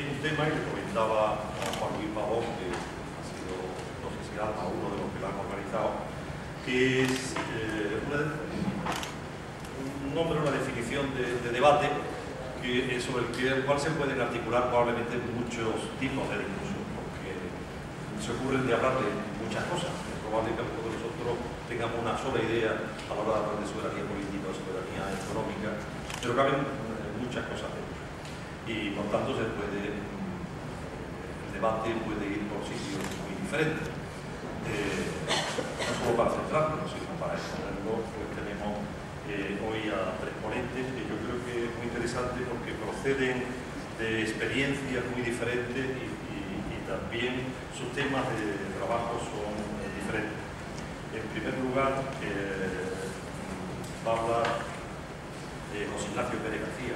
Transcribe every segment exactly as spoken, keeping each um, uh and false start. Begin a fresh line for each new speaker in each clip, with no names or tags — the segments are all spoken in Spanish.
un tema, y le comentaba a Juan Luis Pavón, que ha sido, no sé si Alma, uno de los que lo han organizado, que es eh, una, un nombre, una definición de, de debate que, sobre el, que, el cual se pueden articular probablemente muchos tipos de discusión, porque se ocurren de hablar de muchas cosas. Es probable que algunos de nosotros tengamos una sola idea a la hora de hablar de soberanía política o soberanía económica, pero caben muchas cosas dentro. Y por tanto se puede, el debate puede ir por sitios muy diferentes. Eh, no solo para centrarnos, sino para exponerlo, pues tenemos eh, hoy a tres ponentes que yo creo que es muy interesante porque proceden de experiencias muy diferentes y, y, y también sus temas de trabajo son eh, diferentes. En primer lugar, eh, va a hablar eh, José Ignacio Pérez García.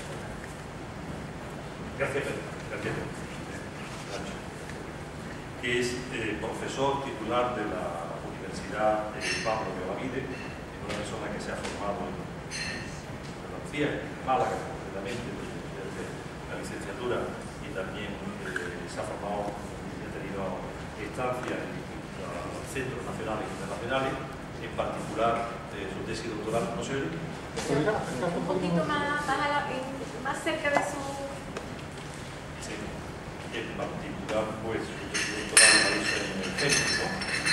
Gracias, Pérez. Gracias, Pérez. Que es eh, profesor titular de la Universidad de Pablo de Olavide, una persona que se ha formado en Andalucía, en Málaga, concretamente, desde la licenciatura, y también eh, se ha formado y ha tenido estancia en distintos centros nacionales e internacionales, en particular eh, su tesis doctoral, ¿no se oye?
Un poquito más, más, a la, más cerca de su...
Sí, en particular, pues, su tesis doctoral la hizo en el C E P, ¿no?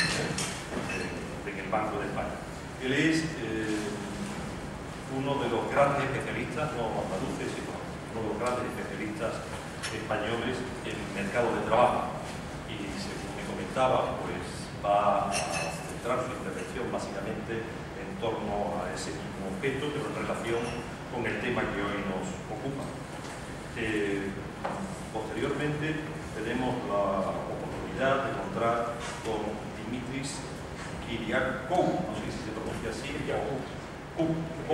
En el Banco de España. Él es eh, uno de los grandes especialistas, no andaluces, sino uno de los grandes especialistas españoles en el mercado de trabajo. Y según me comentaba, pues va a centrar su intervención básicamente en torno a ese mismo objeto, pero en relación con el tema que hoy nos ocupa. Eh, posteriormente tenemos la oportunidad de encontrar con Dimitris Kyriakou, no sé si se pronuncia así, Kyriakou,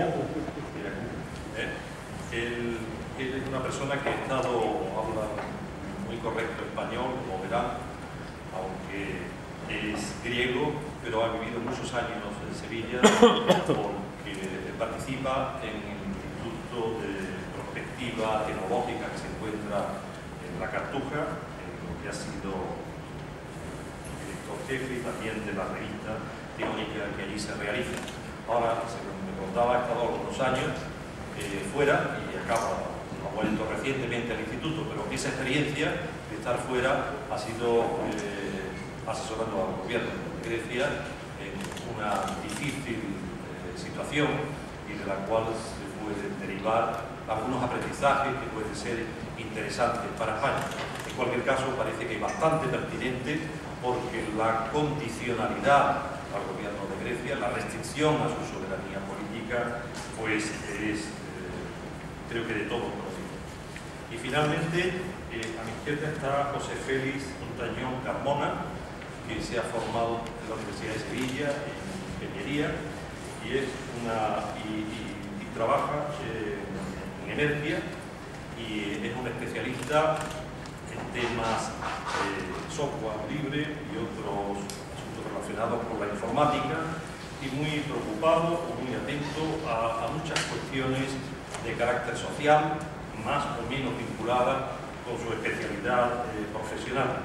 ¿eh? él, él es una persona que ha estado, habla muy correcto español, como verán, aunque es griego, pero ha vivido muchos años en Sevilla porque participa en el Instituto de Prospectiva Tecnológica que se encuentra en La Cartuja, en lo que ha sido director jefe y también de la revista teórica que allí se realiza. Ahora, según me contaba, ha estado algunos años eh, fuera y acaba, ha vuelto recientemente al instituto, pero esa experiencia de estar fuera ha sido eh, asesorando al gobierno de Grecia en una difícil eh, situación y de la cual se pueden derivar algunos aprendizajes que pueden ser interesantes para España. En cualquier caso, parece que es bastante pertinente porque la condicionalidad al gobierno de Grecia, la restricción a su soberanía política, pues es, eh, creo que de todo conocido. Y finalmente, eh, a mi izquierda está José Félix Montañón Carmona, que se ha formado en la Universidad de Sevilla en ingeniería y es una y, y, y trabaja eh, en Energia y es un especialista en temas de software libre y otros asuntos relacionados con la informática y muy preocupado o muy atento a, a muchas cuestiones de carácter social, más o menos vinculadas con su especialidad eh, profesional.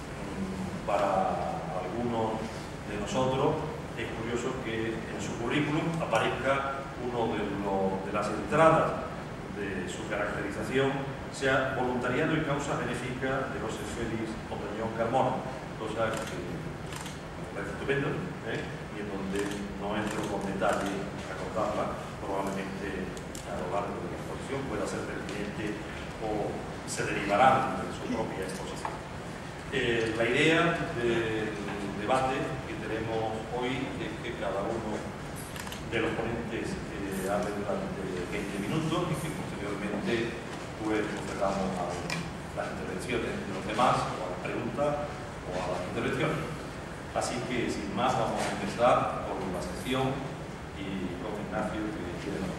Para algunos de nosotros es curioso que en su currículum aparezca uno de, lo, de las entradas de su caracterización sea voluntariado y causa benéfica de José Félix Montañón Carmona, cosa que me parece estupendo, ¿eh? Y en donde no entro con detalle a contarla, probablemente a lo largo de la exposición pueda ser pertinente o se derivarán de su propia exposición. Eh, la idea del debate que tenemos hoy es que cada uno de los ponentes eh, hable durante veinte minutos y que posteriormente pues procedamos a las intervenciones de los demás, o a las preguntas o a las intervenciones. Así que sin más vamos a empezar con la sesión y con Ignacio que quiere hablar.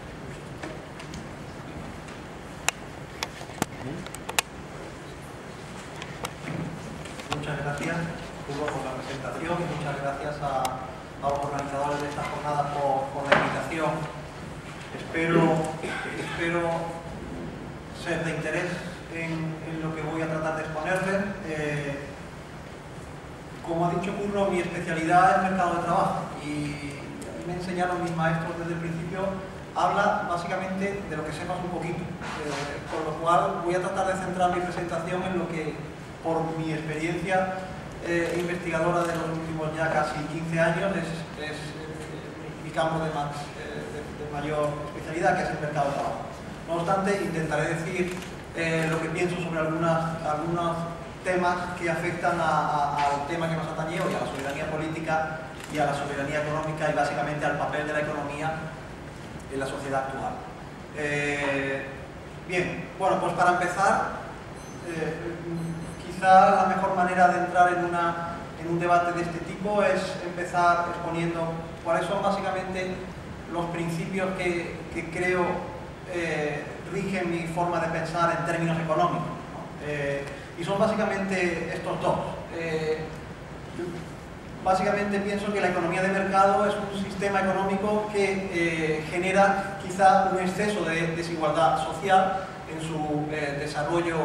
Muchas gracias, Hugo, por la presentación y muchas gracias a, a los organizadores de esta jornada por, por la invitación. Espero, espero ser de interés en, en lo que voy a tratar de exponerles. Eh, como ha dicho Curro, mi especialidad es mercado de trabajo y me enseñaron mis maestros desde el principio. Habla básicamente de lo que sepas un poquito, eh, con lo cual voy a tratar de centrar mi presentación en lo que, por mi experiencia eh, investigadora de los últimos ya casi quince años, es, es eh, mi campo de, más, eh, de, de mayor especialidad, que es el mercado de trabajo. No obstante, intentaré decir eh, lo que pienso sobre algunas, algunos temas que afectan a, a, al tema que nos atañe hoy, a la soberanía política y a la soberanía económica y básicamente al papel de la economía en la sociedad actual. Eh, bien, bueno, pues para empezar, eh, quizá la mejor manera de entrar en, una, en un debate de este tipo es empezar exponiendo cuáles son básicamente los principios que, que creo eh, rigen mi forma de pensar en términos económicos, ¿no? Eh, y son básicamente estos dos. Eh, Básicamente pienso que la economía de mercado es un sistema económico que eh, genera quizá un exceso de desigualdad social en su eh, desarrollo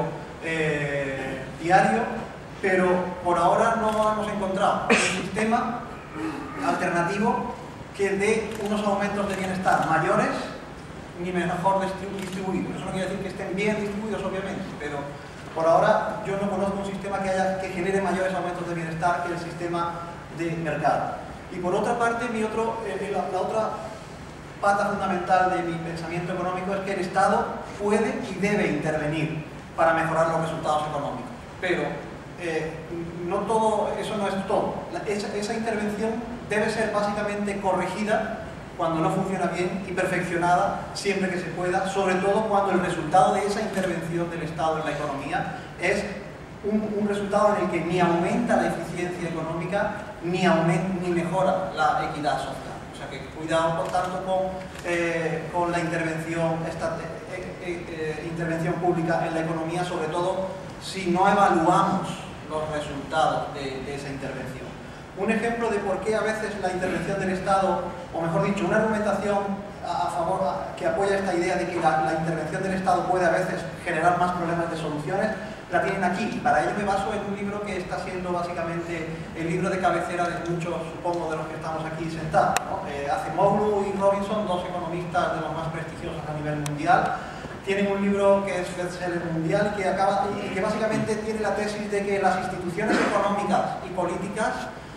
eh, diario, pero por ahora no hemos encontrado un sistema alternativo que dé unos aumentos de bienestar mayores ni mejor distribuidos. Eso no quiere decir que estén bien distribuidos, obviamente, pero por ahora yo no conozco un sistema que, haya, que genere mayores aumentos de bienestar que el sistema de mercado. Y por otra parte, mi otro, eh, la, la otra pata fundamental de mi pensamiento económico es que el Estado puede y debe intervenir para mejorar los resultados económicos. Pero eh, no todo, eso no es todo. La, esa, esa intervención debe ser básicamente corregida cuando no funciona bien y perfeccionada siempre que se pueda, sobre todo cuando el resultado de esa intervención del Estado en la economía es Un, un resultado en el que ni aumenta la eficiencia económica ni, aumenta, ni mejora la equidad social. O sea que cuidado, por tanto, con, eh, con la intervención, esta, eh, eh, eh, intervención pública en la economía, sobre todo si no evaluamos los resultados de, de esa intervención. Un ejemplo de por qué a veces la intervención del Estado, o mejor dicho, una argumentación a, a favor, a, que apoya esta idea de que la, la intervención del Estado puede a veces generar más problemas de soluciones, la tienen aquí. Para ello me baso en un libro que está siendo básicamente el libro de cabecera de muchos, supongo, de los que estamos aquí sentados, ¿no? Eh, Acemoglu y Robinson, dos economistas de los más prestigiosos a nivel mundial, tienen un libro que es bestseller mundial que acaba, y que básicamente tiene la tesis de que las instituciones económicas y políticas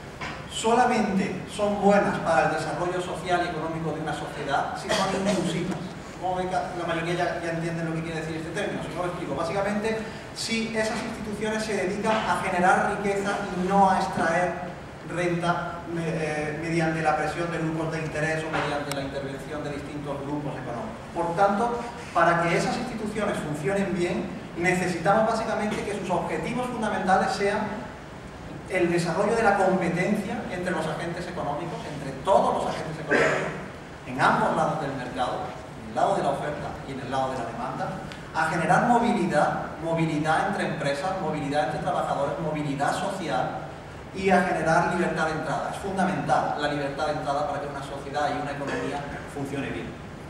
solamente son buenas para el desarrollo social y económico de una sociedad si son inclusivas. Como ven, la mayoría ya, ya entienden lo que quiere decir este término, si no lo explico. Básicamente, si esas instituciones se dedican a generar riqueza y no a extraer renta eh, mediante la presión de grupos de interés o mediante la intervención de distintos grupos económicos. Por tanto, para que esas instituciones funcionen bien, necesitamos básicamente que sus objetivos fundamentales sean el desarrollo de la competencia entre los agentes económicos, entre todos los agentes económicos, en ambos lados del mercado, en el lado de la oferta y en el lado de la demanda, a generar movilidad, movilidad entre empresas, movilidad entre trabajadores, movilidad social y a generar libertad de entrada. Es fundamental la libertad de entrada para que una sociedad y una economía funcione bien.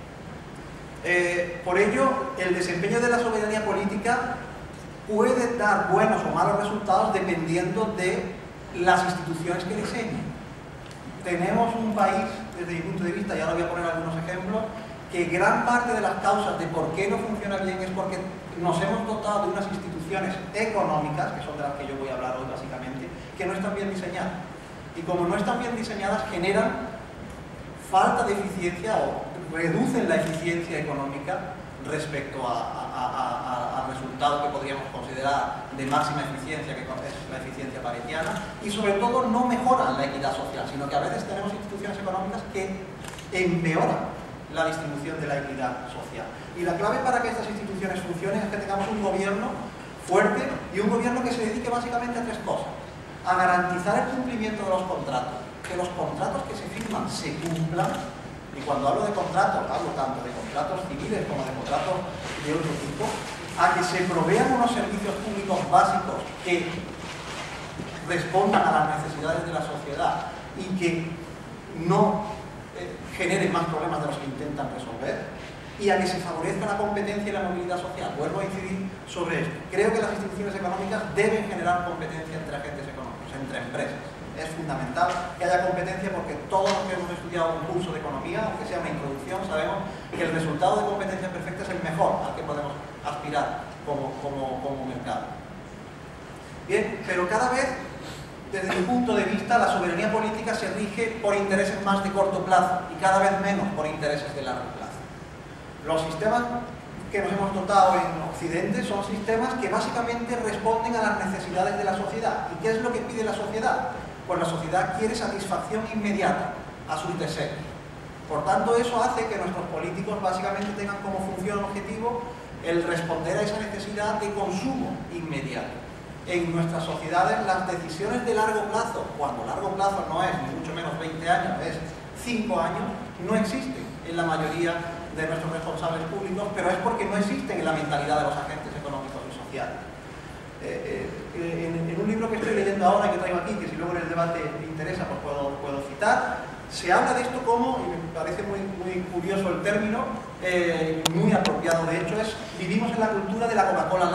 Eh, por ello, el desempeño de la soberanía política puede dar buenos o malos resultados dependiendo de las instituciones que diseñen. Tenemos un país, desde mi punto de vista, y ahora voy a poner algunos ejemplos, que gran parte de las causas de por qué no funciona bien es porque nos hemos dotado de unas instituciones económicas, que son de las que yo voy a hablar hoy básicamente, que no están bien diseñadas. Y como no están bien diseñadas, generan falta de eficiencia o reducen la eficiencia económica respecto a, a, a, a, al resultado que podríamos considerar de máxima eficiencia, que es la eficiencia paretiana, y sobre todo no mejoran la equidad social, sino que a veces tenemos instituciones económicas que empeoran la distribución de la equidad social. Y la clave para que estas instituciones funcionen es que tengamos un gobierno fuerte y un gobierno que se dedique básicamente a tres cosas: a garantizar el cumplimiento de los contratos, que los contratos que se firman se cumplan. Y cuando hablo de contratos, hablo tanto de contratos civiles como de contratos de otro tipo, a que se provean unos servicios públicos básicos que respondan a las necesidades de la sociedad y que no eh, generen más problemas de los que intentan resolver. y a que se favorezca la competencia y la movilidad social. Vuelvo a incidir sobre esto. Creo que las instituciones económicas deben generar competencia entre agentes económicos, entre empresas. Es fundamental que haya competencia porque todos los que hemos estudiado un curso de economía, aunque sea una introducción, sabemos que el resultado de competencia perfecta es el mejor al que podemos aspirar como, como, como mercado. Bien, pero cada vez, desde mi punto de vista, la soberanía política se rige por intereses más de corto plazo y cada vez menos por intereses de largo plazo. Los sistemas que nos hemos dotado en Occidente son sistemas que básicamente responden a las necesidades de la sociedad. ¿Y qué es lo que pide la sociedad? Pues la sociedad quiere satisfacción inmediata a sus deseos. Por tanto, eso hace que nuestros políticos básicamente tengan como función objetivo el responder a esa necesidad de consumo inmediato. En nuestras sociedades las decisiones de largo plazo, cuando largo plazo no es ni mucho menos veinte años, es cinco años, no existen en la mayoría de nuestros responsables públicos, pero es porque no existen en la mentalidad de los agentes económicos y sociales. Eh, eh, en, en un libro que estoy leyendo ahora, que traigo aquí, que si luego en el debate me interesa, pues puedo, puedo citar, se habla de esto como, y me parece muy, muy curioso el término, eh, muy apropiado de hecho, es vivimos en la cultura de la Coca-Cola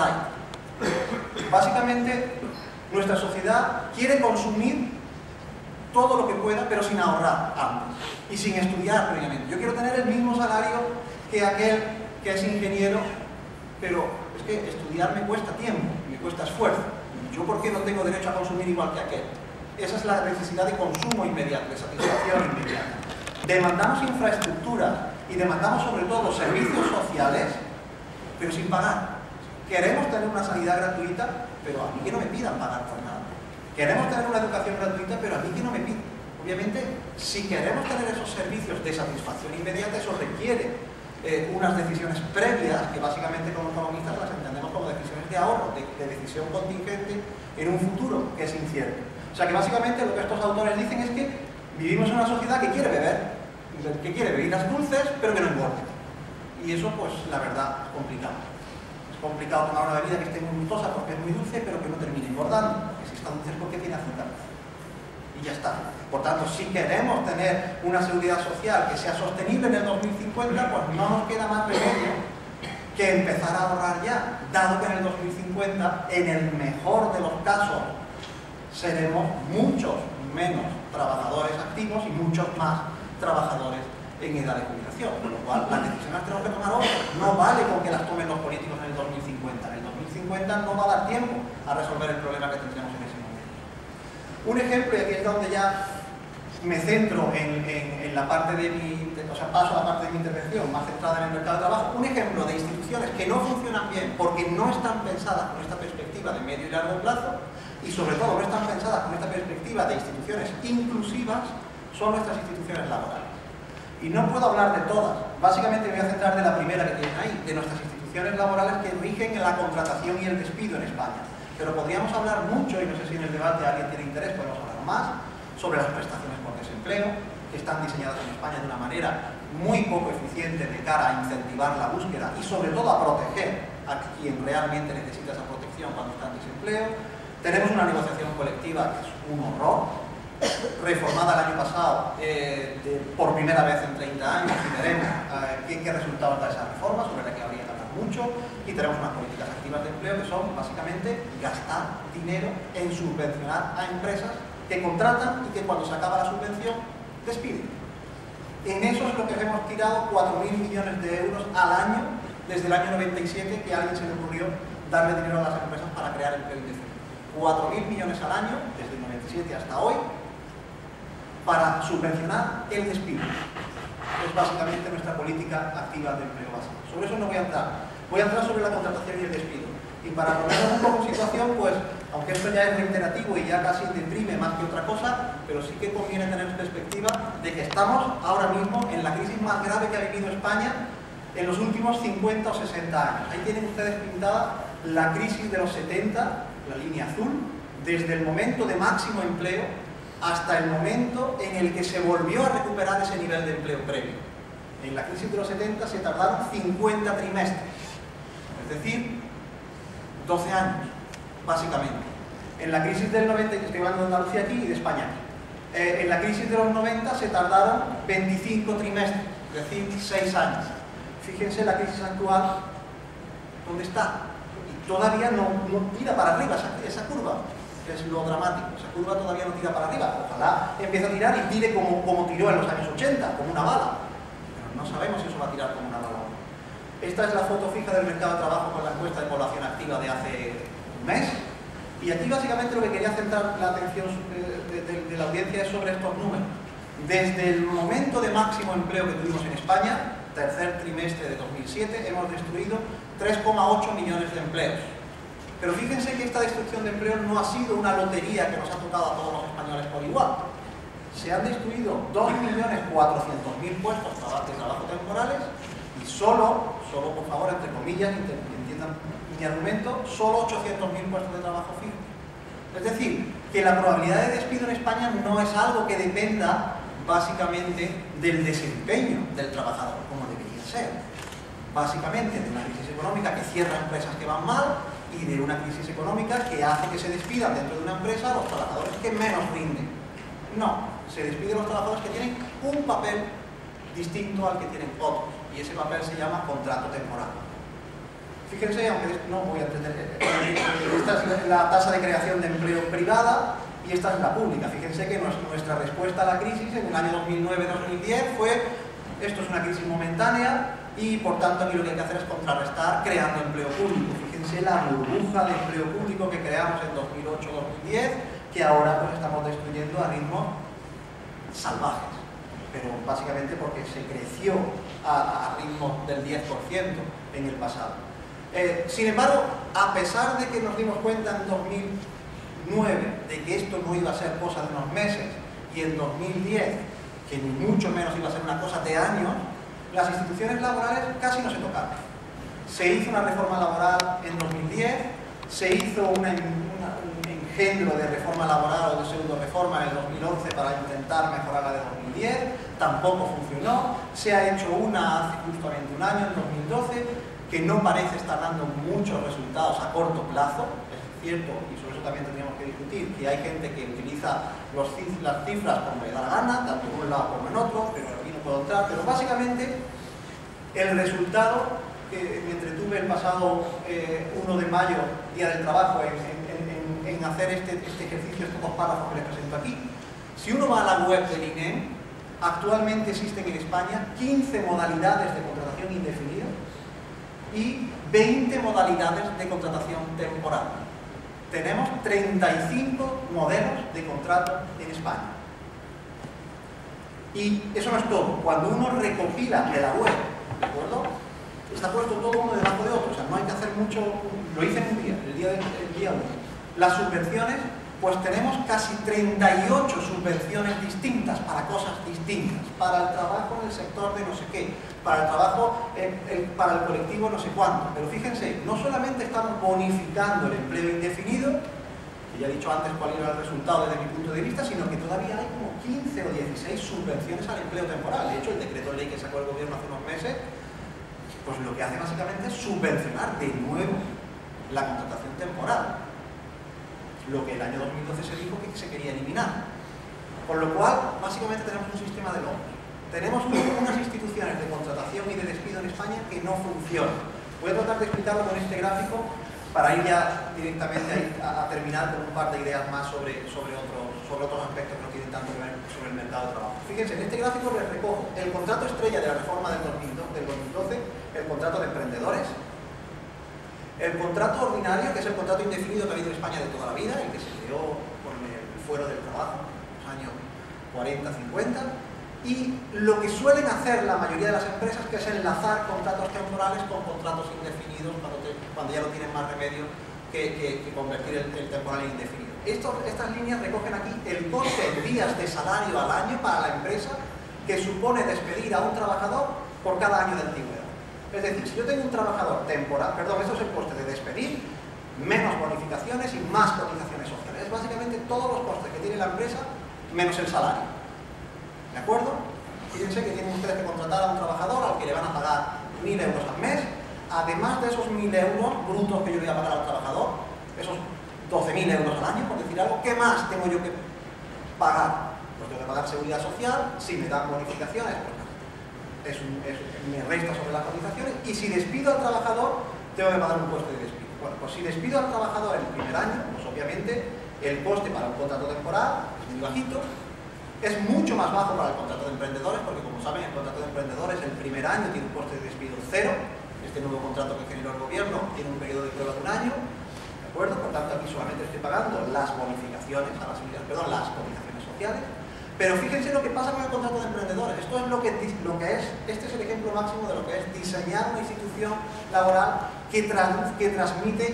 Light. Básicamente, nuestra sociedad quiere consumir todo lo que pueda, pero sin ahorrar antes y sin estudiar previamente. Yo quiero tener el mismo salario que aquel que es ingeniero, pero es que estudiar me cuesta tiempo, me cuesta esfuerzo. ¿Yo por qué no tengo derecho a consumir igual que aquel? Esa es la necesidad de consumo inmediato, de satisfacción inmediata. Demandamos infraestructuras y demandamos sobre todo servicios sociales, pero sin pagar. Queremos tener una sanidad gratuita, pero a mí que no me pidan pagar por nada. Queremos tener una educación gratuita, pero a mí que no me piden. Obviamente, si queremos tener esos servicios de satisfacción inmediata, eso requiere eh, unas decisiones previas, que básicamente como economistas las entendemos como decisiones de ahorro, de, de decisión contingente en un futuro que es incierto. O sea que básicamente lo que estos autores dicen es que vivimos en una sociedad que quiere beber, que quiere bebidas dulces, pero que no engorden. Y eso, pues, la verdad, es complicado. Es complicado tomar una bebida que esté muy gustosa porque es muy dulce, pero que no termine engordando. Porque si está dulce es porque tiene azúcar. Y ya está. Por tanto, si queremos tener una seguridad social que sea sostenible en el dos mil cincuenta, pues no nos queda más remedio que empezar a ahorrar ya, dado que en el dos mil cincuenta, en el mejor de los casos, seremos muchos menos trabajadores activos y muchos más trabajadores en edad de jubilación, con lo cual las decisiones que tenemos que tomar hoy no vale con que las tomen los políticos en el dos mil cincuenta. En el dos mil cincuenta no va a dar tiempo a resolver el problema que tendremos en ese momento. Un ejemplo, y aquí es donde ya me centro en, en, en la parte de mi, de, o sea, paso a la parte de mi intervención más centrada en el mercado de trabajo, un ejemplo de instituciones que no funcionan bien porque no están pensadas con esta perspectiva de medio y largo plazo, y sobre todo no están pensadas con esta perspectiva de instituciones inclusivas, son nuestras instituciones laborales. Y no puedo hablar de todas, básicamente me voy a centrar de la primera que tienen ahí, de nuestras instituciones laborales que rigen en la contratación y el despido en España. Pero podríamos hablar mucho, y no sé si en el debate alguien tiene interés, podemos hablar más, sobre las prestaciones por desempleo, que están diseñadas en España de una manera muy poco eficiente de cara a incentivar la búsqueda y sobre todo a proteger a quien realmente necesita esa protección cuando está en desempleo. Tenemos una negociación colectiva que es un horror, reformada el año pasado eh, de, por primera vez en treinta años, y veremos eh, qué, qué resultados da esa reforma, sobre la que habría que hablar mucho. Y tenemos unas políticas activas de empleo que son básicamente gastar dinero en subvencionar a empresas que contratan y que cuando se acaba la subvención despiden. En eso es lo que hemos tirado cuatro mil millones de euros al año desde el año noventa y siete, que a alguien se le ocurrió darle dinero a las empresas para crear empleo indefinido. cuatro mil millones al año desde el noventa y siete hasta hoy para subvencionar el despido. Es básicamente nuestra política activa de empleo básico. Sobre eso no voy a entrar. Voy a entrar sobre la contratación y el despido. Y para ponernos un poco en situación, pues, aunque esto ya es reiterativo y ya casi deprime más que otra cosa, pero sí que conviene tener perspectiva de que estamos ahora mismo en la crisis más grave que ha vivido España en los últimos cincuenta o sesenta años. Ahí tienen ustedes pintada la crisis de los setenta, la línea azul, desde el momento de máximo empleo hasta el momento en el que se volvió a recuperar ese nivel de empleo previo. En la crisis de los setenta se tardaron cincuenta trimestres, es decir, doce años, básicamente. En la crisis del noventa, estoy hablando de Andalucía aquí y de España aquí, eh, en la crisis de los noventa se tardaron veinticinco trimestres, es decir, seis años. fíjense la crisis actual, ¿dónde está? Y todavía no, no tira para arriba esa, esa curva, que es lo dramático. Esa curva todavía no tira para arriba. Ojalá empiece a tirar y tire como, como tiró en los años ochenta, como una bala. Pero no sabemos si eso va a tirar como una bala. Esta es la foto fija del mercado de trabajo con la encuesta de población activa de hace un mes. Y aquí básicamente lo que quería centrar la atención de, de, de la audiencia es sobre estos números. Desde el momento de máximo empleo que tuvimos en España, tercer trimestre de dos mil siete, hemos destruido tres coma ocho millones de empleos. Pero fíjense que esta destrucción de empleo no ha sido una lotería que nos ha tocado a todos los españoles por igual. Se han destruido dos millones cuatrocientos mil puestos de trabajo temporales y solo, solo por favor, entre comillas, entiendan mi argumento, solo ochocientos mil puestos de trabajo fijo. Es decir, que la probabilidad de despido en España no es algo que dependa básicamente del desempeño del trabajador, como debería ser. Básicamente de una crisis económica que cierra empresas que van mal y de una crisis económica que hace que se despidan dentro de una empresa a los trabajadores que menos rinden. No, se despiden los trabajadores que tienen un papel distinto al que tienen otros, y ese papel se llama contrato temporal. Fíjense, aunque no voy a entender, esta es la tasa de creación de empleo privada y esta es la pública. Fíjense que nuestra respuesta a la crisis en el año dos mil nueve dos mil diez fue: esto es una crisis momentánea y por tanto aquí lo que hay que hacer es contrarrestar creando empleo público. Fíjense la burbuja de empleo público que creamos en dos mil ocho dos mil diez, que ahora pues estamos destruyendo a ritmos salvajes, pero básicamente porque se creció a, a ritmos del diez por ciento en el pasado. Eh, sin embargo, a pesar de que nos dimos cuenta en dos mil nueve de que esto no iba a ser cosa de unos meses, y en dos mil diez que ni mucho menos iba a ser una cosa de años, las instituciones laborales casi no se tocaron. Se hizo una reforma laboral en dos mil diez, se hizo una, una, un engendro de reforma laboral o de pseudo reforma en el dos mil once para intentar mejorar la de dos mil diez, tampoco funcionó. Se ha hecho una hace justamente un año, en dos mil doce, que no parece estar dando muchos resultados a corto plazo. Es cierto, y sobre eso también tendríamos que discutir, que hay gente que utiliza los, las cifras como le da la gana, tanto en un lado como en otro, pero aquí no puedo entrar. Pero básicamente el resultado que me entretuve el pasado eh, uno de mayo, Día del Trabajo, en, en, en, en hacer este, este ejercicio, estos dos párrafos que les presento aquí. Si uno va a la web del I N E M, actualmente existen en España quince modalidades de contratación indefinida y veinte modalidades de contratación temporal. Tenemos treinta y cinco modelos de contrato en España. Y eso no es todo. Cuando uno recopila de la web, ¿de acuerdo?, está puesto todo uno debajo de otro. O sea, no hay que hacer mucho. Lo hice en un día, el día, el día uno. Las subvenciones, pues tenemos casi treinta y ocho subvenciones distintas para cosas distintas. Para el trabajo en el sector de no sé qué, para el trabajo, eh, el, para el colectivo no sé cuánto. Pero fíjense, no solamente estamos bonificando el empleo indefinido, que ya he dicho antes cuál era el resultado desde mi punto de vista, sino que todavía hay como quince o dieciséis subvenciones al empleo temporal. De hecho, el decreto de ley que sacó el gobierno hace unos meses, pues lo que hace básicamente es subvencionar de nuevo la contratación temporal, lo que el año dos mil doce se dijo que se quería eliminar. Por lo cual, básicamente tenemos un sistema de lobos. Tenemos unas instituciones de contratación y de despido en España que no funcionan. Voy a tratar de explicarlo con este gráfico para ir ya directamente a, a terminar con un par de ideas más sobre, sobre, otros, sobre otros aspectos que no tienen tanto que ver sobre el mercado de trabajo. Fíjense, en este gráfico les recojo el contrato estrella de la reforma del dos mil doce, el contrato de emprendedores, el contrato ordinario, que es el contrato indefinido que ha habido en España de toda la vida y que se creó con el fuero del trabajo en los años cuarenta cincuenta, y lo que suelen hacer la mayoría de las empresas, que es enlazar contratos temporales con contratos indefinidos cuando, te, cuando ya no tienen más remedio que, que, que convertir el, el temporal en indefinido. Estos, estas líneas recogen aquí el coste en días de salario al año para la empresa que supone despedir a un trabajador por cada año de antigüedad. Es decir, si yo tengo un trabajador temporal, perdón, esto es el coste de despedir, menos bonificaciones y más cotizaciones sociales. Es básicamente todos los costes que tiene la empresa menos el salario. ¿De acuerdo? Fíjense que tienen ustedes que contratar a un trabajador al que le van a pagar mil euros al mes, además de esos mil euros brutos que yo le voy a pagar al trabajador, esos doce mil euros al año, por decir algo. ¿Qué más tengo yo que pagar? Pues tengo que pagar seguridad social, si me dan bonificaciones, pues es un, es, me resta sobre las cotizaciones, y si despido al trabajador, tengo que pagar un coste de despido. Bueno, pues si despido al trabajador en el primer año, pues obviamente el coste para un contrato temporal es muy bajito, es mucho más bajo para el contrato de emprendedores, porque como saben, el contrato de emprendedores el primer año tiene un coste de despido cero. Este nuevo contrato que generó el gobierno tiene un periodo de prueba de un año, ¿de acuerdo? Por tanto, aquí solamente estoy pagando las bonificaciones, a las, perdón, las cotizaciones sociales. Pero fíjense lo que pasa con el contrato de emprendedores. Esto es lo que, lo que es, este es el ejemplo máximo de lo que es diseñar una institución laboral que, trans, que transmite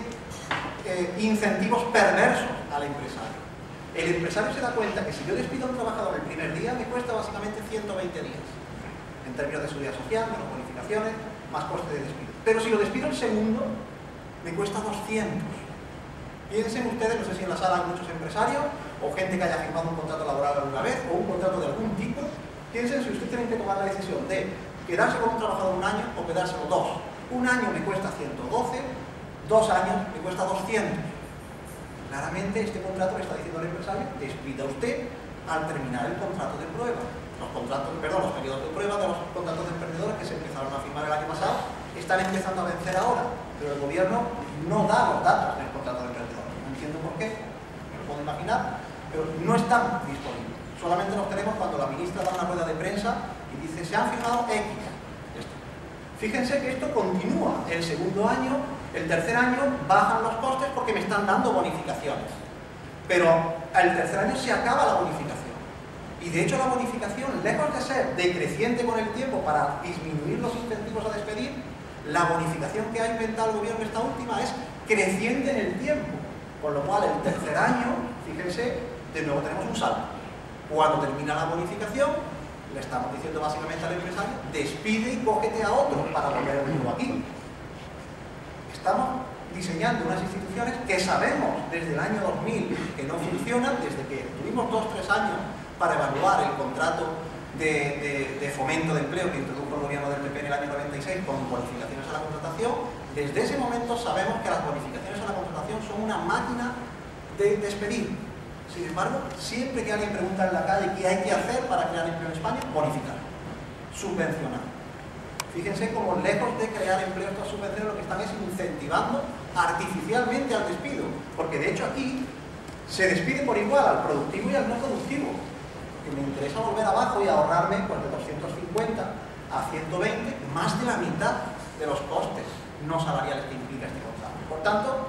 eh, incentivos perversos al empresario. El empresario se da cuenta que si yo despido a un trabajador el primer día, me cuesta básicamente ciento veinte días, en términos de seguridad social, menos bonificaciones, más coste de despido. Pero si lo despido el segundo, me cuesta doscientos. Piensen ustedes, no sé si en la sala hay muchos empresarios o gente que haya firmado un contrato laboral alguna vez o un contrato de algún tipo. Piensen si ustedes tienen que tomar la decisión de quedarse con un trabajador un año o quedárselo dos. Un año me cuesta ciento doce, dos años me cuesta doscientos. Claramente este contrato le está diciendo al empresario: despida usted al terminar el contrato de prueba. Los contratos, perdón, los periodos de prueba de los contratos de emprendedores que se empezaron a firmar el año pasado están empezando a vencer ahora, pero el gobierno no da los datos del contrato de emprendedores. No entiendo por qué, me lo puedo imaginar, pero no están disponibles. Solamente los tenemos cuando la ministra da una rueda de prensa y dice: se han firmado X. Esto. Fíjense que esto continúa. El segundo año, el tercer año bajan los costes porque me están dando bonificaciones. Pero al tercer año se acaba la bonificación. Y de hecho la bonificación, lejos de ser decreciente con el tiempo para disminuir los incentivos a despedir, la bonificación que ha inventado el gobierno esta última es creciente en el tiempo. Con lo cual el tercer año, fíjense, de nuevo tenemos un salto. Cuando termina la bonificación, le estamos diciendo básicamente al empresario: despide y cógete a otro para volver de nuevo aquí. Estamos diseñando unas instituciones que sabemos desde el año dos mil que no funcionan, desde que tuvimos dos o tres años para evaluar el contrato de, de, de fomento de empleo que introdujo el gobierno del P P en el año noventa y seis con bonificaciones a la contratación. Desde ese momento sabemos que las bonificaciones a la contratación son una máquina de despedir. Sin embargo, siempre que alguien pregunta en la calle qué hay que hacer para crear empleo en España, bonificar, subvencionar. Fíjense cómo lejos de crear empleo estas subvenciones lo que están es incentivando artificialmente al despido, porque de hecho aquí se despide por igual al productivo y al no productivo. Que me interesa volver abajo y ahorrarme pues, de doscientos cincuenta a ciento veinte, más de la mitad de los costes no salariales que implica este contrato. Por tanto,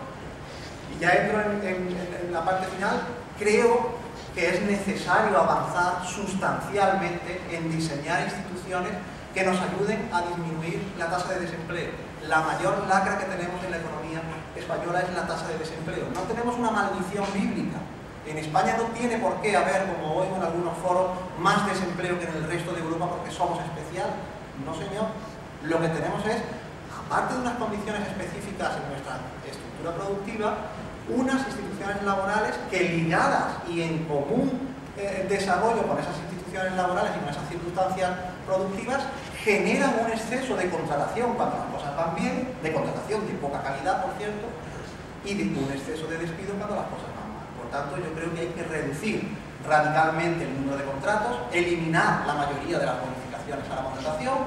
y ya entro en, en, en la parte final, creo que es necesario avanzar sustancialmente en diseñar instituciones que nos ayuden a disminuir la tasa de desempleo. La mayor lacra que tenemos en la economía española es la tasa de desempleo. No tenemos una maldición bíblica. En España no tiene por qué haber, como oigo en algunos foros, más desempleo que en el resto de Europa porque somos especiales. No, señor. Lo que tenemos es, aparte de unas condiciones específicas en nuestra estructura productiva, unas instituciones laborales que, ligadas y en común eh, desarrollo con esas instituciones laborales y con esas circunstancias productivas, generan un exceso de contratación cuando las cosas van bien, de contratación de poca calidad, por cierto, y de un exceso de despido cuando las cosas van mal. Por tanto, yo creo que hay que reducir radicalmente el número de contratos, eliminar la mayoría de las bonificaciones a la contratación,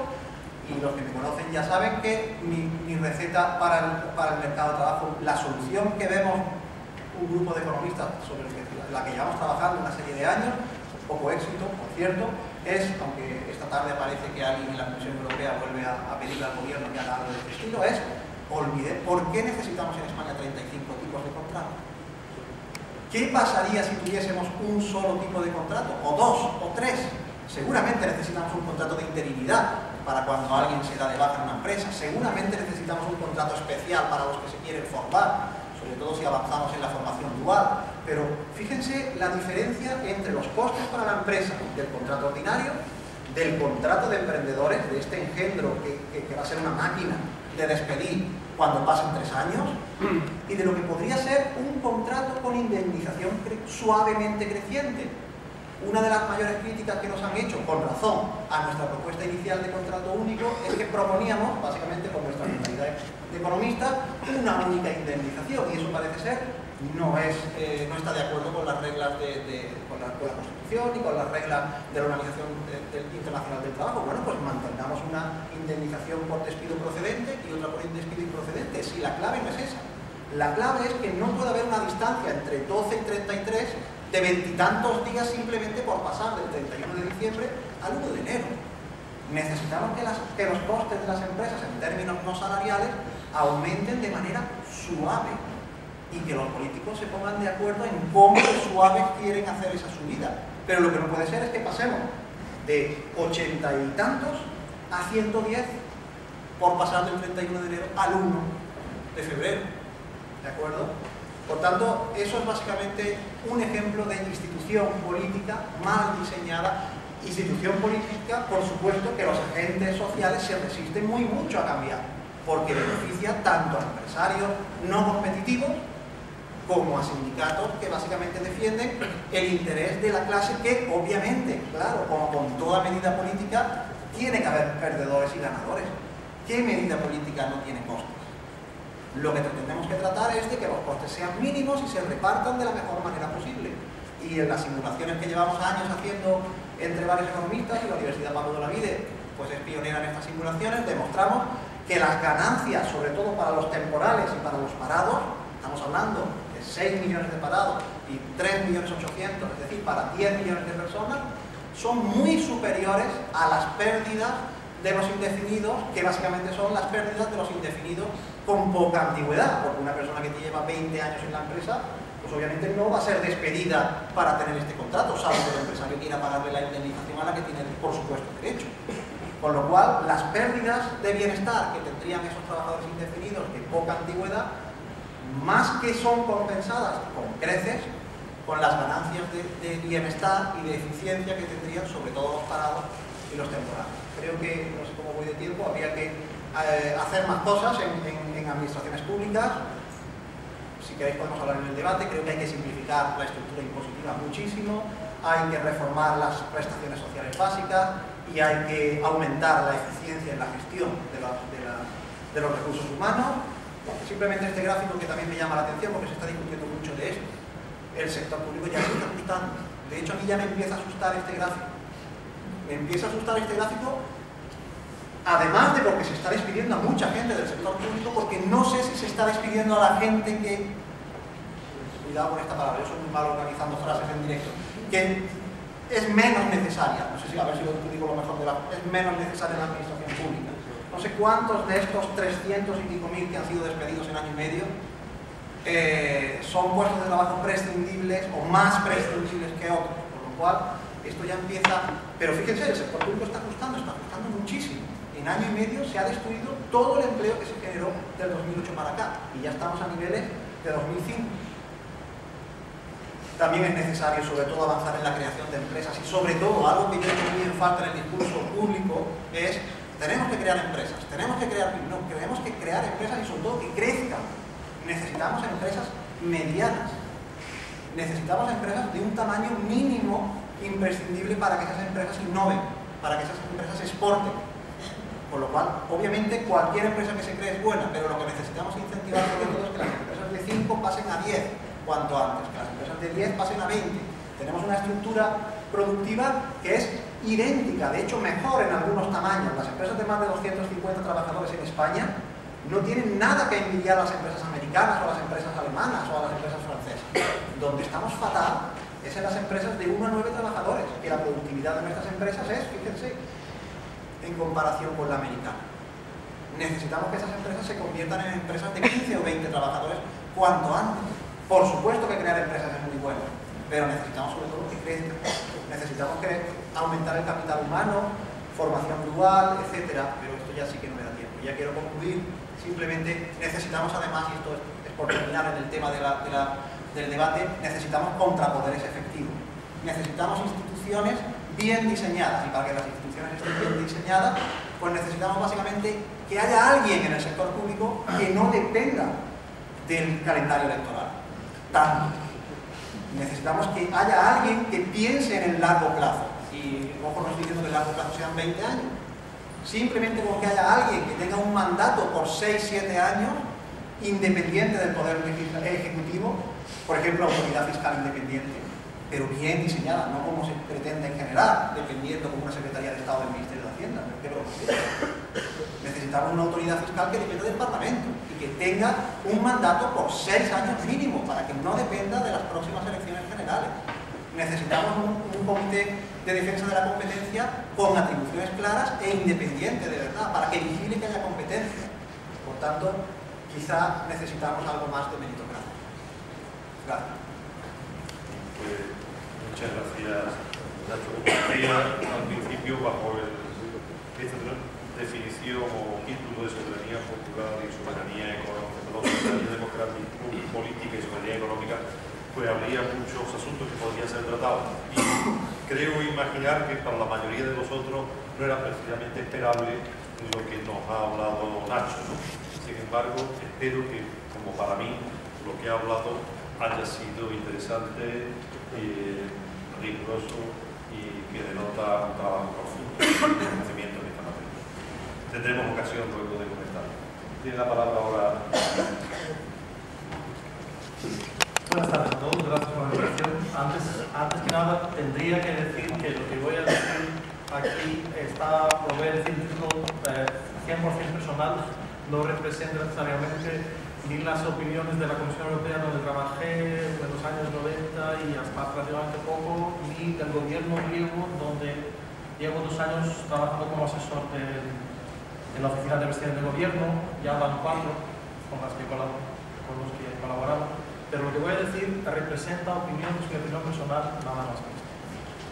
y los que me conocen ya saben que mi, mi receta para el, para el mercado de trabajo, la solución que vemos un grupo de economistas sobre el que, la que llevamos trabajando una serie de años, con poco éxito, por cierto, es, aunque esta tarde parece que alguien en la Comisión Europea vuelve a, a pedirle al gobierno que haga algo de este estilo, es, olvide, ¿por qué necesitamos en España treinta y cinco tipos de contrato? ¿Qué pasaría si tuviésemos un solo tipo de contrato? O dos, o tres. Seguramente necesitamos un contrato de interinidad para cuando alguien se da de baja en una empresa. Seguramente necesitamos un contrato especial para los que se quieren formar, sobre todo si avanzamos en la formación dual. Pero fíjense la diferencia entre los costes para la empresa del contrato ordinario, del contrato de emprendedores, de este engendro que, que, que va a ser una máquina de despedir cuando pasen tres años, y de lo que podría ser un contrato con indemnización cre suavemente creciente. Una de las mayores críticas que nos han hecho, con razón, a nuestra propuesta inicial de contrato único es que proponíamos, básicamente con nuestra mentalidad de economistas, una única indemnización, y eso parece ser no, es, eh, no está de acuerdo con las reglas de, de con, la, con la Constitución y con las reglas de la Organización de, de, Internacional del Trabajo. Bueno, pues mantengamos una indemnización por despido procedente y otra por despido improcedente. Si la clave no es esa. La clave es que no puede haber una distancia entre doce y treinta y tres de veintitantos días simplemente por pasar del treinta y uno de diciembre al uno de enero. Necesitamos que, las, que los costes de las empresas en términos no salariales aumenten de manera suave y que los políticos se pongan de acuerdo en cómo de suave quieren hacer esa subida. Pero lo que no puede ser es que pasemos de ochenta y tantos a ciento diez por pasar del treinta y uno de enero al uno de febrero. ¿De acuerdo? Por tanto, eso es básicamente un ejemplo de institución política mal diseñada. Institución política, por supuesto, que los agentes sociales se resisten muy mucho a cambiar, porque beneficia tanto a empresarios no competitivos como a sindicatos que básicamente defienden el interés de la clase que, obviamente, claro, como con toda medida política, tiene que haber perdedores y ganadores. ¿Qué medida política no tiene costes? Lo que tenemos que tratar es de que los costes sean mínimos y se repartan de la mejor manera posible. Y en las simulaciones que llevamos años haciendo entre varios economistas, y la Universidad Pablo de Olavide pues es pionera en estas simulaciones, demostramos que las ganancias, sobre todo para los temporales y para los parados, estamos hablando de seis millones de parados y tres millones ochocientos, es decir, para diez millones de personas, son muy superiores a las pérdidas de los indefinidos, que básicamente son las pérdidas de los indefinidos con poca antigüedad, porque una persona que te lleva veinte años en la empresa, pues obviamente no va a ser despedida para tener este contrato, salvo que el empresario quiera pagarle la indemnización a la que tiene, por supuesto, derecho. Con lo cual, las pérdidas de bienestar que tendrían esos trabajadores indefinidos de poca antigüedad, más que son compensadas con creces, con las ganancias de, de bienestar y de eficiencia que tendrían, sobre todo los parados y los temporales. Creo que, no sé cómo voy de tiempo, habría que eh, hacer más cosas en, en, en administraciones públicas. Si queréis podemos hablar en el debate. Creo que hay que simplificar la estructura impositiva muchísimo, hay que reformar las prestaciones sociales básicas y hay que aumentar la eficiencia en la gestión de los, de la, de los recursos humanos. Simplemente este gráfico que también me llama la atención porque se está discutiendo mucho de esto. El sector público ya se está quitando. De hecho, a mí ya me empieza a asustar este gráfico. Me empieza a asustar este gráfico, además de porque se está despidiendo a mucha gente del sector público, porque no sé si se está despidiendo a la gente que, cuidado con esta palabra, yo soy muy malo organizando frases en directo, que es menos necesaria, no sé si a ver si lo digo lo mejor de la, es menos necesaria en la administración pública. No sé cuántos de estos trescientos y pico mil que han sido despedidos en año y medio eh, son puestos de trabajo prescindibles o más prescindibles que otros, por lo cual esto ya empieza, pero fíjense, el sector público está ajustando, está ajustando muchísimo. En año y medio se ha destruido todo el empleo que se generó del dos mil ocho para acá y ya estamos a niveles de dos mil cinco. También es necesario, sobre todo, avanzar en la creación de empresas y, sobre todo, algo que yo he muy en falta en el discurso público es tenemos que crear empresas, tenemos que crear, no, tenemos que crear empresas y, sobre todo, que crezcan. Necesitamos empresas medianas, necesitamos empresas de un tamaño mínimo imprescindible para que esas empresas innoven, para que esas empresas exporten. Con lo cual, obviamente, cualquier empresa que se cree es buena, pero lo que necesitamos incentivar sobre todo es que las empresas de cinco pasen a diez cuanto antes, que las empresas de diez pasen a veinte. Tenemos una estructura productiva que es idéntica, de hecho mejor en algunos tamaños. Las empresas de más de doscientos cincuenta trabajadores en España no tienen nada que envidiar a las empresas americanas o a las empresas alemanas o a las empresas francesas. Donde estamos fatal es en las empresas de uno a nueve trabajadores, que la productividad de nuestras empresas es, fíjense, en comparación con la americana. Necesitamos que esas empresas se conviertan en empresas de quince o veinte trabajadores cuanto antes. Por supuesto que crear empresas es muy bueno, pero necesitamos sobre todo que crezcan. Necesitamos que aumentar el capital humano, formación dual, etcétera, pero esto ya sí que no me da tiempo. Ya quiero concluir. Simplemente necesitamos además, y esto es por terminar en el tema de la, de la del debate, necesitamos contrapoderes efectivos. Necesitamos instituciones bien diseñadas, y para que las instituciones estén bien diseñadas, pues necesitamos básicamente que haya alguien en el sector público que no dependa del calendario electoral. Tanto. Necesitamos que haya alguien que piense en el largo plazo. Y ojo, no estoy diciendo que el largo plazo sean veinte años. Simplemente con que haya alguien que tenga un mandato por seis, siete años, independiente del poder ejecutivo, por ejemplo, autoridad fiscal independiente, pero bien diseñada, no como se pretende en general, dependiendo como una Secretaría de Estado del Ministerio de Hacienda. Necesitamos una autoridad fiscal que dependa del Parlamento y que tenga un mandato por seis años mínimo, para que no dependa de las próximas elecciones generales. Necesitamos un, un comité de defensa de la competencia con atribuciones claras e independiente, de verdad, para que vigile que haya competencia. Por tanto, quizá necesitamos algo más de meritocracia. Gracias.
Pues, muchas gracias, Nacho. Compartía al principio bajo el, esta definición o título de soberanía popular y soberanía económica, perdón, soberanía democrática, política y soberanía económica, pues habría muchos asuntos que podrían ser tratados. Y creo imaginar que para la mayoría de vosotros no era precisamente esperable lo que nos ha hablado Nacho, ¿no? Sin embargo, espero que, como para mí, lo que ha hablado haya sido interesante, eh, riguroso y que denota un trabajo profundo de conocimiento en esta materia. Tendremos ocasión luego de comentar. Tiene la palabra ahora.
Buenas tardes a todos, gracias por la invitación. Antes, antes que nada, tendría que decir que lo que voy a decir aquí está, lo voy a decir eh, cien por cien personal, no representa necesariamente ni las opiniones de la Comisión Europea donde trabajé en los años noventa y hasta relativamente poco, ni del gobierno griego, donde llevo dos años trabajando como asesor de, en la Oficina de Investigación de Gobierno. Ya van cuatro con, las que con los que colaboramos, pero lo que voy a decir representa opiniones y opinión personal, nada más que esto.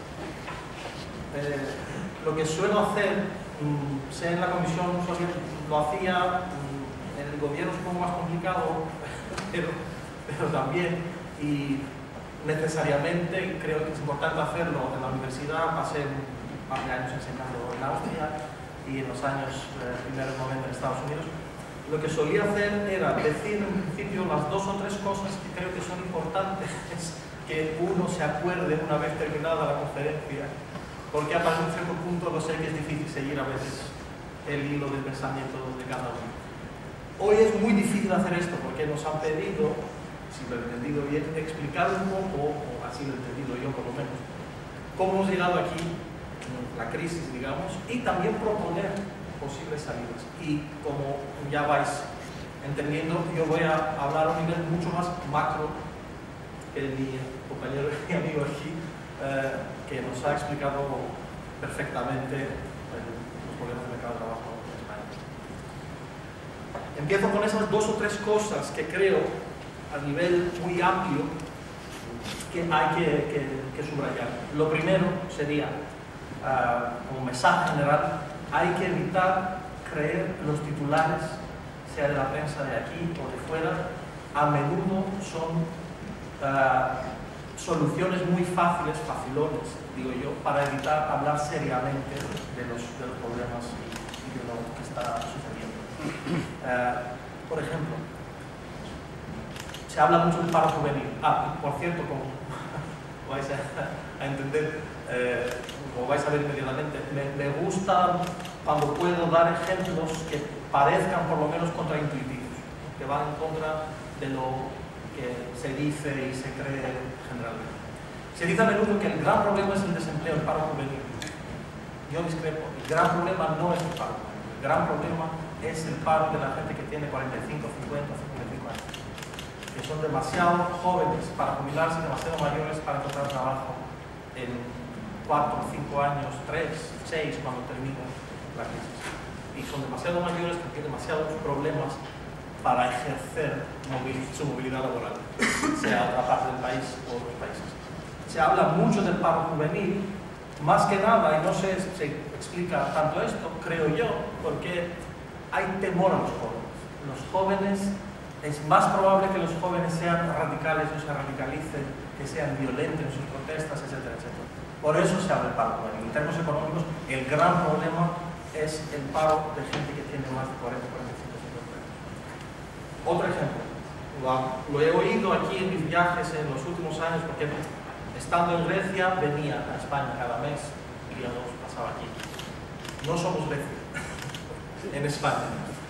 Eh, lo que suelo hacer, mmm, sé en la Comisión, lo hacía en el gobierno, es un poco más complicado, pero, pero también, y necesariamente creo que es importante hacerlo en la universidad. Pasé un par de años enseñando en Austria y en los años eh, primeros momentos en Estados Unidos. Lo que solía hacer era decir en principio las dos o tres cosas que creo que son importantes que uno se acuerde una vez terminada la conferencia, porque a partir de un cierto punto lo sé que es difícil seguir a veces el hilo del pensamiento de cada uno. Hoy es muy difícil hacer esto porque nos han pedido, si lo he entendido bien, explicar un poco, o así lo he entendido yo por lo menos, cómo hemos llegado aquí, la crisis, digamos, y también proponer posibles salidas. Y como ya vais entendiendo, yo voy a hablar a un nivel mucho más macro que mi compañero y amigo aquí, eh, que nos ha explicado perfectamente los problemas del mercado de trabajo. Empiezo con esas dos o tres cosas que creo a nivel muy amplio que hay que, que, que subrayar. Lo primero sería, uh, como mensaje general, hay que evitar creer los titulares, sea de la prensa de aquí o de fuera, a menudo son uh, soluciones muy fáciles, facilones, digo yo, para evitar hablar seriamente de los, de los problemas y, y de lo que está sucediendo. Uh, por ejemplo, se habla mucho del paro juvenil. Ah, y por cierto, como vais a, a entender, eh, como vais a ver inmediatamente, me, me gusta cuando puedo dar ejemplos que parezcan por lo menos contraintuitivos, que van en contra de lo que se dice y se cree generalmente. Se dice a menudo que el gran problema es el desempleo, el paro juvenil. Yo discrepo. El gran problema no es el paro juvenil. El gran problema es el paro de la gente que tiene cuarenta y cinco, cincuenta, cincuenta y cinco años, que son demasiado jóvenes para jubilarse, demasiado mayores para encontrar trabajo en cuatro, cinco años, tres, seis, cuando termine la crisis. Y son demasiado mayores que tienen demasiados problemas para ejercer movilidad, su movilidad laboral, sea otra parte del país o otros países. Se habla mucho del paro juvenil, más que nada, y no sé si se explica tanto esto, creo yo, porque hay temor a los jóvenes. Los jóvenes, es más probable que los jóvenes sean radicales o se radicalicen, que sean violentos en sus protestas, etcétera, etcétera. Por eso se habla del paro juvenil. En términos económicos, el gran problema es el paro de gente que tiene más de cuarenta, cuarenta y cinco, cincuenta años. Otro ejemplo, lo, lo he oído aquí en mis viajes en los últimos años, porque estando en Grecia venía a España cada mes, un día o dos pasaba aquí. No somos Grecia, en España.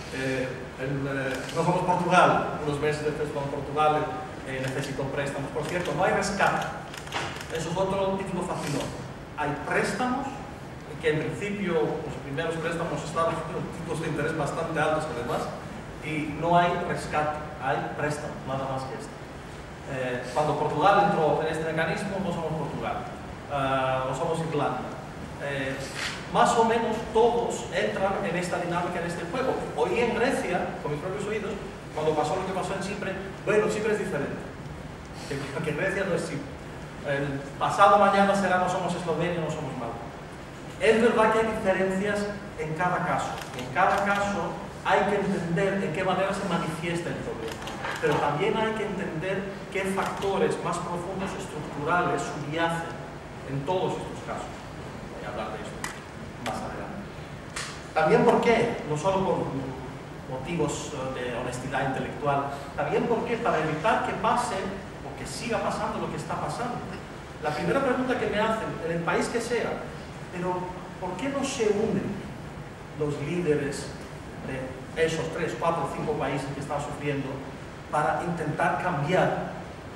Eh, el, eh, no somos Portugal, unos meses después con Portugal eh, necesitó préstamos. Por cierto, no hay rescate. Eso es otro título fascinante. Hay préstamos, que en principio los primeros préstamos estaban con tipos de interés bastante altos además, y no hay rescate, hay préstamos, nada más que esto. Eh, cuando Portugal entró en este mecanismo, no somos Portugal, uh, no somos Irlanda. Eh, más o menos todos entran en esta dinámica, en este juego. Oí en Grecia, con mis propios oídos, cuando pasó lo que pasó en Chipre, bueno, Chipre es diferente, que, que Grecia no es Chipre. El pasado mañana será no somos Eslovenia, no somos Malta. Es verdad que hay diferencias en cada caso. En cada caso hay que entender en qué manera se manifiesta el problema. Pero también hay que entender qué factores más profundos estructurales subyacen en todos estos casos. Voy a hablar de esto más adelante. También por qué, no solo por motivos de honestidad intelectual, también por qué, para evitar que pase o que siga pasando lo que está pasando. La primera pregunta que me hacen, en el país que sea, pero ¿por qué no se unen los líderes de esos tres, cuatro, cinco países que están sufriendo para intentar cambiar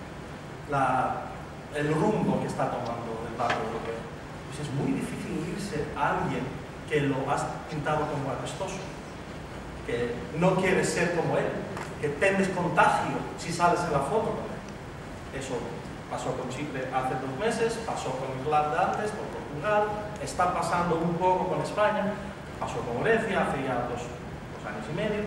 la, el rumbo que está tomando el barco europeo? Pues es muy difícil unirse a alguien que lo has pintado como apestoso, que no quieres ser como él, que temes contagio si sales en la foto con él. Eso pasó con Chipre hace dos meses, pasó con Irlanda antes, con Portugal, está pasando un poco con España, pasó con Grecia hace ya dos, dos años y medio.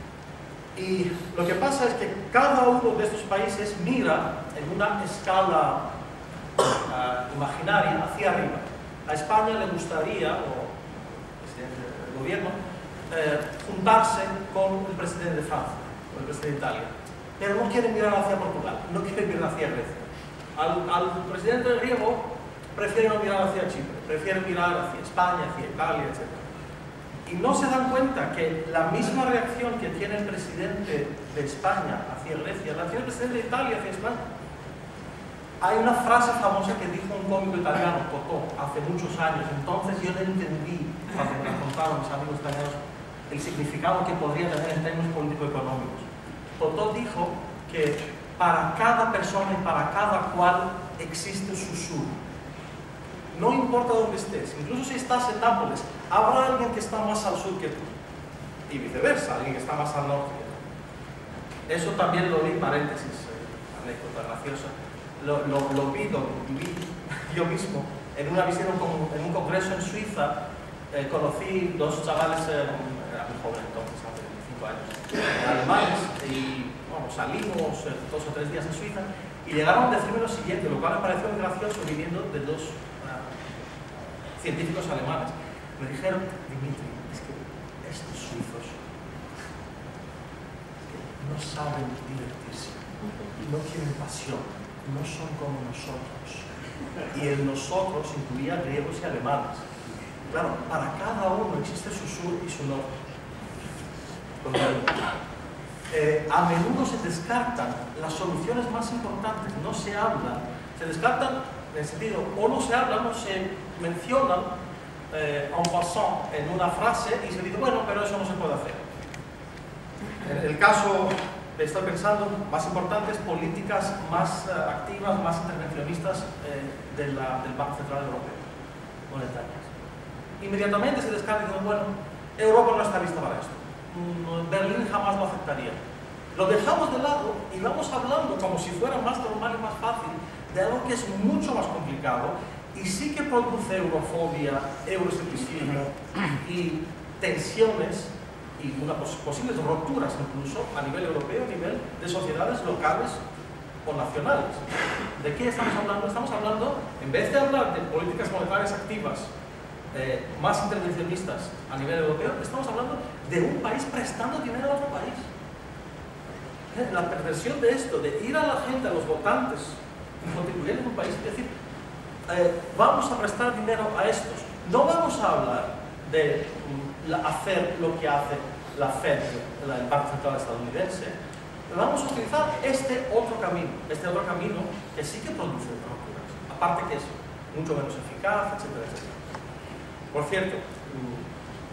Y lo que pasa es que cada uno de estos países mira en una escala uh, imaginaria hacia arriba. A España le gustaría, o el presidente del gobierno, eh, juntarse con el presidente de Francia, con el presidente de Italia, pero no quiere mirar hacia Portugal, no quiere mirar hacia Grecia. Al, al presidente griego prefiere no mirar hacia Chipre, prefiere mirar hacia España, hacia Italia, etcétera. Y no se dan cuenta que la misma reacción que tiene el presidente de España hacia Grecia, la tiene el presidente de Italia hacia España. Hay una frase famosa que dijo un cómico italiano, Totò, hace muchos años. Entonces yo no entendí, cuando me la contaron mis amigos italianos, el significado que podría tener en términos político-económicos. Totò dijo que para cada persona y para cada cual existe su sur. No importa dónde estés, incluso si estás en Nápoles, habrá alguien que está más al sur que tú. Y viceversa, alguien que está más al norte que tú. Eso también lo vi, paréntesis, eh, anécdota graciosa, lo, lo, lo vi, lo viví yo mismo en una visita en un congreso en Suiza. Eh, conocí dos chavales, eh, era muy joven entonces, hace veinticinco años, alemanes, y bueno, salimos eh, dos o tres días en Suiza y llegaron a decirme lo siguiente, lo cual me pareció muy gracioso viniendo de dos uh, científicos alemanes. Me dijeron, Dimitri, es que estos suizos es que no saben divertirse, no tienen pasión, no son como nosotros. Y en nosotros incluía griegos y alemanes. Claro, para cada uno existe su sur y su norte. Eh, a menudo se descartan las soluciones más importantes, no se hablan, se descartan en el sentido, o no se hablan, o se mencionan eh, en passant en una frase y se dice, bueno, pero eso no se puede hacer. En el caso, estoy pensando, más importantes, políticas más uh, activas, más intervencionistas eh, de la, del Banco Central Europeo, monetarias. Inmediatamente se descarta y dicen, bueno, Europa no está lista para esto. Berlín jamás lo aceptaría. Lo dejamos de lado y vamos hablando como si fuera más normal y más fácil de algo que es mucho más complicado y sí que produce eurofobia, euroescepticismo y tensiones y unas posibles rupturas incluso a nivel europeo, a nivel de sociedades locales o nacionales. ¿De qué estamos hablando? Estamos hablando, en vez de hablar de políticas monetarias activas Eh, más intervencionistas a nivel europeo, estamos hablando de un país prestando dinero a otro país. Eh, la perversión de esto, de ir a la gente, a los votantes contribuyentes de un país, es decir, eh, vamos a prestar dinero a estos, no vamos a hablar de mm, la, hacer lo que hace la Fed, la, el Banco Central estadounidense, vamos a utilizar este otro camino, este otro camino que sí que produce rupturas, aparte que es mucho menos eficaz, etcétera, etcétera. Por cierto,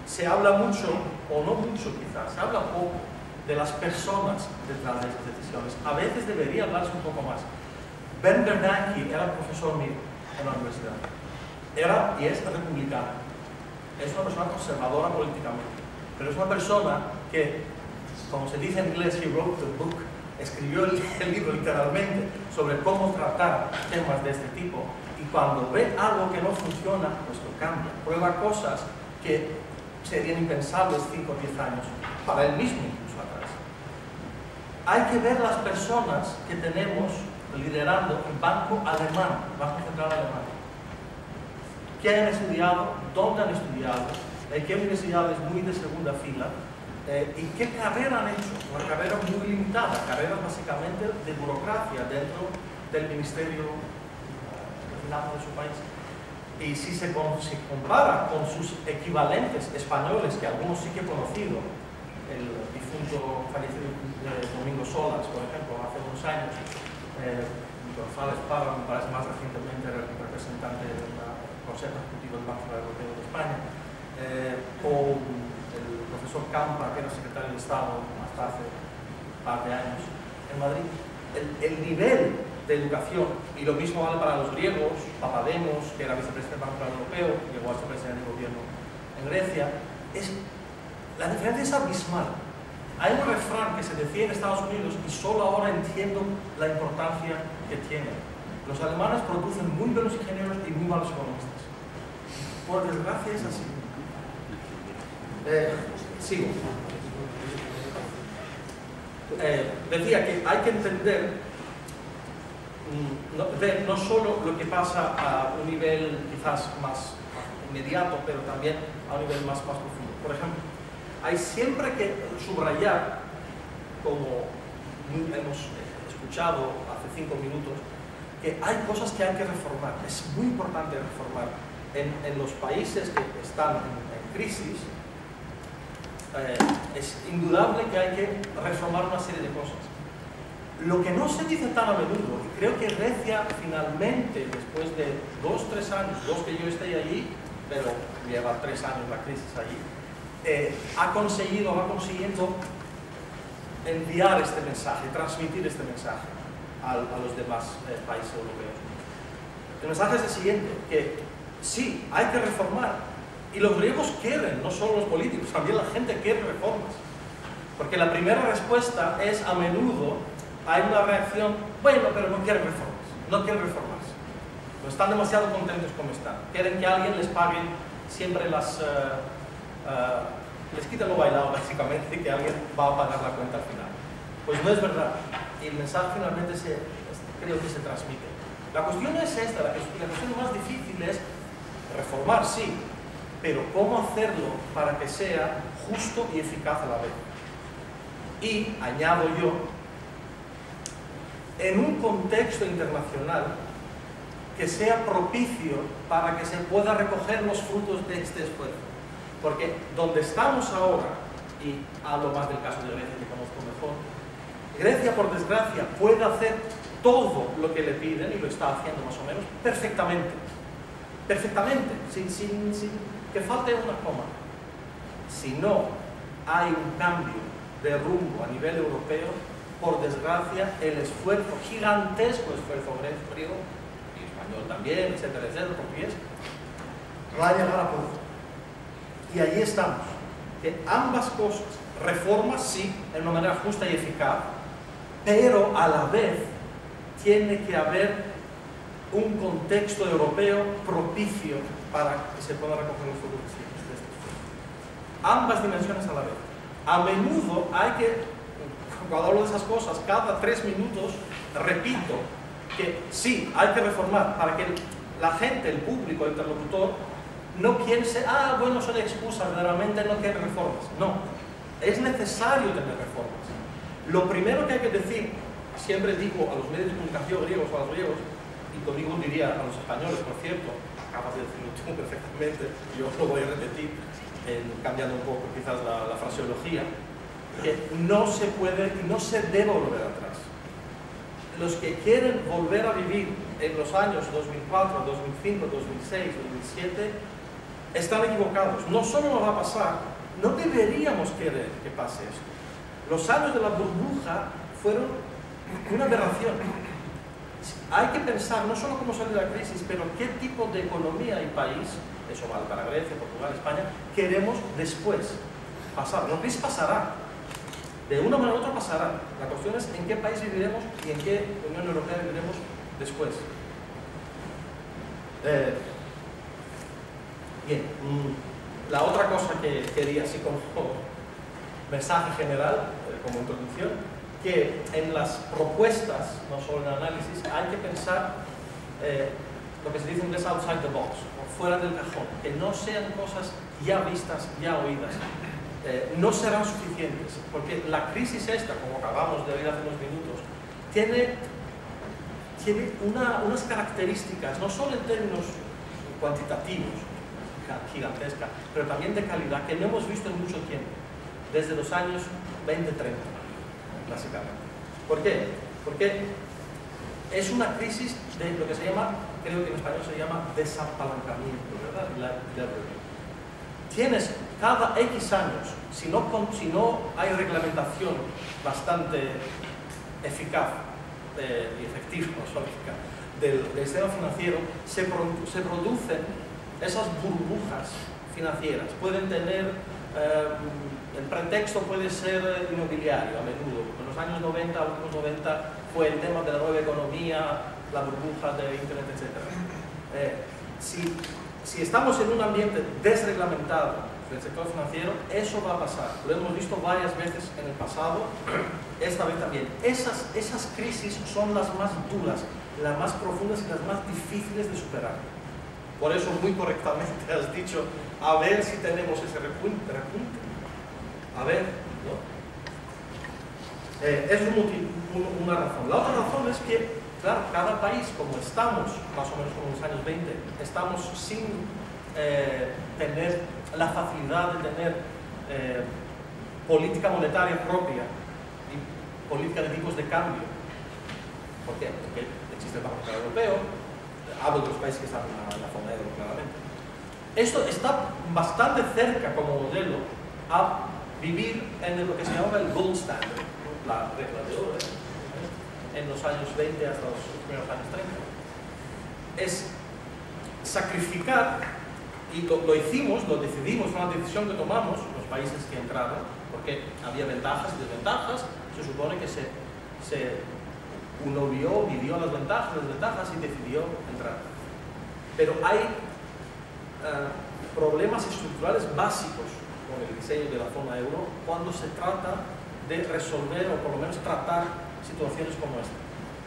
se habla mucho, o no mucho quizás, se habla poco de las personas detrás de esas decisiones. A veces debería hablarse un poco más. Ben Bernanke era profesor mío en la universidad. Era y es republicano. Es una persona conservadora políticamente. Pero es una persona que, como se dice en inglés, he wrote the book, escribió el, el libro literalmente sobre cómo tratar temas de este tipo, y cuando ve algo que no funciona, pues lo cambia. Prueba cosas que serían impensables cinco o diez años para él mismo incluso atrás. Hay que ver las personas que tenemos liderando el Banco Alemán, Banco Central Alemán. ¿Qué han estudiado? ¿Dónde han estudiado? ¿En qué universidades muy de segunda fila? Eh, ¿Y qué carrera han hecho? Una carrera muy limitada, carreras básicamente de burocracia dentro del Ministerio de Finanzas de su país. Y si se, con, se compara con sus equivalentes españoles, que algunos sí que he conocido, el difunto fallecido eh, Domingo Solas, por ejemplo, hace unos años, eh, González Parra, me parece más recientemente representante del Consejo Ejecutivo del Banco Europeo de España, eh, o el profesor Campa, que era secretario de Estado hasta hace un par de años en Madrid. El, el nivel de educación, y lo mismo vale para los griegos, Papademos, que era vicepresidente del Banco Europeo, llegó a ser presidente del gobierno en Grecia, es, la diferencia es abismal. Hay un refrán que se decía en Estados Unidos y solo ahora entiendo la importancia que tiene. Los alemanes producen muy buenos ingenieros y muy malos economistas. Por desgracia es así. Eh, sigo. Eh, decía que hay que entender, no, ver no solo lo que pasa a un nivel quizás más inmediato, pero también a un nivel más, más profundo. Por ejemplo, hay siempre que subrayar, como hemos escuchado hace cinco minutos, que hay cosas que hay que reformar. Es muy importante reformar. En, en los países que están en, en crisis, eh, es indudable que hay que reformar una serie de cosas. Lo que no se dice tan a menudo, y creo que Grecia finalmente, después de dos, tres años, dos que yo esté allí, pero lleva tres años la crisis allí, eh, ha conseguido, va consiguiendo enviar este mensaje, transmitir este mensaje a, a los demás eh, países europeos. El mensaje es el siguiente, que sí, hay que reformar. Y los griegos quieren, no solo los políticos, también la gente quiere reformas. Porque la primera respuesta es, a menudo, hay una reacción, bueno, pero no quieren reformas, no quieren reformarse. No están demasiado contentos como están. Quieren que alguien les pague siempre las... Uh, uh, les quita lo bailado, básicamente, y que alguien va a pagar la cuenta al final. Pues no es verdad. Y el mensaje finalmente se, creo que se transmite. La cuestión es esta, la cuestión más difícil es reformar, sí, pero cómo hacerlo para que sea justo y eficaz a la vez. Y, añado yo, en un contexto internacional que sea propicio para que se pueda recoger los frutos de este esfuerzo. Porque donde estamos ahora, y hablo más del caso de Grecia que conozco mejor, Grecia, por desgracia, puede hacer todo lo que le piden, y lo está haciendo más o menos, perfectamente. Perfectamente, sin, sin, sin que falte una coma. Si no hay un cambio de rumbo a nivel europeo, por desgracia, el esfuerzo, gigantesco esfuerzo griego, y español también, etcétera, etcétera, portugués, va a llegar a poco. Y allí estamos. Que ambas cosas, reformas sí, en una manera justa y eficaz, pero a la vez tiene que haber un contexto europeo propicio para que se pueda recoger los frutos de este esfuerzo. Ambas dimensiones a la vez. A menudo hay que, cuando hablo de esas cosas, cada tres minutos repito que sí, hay que reformar para que la gente, el público, el interlocutor, no piense, ah, bueno, son excusas, realmente no quieren reformas. No, es necesario tener reformas. Lo primero que hay que decir, siempre digo a los medios de comunicación griegos o a los griegos, y lo digo, diría a los españoles, por cierto, acabas de decirlo tú perfectamente, yo lo voy a repetir, eh, cambiando un poco quizás la, la fraseología, que no se puede y no se debe volver atrás. Los que quieren volver a vivir en los años dos mil cuatro, dos mil cinco, dos mil seis, dos mil siete, están equivocados. No solo nos va a pasar, no deberíamos querer que pase esto. Los años de la burbuja fueron una aberración. Hay que pensar no solo cómo salir de la crisis, pero qué tipo de economía y país, eso vale para Grecia, Portugal, España, queremos después pasar. La crisis pasará, de una manera u otra pasará. La cuestión es en qué país viviremos y en qué Unión Europea viviremos después. Eh, bien, mm, la otra cosa que quería, así como mensaje general, eh, como introducción, que en las propuestas, no solo en el análisis, hay que pensar eh, lo que se dice en inglés outside the box, o fuera del cajón, que no sean cosas ya vistas, ya oídas. Eh, no serán suficientes, porque la crisis esta, como acabamos de oír hace unos minutos, tiene, tiene una, unas características, no solo en términos cuantitativos, gigantesca, pero también de calidad, que no hemos visto en mucho tiempo, desde los años veinte treinta, básicamente. ¿Por qué? Porque es una crisis de lo que se llama, creo que en español se llama desapalancamiento, ¿verdad? La, la, tienes cada X años, si no, si no hay reglamentación bastante eficaz eh, y efectiva, no solo eficaz, del, del sistema financiero, se, pro, se producen esas burbujas financieras. Pueden tener, eh, el pretexto puede ser inmobiliario a menudo. En los años noventa, últimos noventa, fue el tema de la nueva economía, la burbuja de Internet, etcétera. Eh, si, si estamos en un ambiente desreglamentado del sector financiero, eso va a pasar. Lo hemos visto varias veces en el pasado, esta vez también. Esas, esas crisis son las más duras, las más profundas y las más difíciles de superar. Por eso, muy correctamente has dicho, a ver si tenemos ese repunte. repunte. A ver, ¿no? Eh, es un motivo, una razón. La otra razón es que, claro, cada país, como estamos, más o menos como en los años veinte, estamos sin eh, tener la facilidad de tener eh, política monetaria propia y política de tipos de cambio. ¿Por qué? Porque existe el Banco Central Europeo, hablo de los países que están en la, en la zona euro, claramente. Esto está bastante cerca como modelo a vivir en lo que se llama el gold standard, la regla de oro, ¿eh? En los años veinte hasta los primeros años treinta. Es sacrificar, y lo, lo hicimos, lo decidimos, fue una decisión que tomamos los países que entraron, porque había ventajas y desventajas, se supone que se, se uno vio, vivió las ventajas, las desventajas y decidió entrar. Pero hay uh, problemas estructurales básicos con el diseño de la zona euro cuando se trata de resolver o por lo menos tratar situaciones como esta.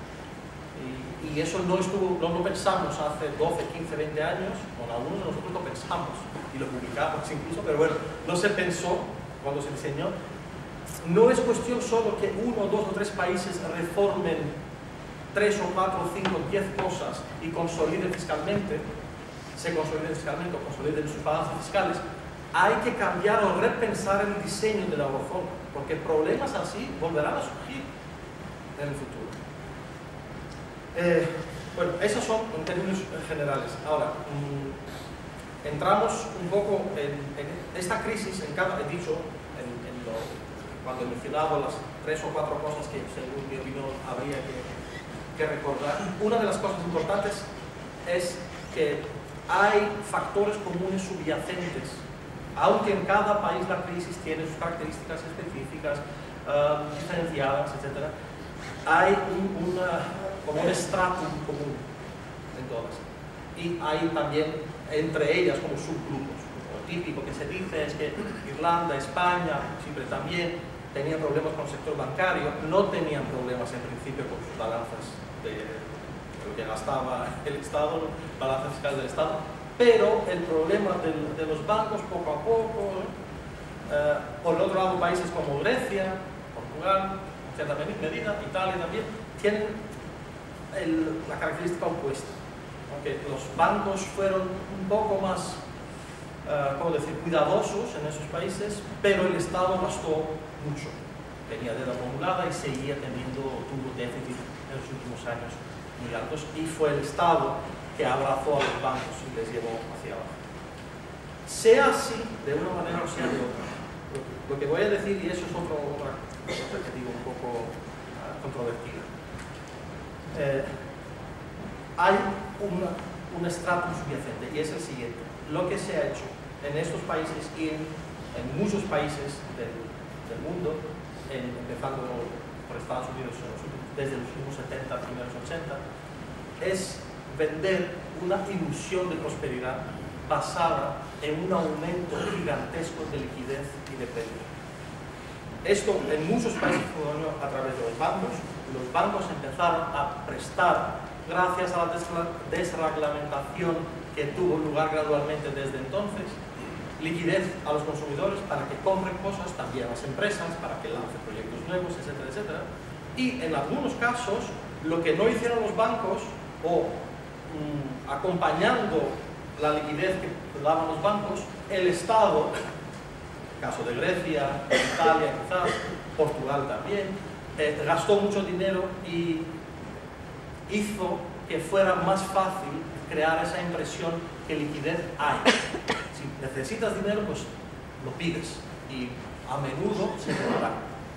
Y, y eso no estuvo, no lo pensamos hace doce, quince, veinte años, con algunos de nosotros lo pensamos y lo publicamos incluso, pero bueno, no se pensó cuando se diseñó. No es cuestión solo que uno, dos o tres países reformen tres o cuatro, cinco, diez cosas y consoliden fiscalmente, se consoliden fiscalmente o consoliden sus balanzas fiscales. Hay que cambiar o repensar el diseño de la eurozona, porque problemas así volverán a surgir en el futuro. Eh, bueno, esos son en términos generales. Ahora, mmm, entramos un poco en, en esta crisis, en cada, he dicho, en, en lo, cuando he mencionado las tres o cuatro cosas que, según mi opinión, habría que, que recordar. Una de las cosas importantes es que hay factores comunes subyacentes, aunque en cada país la crisis tiene sus características específicas, uh, diferenciadas, etcétera. Hay un, una, como un estratum común en todas. Y hay también entre ellas como subgrupos. Lo típico que se dice es que Irlanda, España, Chipre también tenían problemas con el sector bancario, no tenían problemas en principio con sus balanzas de, de lo que gastaba el Estado, balanza fiscal del Estado, pero el problema de, de los bancos poco a poco, eh, por el otro lado países como Grecia, Portugal, en cierta medida, Italia también, tienen el, la característica opuesta. Aunque los bancos fueron un poco más, uh, ¿cómo decir?, cuidadosos en esos países, pero el Estado gastó mucho. Tenía deuda acumulada y seguía teniendo, tuvo déficit en los últimos años muy altos, y fue el Estado que abrazó a los bancos y les llevó hacia abajo. sea así de una manera o sea de otra. Lo que voy a decir, y eso es otro, otra cosa que digo un poco uh, controvertida. Eh, hay una, un estrato subyacente y es el siguiente. Lo que se ha hecho en estos países y en, en muchos países del, del mundo, en, empezando por Estados Unidos desde los años setenta, primeros ochenta, es vender una ilusión de prosperidad basada en un aumento gigantesco de liquidez y de precios. Esto en muchos países fue a través de los bancos. Los bancos empezaron a prestar, gracias a la desreglamentación que tuvo lugar gradualmente desde entonces, liquidez a los consumidores para que compren cosas, también a las empresas, para que lancen proyectos nuevos, etcétera, etcétera. Y en algunos casos, lo que no hicieron los bancos, o mmm, acompañando la liquidez que daban los bancos, el Estado, caso de Grecia, Italia quizás, Portugal también, eh, gastó mucho dinero y hizo que fuera más fácil crear esa impresión que liquidez hay. Si necesitas dinero, pues lo pides y a menudo se te dará.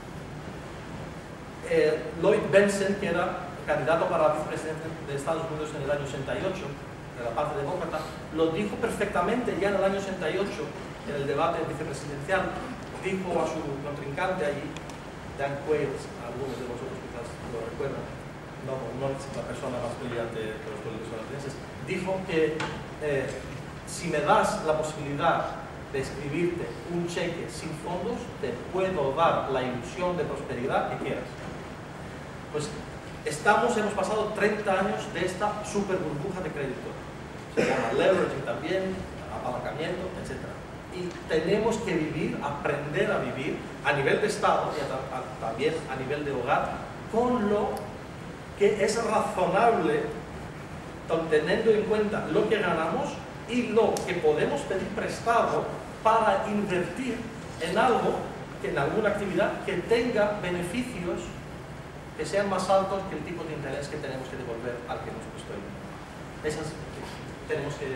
Eh, Lloyd Bentsen, que era candidato para vicepresidente de Estados Unidos en el año ochenta y ocho, de la parte demócrata, lo dijo perfectamente ya en el año ochenta y ocho, en el debate vicepresidencial. Dijo a su contrincante allí, Dan Quayle, algunos de vosotros quizás lo recuerdan, no, no es la persona más brillante de los políticos estadounidenses, dijo que eh, si me das la posibilidad de escribirte un cheque sin fondos, te puedo dar la ilusión de prosperidad que quieras. Pues estamos, hemos pasado treinta años de esta super burbuja de crédito. Se llama leveraging también, apalancamiento, etcétera. Y tenemos que vivir, aprender a vivir a nivel de Estado y a, a, también a nivel de hogar, con lo que es razonable, teniendo en cuenta lo que ganamos y lo que podemos pedir prestado para invertir en algo, en alguna actividad que tenga beneficios que sean más altos que el tipo de interés que tenemos que devolver al que nos prestó. Esas tenemos que...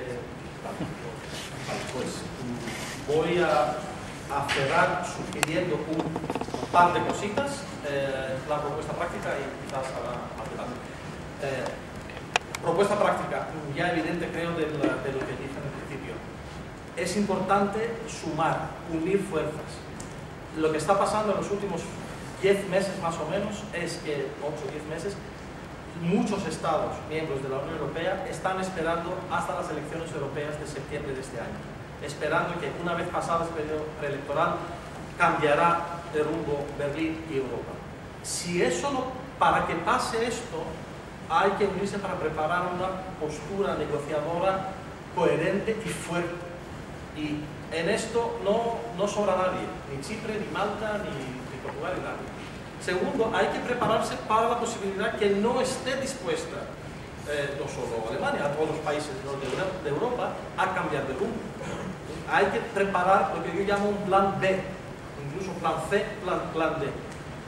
Vale, pues voy a, a cerrar sugiriendo un par de cositas, eh, la propuesta práctica y quizás a la matemática. Eh, propuesta práctica, ya evidente creo de, la, de lo que dije en el principio. Es importante sumar, unir fuerzas. Lo que está pasando en los últimos diez meses más o menos es que, ocho o diez meses, muchos estados miembros de la Unión Europea están esperando hasta las elecciones europeas de septiembre de este año, esperando que una vez pasado el periodo preelectoral cambiará de rumbo Berlín y Europa. Si eso no, para que pase esto, hay que unirse para preparar una postura negociadora coherente y fuerte. Y en esto no, no sobra nadie, ni Chipre, ni Malta, ni, ni Portugal, ni nadie. Segundo, hay que prepararse para la posibilidad que no esté dispuesta, eh, no solo Alemania, a todos los países de Europa, a cambiar de rumbo. Hay que preparar lo que yo llamo un plan B, incluso plan C, plan, plan D.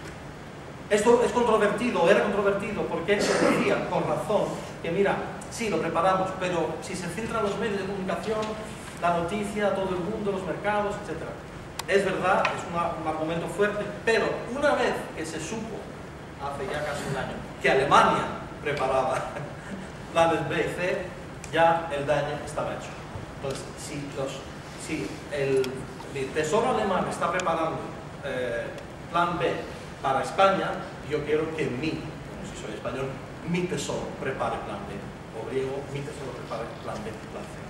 Esto es controvertido, era controvertido, porque se decía con razón que mira, sí, lo preparamos, pero si se filtran los medios de comunicación, la noticia, todo el mundo, los mercados, etcétera. Es verdad, es una, un argumento fuerte, pero una vez que se supo, hace ya casi un año, que Alemania preparaba planes B y C, ya el daño estaba hecho. Entonces, si, los, si el, el Tesoro alemán está preparando eh, plan B para España, yo quiero que mi, como si soy español, mi Tesoro prepare plan B, o griego, mi Tesoro prepare plan B, plan C.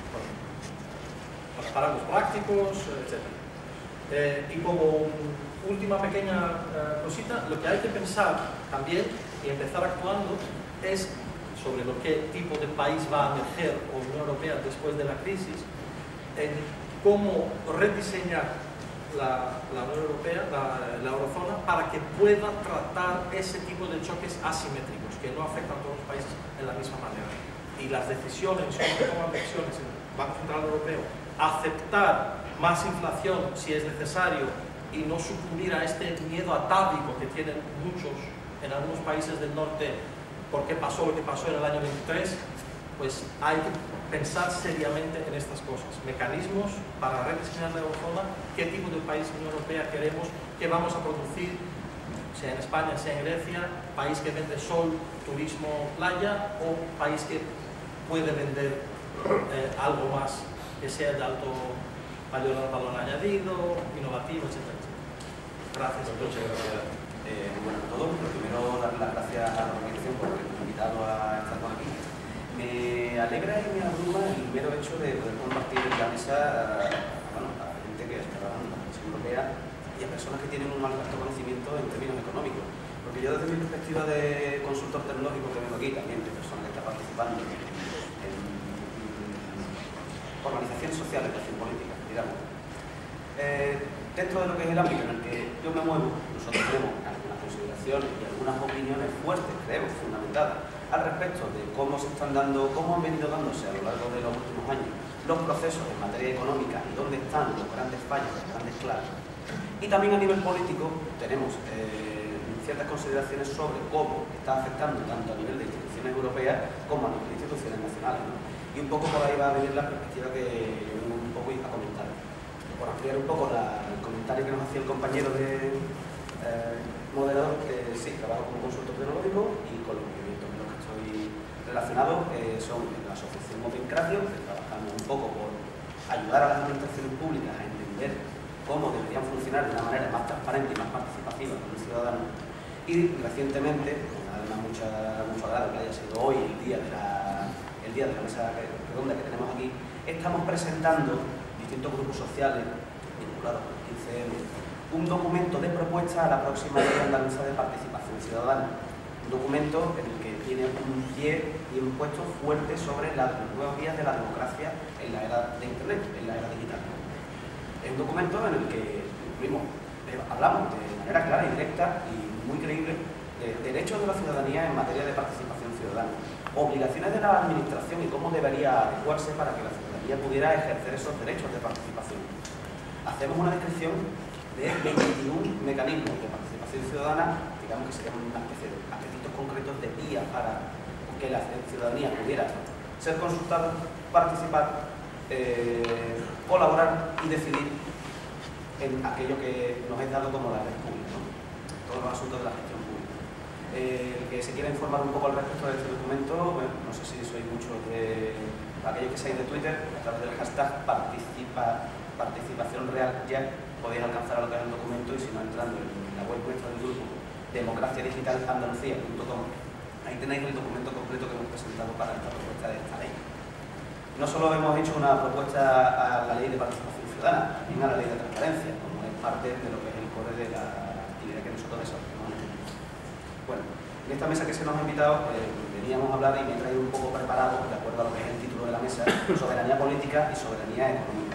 Bueno, para los prácticos, etcétera. Eh, y como última pequeña eh, cosita, lo que hay que pensar también y empezar actuando es sobre lo que tipo de país va a emerger o Unión Europea después de la crisis, en cómo rediseñar la, la Unión Europea, la, la eurozona, para que pueda tratar ese tipo de choques asimétricos que no afectan a todos los países de la misma manera. Y las decisiones, cómo se toman decisiones en el Banco Central Europeo, aceptar más inflación si es necesario y no sucumbir a este miedo atávico que tienen muchos en algunos países del norte porque pasó lo que pasó en el año veintitrés, pues hay que pensar seriamente en estas cosas. Mecanismos para rediseñar la eurozona, qué tipo de país en la Unión Europea queremos, qué vamos a producir, sea en España, sea en Grecia, país que vende sol, turismo, playa, o país que puede vender eh, algo más que sea de alto valor, valor añadido, innovativo, etcétera, etcétera. Gracias.
Muchas gracias. Eh, bueno, a todos, lo primero dar las gracias a la organización por habernos invitado a estar por aquí. Me alegra y me abruma el mero hecho de poder compartir en la mesa bueno, a gente que está trabajando en la Comisión Europea y a personas que tienen un alto conocimiento en términos económicos. Porque yo desde mi perspectiva de consultor tecnológico que vengo aquí, también de persona que está participando en, en, en organizaciones sociales de acción política, digamos. Eh, dentro de lo que es el ámbito en el que yo me muevo, nosotros tenemos algunas consideraciones y algunas opiniones fuertes, creo, fundamentadas, al respecto de cómo se están dando, cómo han venido dándose a lo largo de los últimos años los procesos en materia económica y dónde están los grandes fallos, las grandes claves. Y también a nivel político tenemos eh, ciertas consideraciones sobre cómo está afectando tanto a nivel de instituciones europeas como a nivel de instituciones nacionales, ¿no? Y un poco por ahí va a venir la perspectiva que yo vengo un poco a comentar. Por ampliar un poco la, el comentario que nos hacía el compañero de eh, moderador, que sí, trabajo como consultor tecnológico y con los movimientos en los que estoy relacionado eh, son en la asociación Opencratio, que trabajamos un poco por ayudar a las administraciones públicas a entender cómo deberían funcionar de una manera más transparente y más participativa con el ciudadano. Y recientemente, además mucha, mucho agrado que haya sido hoy el día de la, el día de la mesa redonda que tenemos aquí, estamos presentando distintos grupos sociales vinculados con el quince eme, un documento de propuesta a la próxima Ley Andaluza de Participación Ciudadana. Un documento en el que tiene un pie y un puesto fuerte sobre las nuevas vías de la democracia en la era de Internet, en la era digital. Es un documento en el que incluimos, eh, hablamos de manera clara y directa y muy creíble de derechos de la ciudadanía en materia de participación ciudadana, obligaciones de la administración y cómo debería adecuarse para que la ciudadanía pudiera ejercer esos derechos de participación. Hacemos una descripción de veintiún mecanismos de participación ciudadana, digamos que serían una especie de apetitos concretos de vía para que la ciudadanía pudiera ser consultada, participar, eh, colaborar y decidir en aquello que nos es dado como la red pública, ¿no? Todos los asuntos de la gestión pública. Eh, el que se quiera informar un poco al respecto de este documento, bueno, no sé si sois muchos de aquellos que seáis de Twitter, a través del hashtag participa, participación real ya podéis alcanzar a lo que es el documento, y si no, entrando en la web nuestra del grupo democracia digital andalucía punto com, ahí tenéis el documento completo que hemos presentado para esta propuesta de esta ley. No solo hemos hecho una propuesta a la ley de participación ciudadana, también a la ley de transparencia, como es parte de lo que es el core de la actividad que nosotros desarrollamos. Bueno, en esta mesa que se nos ha invitado, eh, veníamos a hablar, y me he traído un poco preparado, de acuerdo a lo que es el título de la mesa, soberanía política y soberanía económica.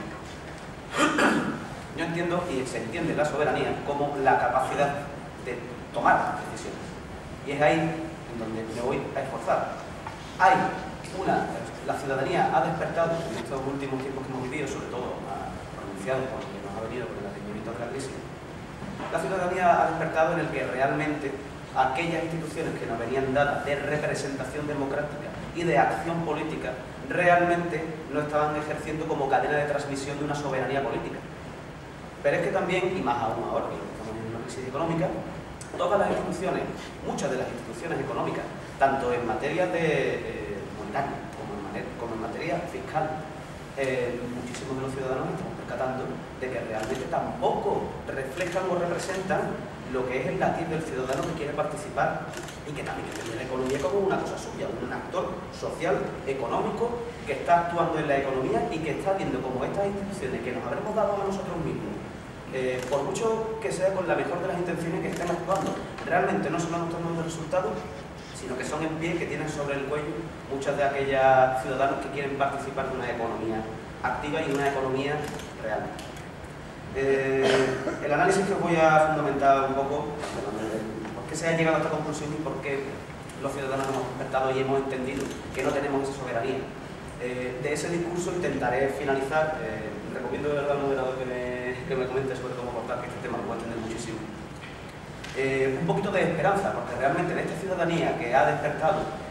Yo entiendo y se entiende la soberanía como la capacidad de tomar decisiones. Y es ahí en donde me voy a esforzar. Hay una, la ciudadanía ha despertado en estos últimos tiempos que hemos vivido, sobre todo pronunciado por lo que nos ha venido con el advenimiento de la crisis. La ciudadanía ha despertado en el que realmente aquellas instituciones que nos venían dadas de representación democrática y de acción política realmente no estaban ejerciendo como cadena de transmisión de una soberanía política. Pero es que también, y más aún ahora que estamos en una crisis económica, todas las instituciones, muchas de las instituciones económicas, tanto en materia de eh, monetaria como en, como en materia fiscal, eh, muchísimos de los ciudadanos estamos percatando de que realmente tampoco reflejan o representan lo que es el latir del ciudadano que quiere participar y que también entiende la economía como una cosa suya, un actor social, económico, que está actuando en la economía y que está viendo como estas instituciones que nos habremos dado a nosotros mismos, eh, por mucho que sea con la mejor de las intenciones que estén actuando, realmente no solo nos están dando resultados, sino que son en pie, que tienen sobre el cuello muchos de aquellos ciudadanos que quieren participar de una economía activa y de una economía real. Eh, el análisis que os voy a fundamentar un poco, por qué se ha llegado a esta conclusión y por qué los ciudadanos hemos despertado y hemos entendido que no tenemos esa soberanía. Eh, de ese discurso intentaré finalizar, eh, recomiendo de verdad al moderador que me, que me comente sobre cómo aportar, que este tema lo puedo entender muchísimo. Eh, un poquito de esperanza, porque realmente en esta ciudadanía que ha despertado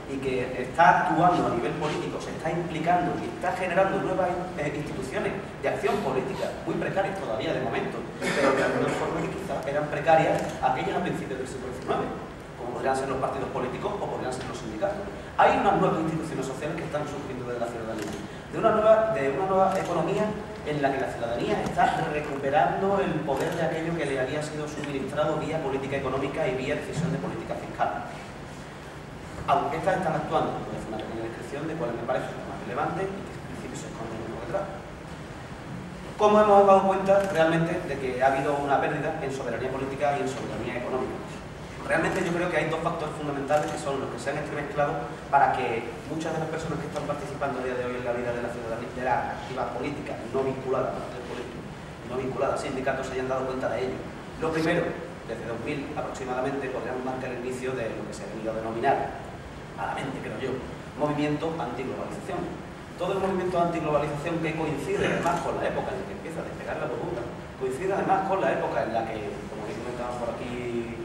y que está actuando a nivel político, se está implicando y está generando nuevas eh, instituciones de acción política, muy precarias todavía de momento, pero de alguna forma que quizás eran precarias aquellas a principios del siglo diecinueve, como podrían ser los partidos políticos o podrían ser los sindicatos. Hay unas nuevas instituciones sociales que están surgiendo de la ciudadanía, de una nueva, de una nueva economía en la que la ciudadanía está recuperando el poder de aquello que le había sido suministrado vía política económica y vía decisión de política fiscal. Aunque estas están actuando, voy a hacer una pequeña descripción de cuáles me parecen las más relevantes y que en principio se esconden por detrás. ¿Cómo hemos dado cuenta realmente de que ha habido una pérdida en soberanía política y en soberanía económica? Realmente yo creo que hay dos factores fundamentales que son los que se han entremezclado para que muchas de las personas que están participando a día de hoy en la vida de la ciudadanía, de la actividad política, no vinculada a partidos políticos, no vinculada a sindicatos, se hayan dado cuenta de ello. Lo primero, desde dos mil aproximadamente, podríamos marcar el inicio de lo que se ha venido a denominar, malamente creo yo, movimiento antiglobalización. Todo el movimiento antiglobalización que coincide además con la época en la que empieza a despegar la burbuja, coincide además con la época en la que, como he comentado por aquí,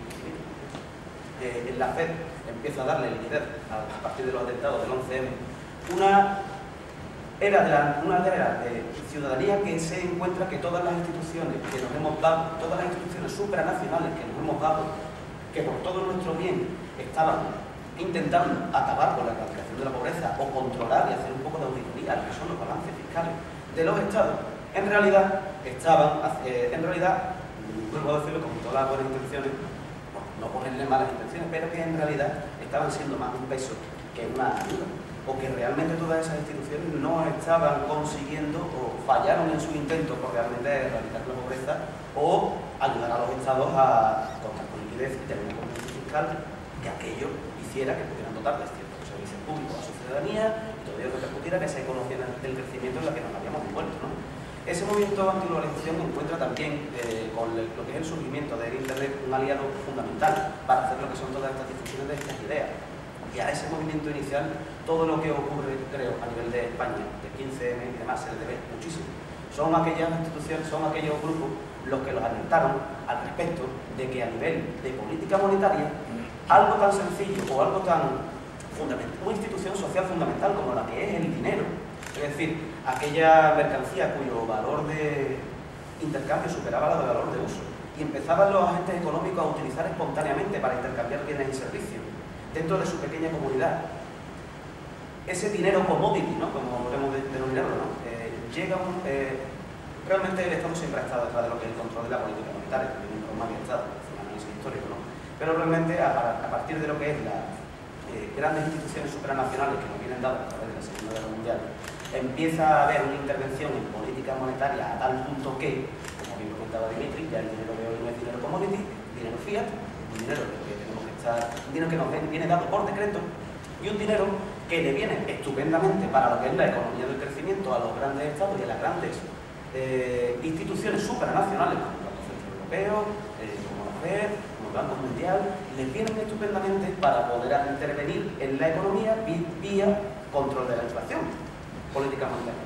eh, la Fed empieza a darle liquidez a, a partir de los atentados del once eme, una era de la, una era de ciudadanía que se encuentra que todas las instituciones que nos hemos dado, todas las instituciones supranacionales que nos hemos dado, que por todo nuestro bien estaban intentando acabar con la erradicación de la pobreza o controlar y hacer un poco de auditoría a lo que son los balances fiscales de los estados, en realidad estaban, eh, en realidad, vuelvo a decirlo con todas las buenas intenciones, no, no ponerle malas intenciones, pero que en realidad estaban siendo más un peso que una ayuda, o que realmente todas esas instituciones no estaban consiguiendo o fallaron en su intento por realmente erradicar la pobreza o ayudar a los estados a contar con liquidez y tener una competencia fiscal que aquello hiciera que pudieran dotar de ciertos servicios públicos a su ciudadanía y todo ello repercutiera en esa economía del crecimiento en la que nos habíamos envuelto, ¿no? Ese movimiento antiglobalización encuentra también eh, con el, lo que es el surgimiento del Internet un aliado fundamental para hacer lo que son todas estas difusiones de estas ideas. Y a ese movimiento inicial, todo lo que ocurre, creo, a nivel de España, de quince eme y demás, se le debe muchísimo. Son aquellas instituciones, son aquellos grupos los que los alertaron al respecto de que a nivel de política monetaria, algo tan sencillo o algo tan fundamental, una institución social fundamental como la que es el dinero, es decir, aquella mercancía cuyo valor de intercambio superaba la de valor de uso, y empezaban los agentes económicos a utilizar espontáneamente para intercambiar bienes y servicios dentro de su pequeña comunidad. Ese dinero commodity, ¿no?, como podemos denominarlo, ¿no?, eh, llega un, eh, realmente el Estado siempre ha estado detrás de lo que es el control de la política monetaria, también por más bien Estado, es un análisis histórico, ¿no? Pero realmente a, a partir de lo que es las eh, grandes instituciones supranacionales que nos vienen dadas a través de la Segunda Guerra Mundial, empieza a haber una intervención en política monetaria a tal punto que, como bien comentaba Dimitri, ya el dinero de hoy no es dinero commodity, dinero fiat, un dinero que tenemos que estar, un dinero que nos viene dado por decreto y un dinero que le viene estupendamente para lo que es la economía del crecimiento a los grandes estados y a las grandes eh, instituciones supranacionales como el Banco Central Europeo, eh, como la Fed, el Banco Mundial, les vienen estupendamente para poder intervenir en la economía vía control de la inflación, política monetaria.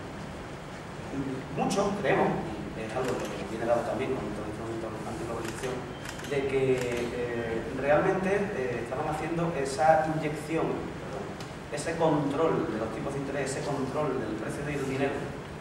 Muchos creemos, y es algo que nos viene dado también con el instrumento antiglobalización, de que eh, realmente eh, estaban haciendo esa inyección, perdón, ese control de los tipos de interés, ese control del precio del dinero,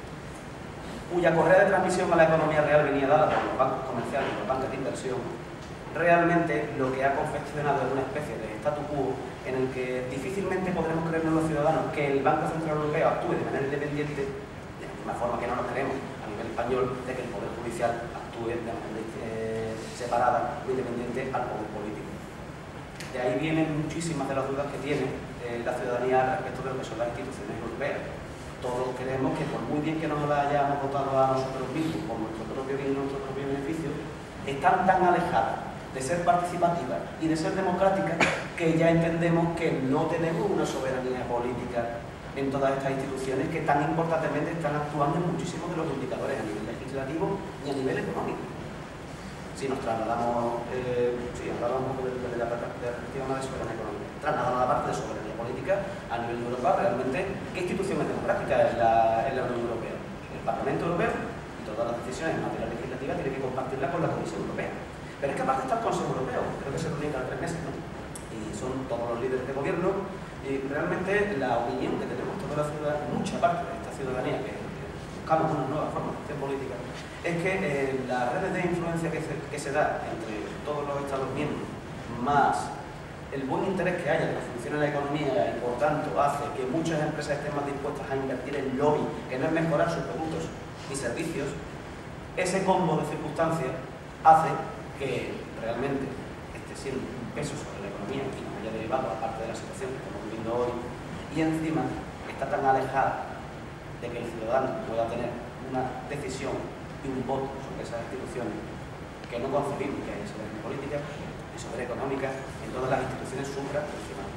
cuya correa de transmisión a la economía real venía dada por los bancos comerciales y los bancos de inversión, realmente lo que ha confeccionado es una especie de statu quo en el que difícilmente podremos creernos los ciudadanos que el Banco Central Europeo actúe de manera independiente, de la misma forma que no lo creemos a nivel español de que el Poder Judicial actúe de manera eh, separada o independiente al poder político. De ahí vienen muchísimas de las dudas que tiene eh, la ciudadanía respecto de lo que son las instituciones europeas. Todos creemos que por muy bien que nos la hayamos votado a nosotros mismos, por nuestro propio bien y nuestro propio beneficio, están tan alejadas de ser participativas y de ser democráticas que ya entendemos que no tenemos una soberanía política en todas estas instituciones que tan importantemente están actuando en muchísimos de los indicadores a nivel legislativo y a nivel económico. Si nos trasladamos, eh, sí, hablamos un poco de, de la perspectiva más de soberanía económica, trasladamos la parte de soberanía política a nivel de Europa, realmente, ¿qué institución es democrática en la, en la Unión Europea? El Parlamento Europeo y todas las decisiones en materia legislativa tienen que compartirlas con la Comisión Europea. Pero es que aparte está el Consejo Europeo, creo que se reúne cada tres meses, ¿no? Y son todos los líderes de gobierno Eh, realmente la opinión que tenemos toda la ciudadanía, mucha parte de esta ciudadanía que, que buscamos una nueva forma de acción política, es que eh, las redes de influencia que se, que se da entre todos los Estados miembros, más el buen interés que haya de que funcione la economía y por tanto hace que muchas empresas estén más dispuestas a invertir en lobby, que no es mejorar sus productos y servicios, ese combo de circunstancias hace que realmente esté siendo un peso sobre la economía y nos haya derivado a parte de la situación que estamos viviendo hoy, y encima está tan alejada de que el ciudadano pueda tener una decisión y un voto sobre esas instituciones que no concebimos que haya soberanía política y soberanía económica en todas las instituciones supranacionales.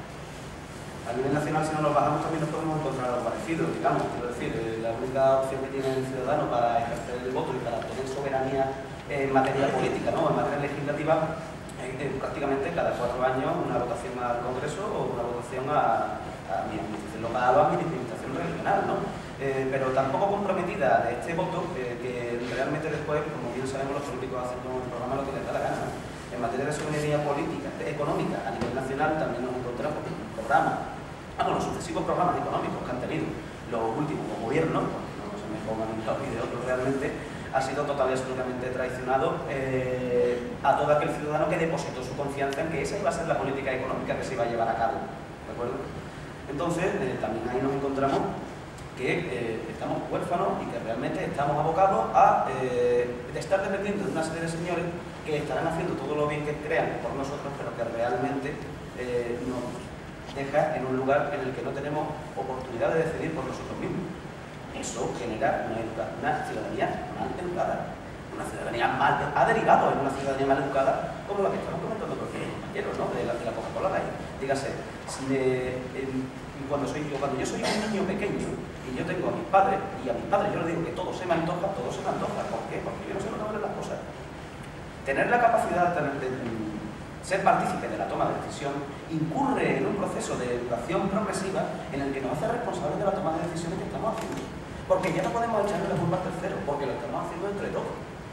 A nivel nacional, si no nos bajamos, también nos podemos encontrar algo parecido, digamos. Quiero decir, eh, la única opción que tiene el ciudadano para ejercer el voto y para tener soberanía en materia política, ¿no? En materia legislativa, eh, eh, prácticamente cada cuatro años una votación al Congreso o una votación a, a mi administración local o a mi administración regional, ¿no? Eh, pero tampoco comprometida de este voto, eh, que realmente después, como bien sabemos, los políticos hacen con el programa lo que les da la gana, ¿no? En materia de soberanía política, económica, a nivel nacional, también nos encontramos con un programa, ah, bueno, los sucesivos programas económicos que han tenido los últimos gobiernos, porque no se me pongan ni los de otros realmente, ha sido total y absolutamente traicionado eh, a todo aquel ciudadano que depositó su confianza en que esa iba a ser la política económica que se iba a llevar a cabo, ¿de acuerdo? Entonces, eh, también ahí nos encontramos que eh, estamos huérfanos y que realmente estamos abocados a eh, estar dependiendo de una serie de señores que estarán haciendo todo lo bien que crean por nosotros, pero que realmente eh, nos deja en un lugar en el que no tenemos oportunidad de decidir por nosotros mismos. Eso genera una, una ciudadanía mal educada. Una ciudadanía mal, ha derivado en una ciudadanía mal educada, como la que estamos comentando con los compañeros, ¿no? De la, de la Coca-Cola Light. Dígase, si de, en, cuando, soy, cuando yo soy un niño pequeño y yo tengo a mis padres, y a mis padres yo les digo que todo se me antoja, todo se me antoja. ¿Por qué? Porque yo no sé lo que valen las cosas. Tener la capacidad de, de, de ser partícipe de la toma de decisión incurre en un proceso de educación progresiva en el que nos hace responsables de la toma de decisiones que estamos haciendo. Porque ya no podemos echarle la culpa al tercero, porque lo estamos haciendo entre todos.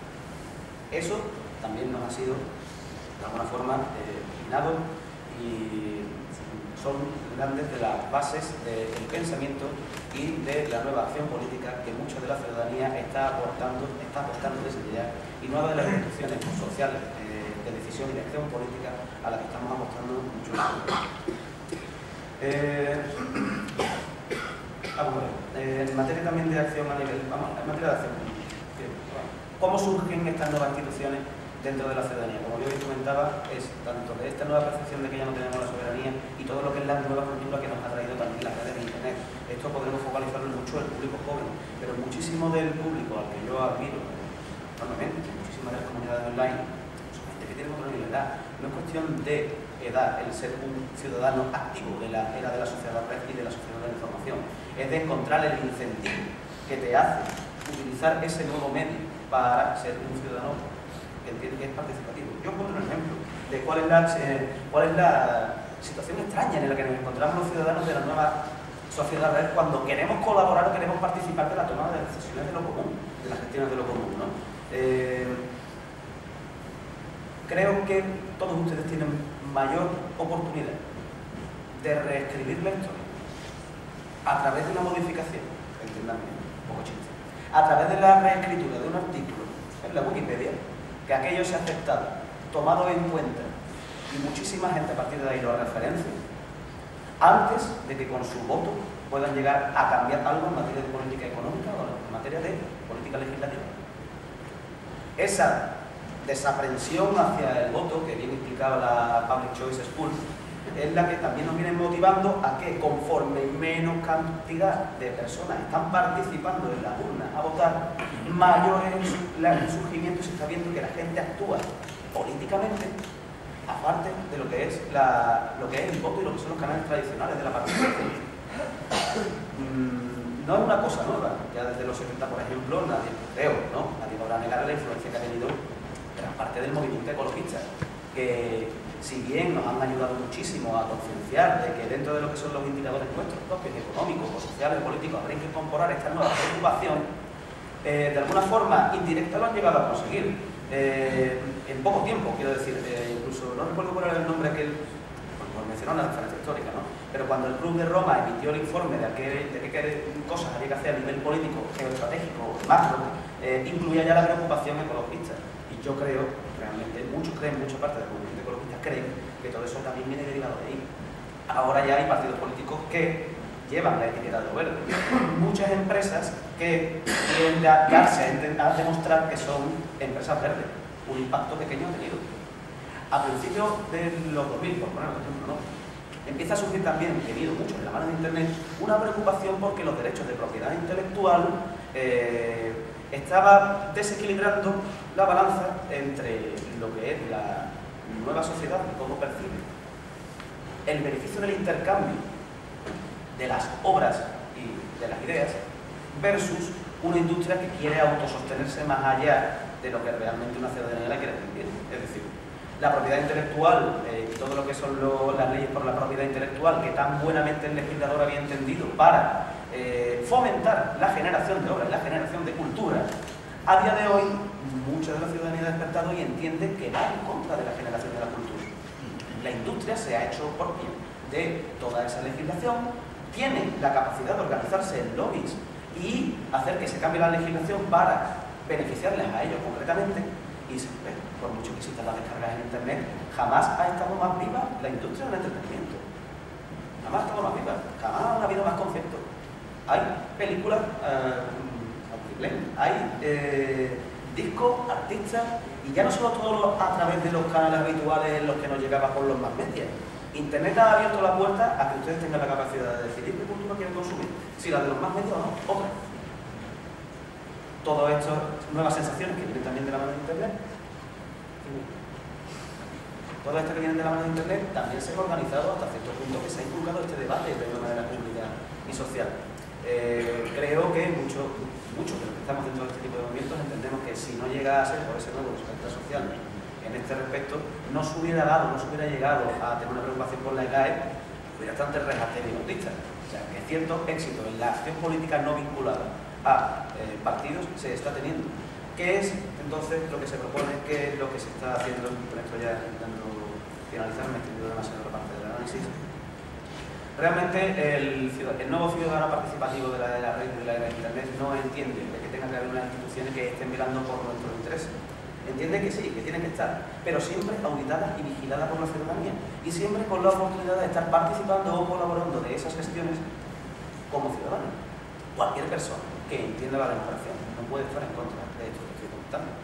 Eso también nos ha sido, de alguna forma, eh, minado y son grandes de las bases del pensamiento y de la nueva acción política que mucha de la ciudadanía está aportando, está apostando desde ya, y nuevas de las instituciones sociales eh, de decisión y de acción política a las que estamos apostando mucho. Eh, vamos a ver, eh, en materia también de acción a nivel, vamos, en materia de acción política, ¿cómo surgen estas nuevas instituciones dentro de la ciudadanía? Como yo les comentaba, es tanto de esta nueva percepción de que ya no tenemos la soberanía y todo lo que es la nueva cultura que nos ha traído también las redes de internet. Esto podremos focalizarlo mucho en el público joven, pero muchísimo del público al que yo admiro, normalmente, muchísimas de las comunidades online, son gente que tiene otra nivel de edad. No es cuestión de edad el ser un ciudadano activo de la era de la sociedad red y de la sociedad de la información. Es de encontrar el incentivo que te hace utilizar ese nuevo medio para ser un ciudadano que entiende que es participativo. Yo os pongo un ejemplo de cuál es, la, eh, cuál es la situación extraña en la que nos encontramos los ciudadanos de la nueva sociedad red cuando queremos colaborar o queremos participar de la toma de decisiones de lo común, de las gestiones de lo común, ¿no? Eh, creo que todos ustedes tienen mayor oportunidad de reescribir la historia a través de una modificación, entiéndanme, un poco chiste, a través de la reescritura de un artículo en la Wikipedia, que aquello se ha aceptado, tomado en cuenta, y muchísima gente a partir de ahí lo referencia, antes de que con su voto puedan llegar a cambiar algo en materia de política económica o en materia de política legislativa. Esa desaprensión hacia el voto, que viene explicado la Public Choice School, es la que también nos viene motivando a que conforme menos cantidad de personas están participando en las urnas a votar, mayor es el surgimiento y se está viendo que la gente actúa políticamente aparte de lo que es la, lo que es el voto y lo que son los canales tradicionales de la participación. Mm, no es una cosa nueva, ya desde los setenta, por ejemplo, nadie, creo, ¿no? Nadie podrá negar la influencia que ha tenido gran parte del movimiento ecologista, que si bien nos han ayudado muchísimo a concienciar de que dentro de lo que son los indicadores nuestros propios, económicos, o sociales, políticos, habría que incorporar esta nueva preocupación, eh, de alguna forma indirecta lo han llegado a conseguir. Eh, en poco tiempo, quiero decir, eh, incluso no recuerdo cuál era el nombre que, por mencionar una referencia histórica, ¿no? Pero cuando el Club de Roma emitió el informe de qué, de qué cosas había que hacer a nivel político, geoestratégico, macro, eh, incluía ya la preocupación ecologista. Y yo creo, realmente, muchos creen, mucha parte del movimiento ecologista creen que todo eso también viene derivado de ahí. Ahora ya hay partidos políticos que llevan la etiqueta de lo verde. Muchas empresas que quieren darse a demostrar que son empresas verdes. Un impacto pequeño ha tenido. A principios de los dos mil, por poner un ejemplo, ¿no? Empieza a surgir también, debido mucho en la mano de Internet, una preocupación porque los derechos de propiedad intelectual eh, estaba desequilibrando la balanza entre lo que es la nueva sociedad y cómo percibe el beneficio del intercambio de las obras y de las ideas versus una industria que quiere autosostenerse más allá de lo que realmente una ciudadanía la quiere vivir. Es decir, la propiedad intelectual eh, y todo lo que son lo, las leyes por la propiedad intelectual que tan buenamente el legislador había entendido para eh, fomentar la generación de obras, la generación de cultura, a día de hoy mucha de la ciudadanía ha despertado y entiende que va en contra de la generación de la cultura. La industria se ha hecho propia de toda esa legislación, tiene la capacidad de organizarse en lobbies y hacer que se cambie la legislación para beneficiarles a ellos concretamente. Y por mucho que existan las descargas en Internet, jamás ha estado más viva la industria del entretenimiento. Jamás ha estado más viva, jamás ha habido más conceptos. Hay películas, eh, hay eh, discos, artistas, y ya no solo todo a través de los canales habituales en los que nos llegaba por los más medios. Internet ha abierto la puerta a que ustedes tengan la capacidad de decidir qué cultura quieren consumir, si la de los más medios o no, otra. Todo esto, nuevas sensaciones que vienen también de la mano de Internet. Todo esto que viene de la mano de Internet también se ha organizado hasta cierto punto que se ha inculcado este debate de una manera pública y social. Eh, creo que muchos mucho de los que estamos dentro de este tipo de movimientos entendemos que si no llega a ser por ese nuevo espectro social en este respecto, no se hubiera dado, no se hubiera llegado a tener una preocupación por la E G A E, hubiera tanto regates y notistas. O sea, que cierto éxito en la acción política no vinculada a eh, partidos se está teniendo. ¿Qué es entonces lo que se propone? ¿Qué es lo que se está haciendo? Con esto ya intentando finalizar, me he extendido demasiado la parte del análisis. Realmente el, el nuevo ciudadano participativo de la, de la red de la era de Internet no entiende de que tenga que haber unas instituciones que estén velando por nuestros intereses. Entiende que sí, que tienen que estar, pero siempre auditadas y vigiladas por la ciudadanía y siempre con la oportunidad de estar participando o colaborando de esas gestiones como ciudadano. Cualquier persona que entienda la democracia no puede estar en contra de esto que estoy comentando.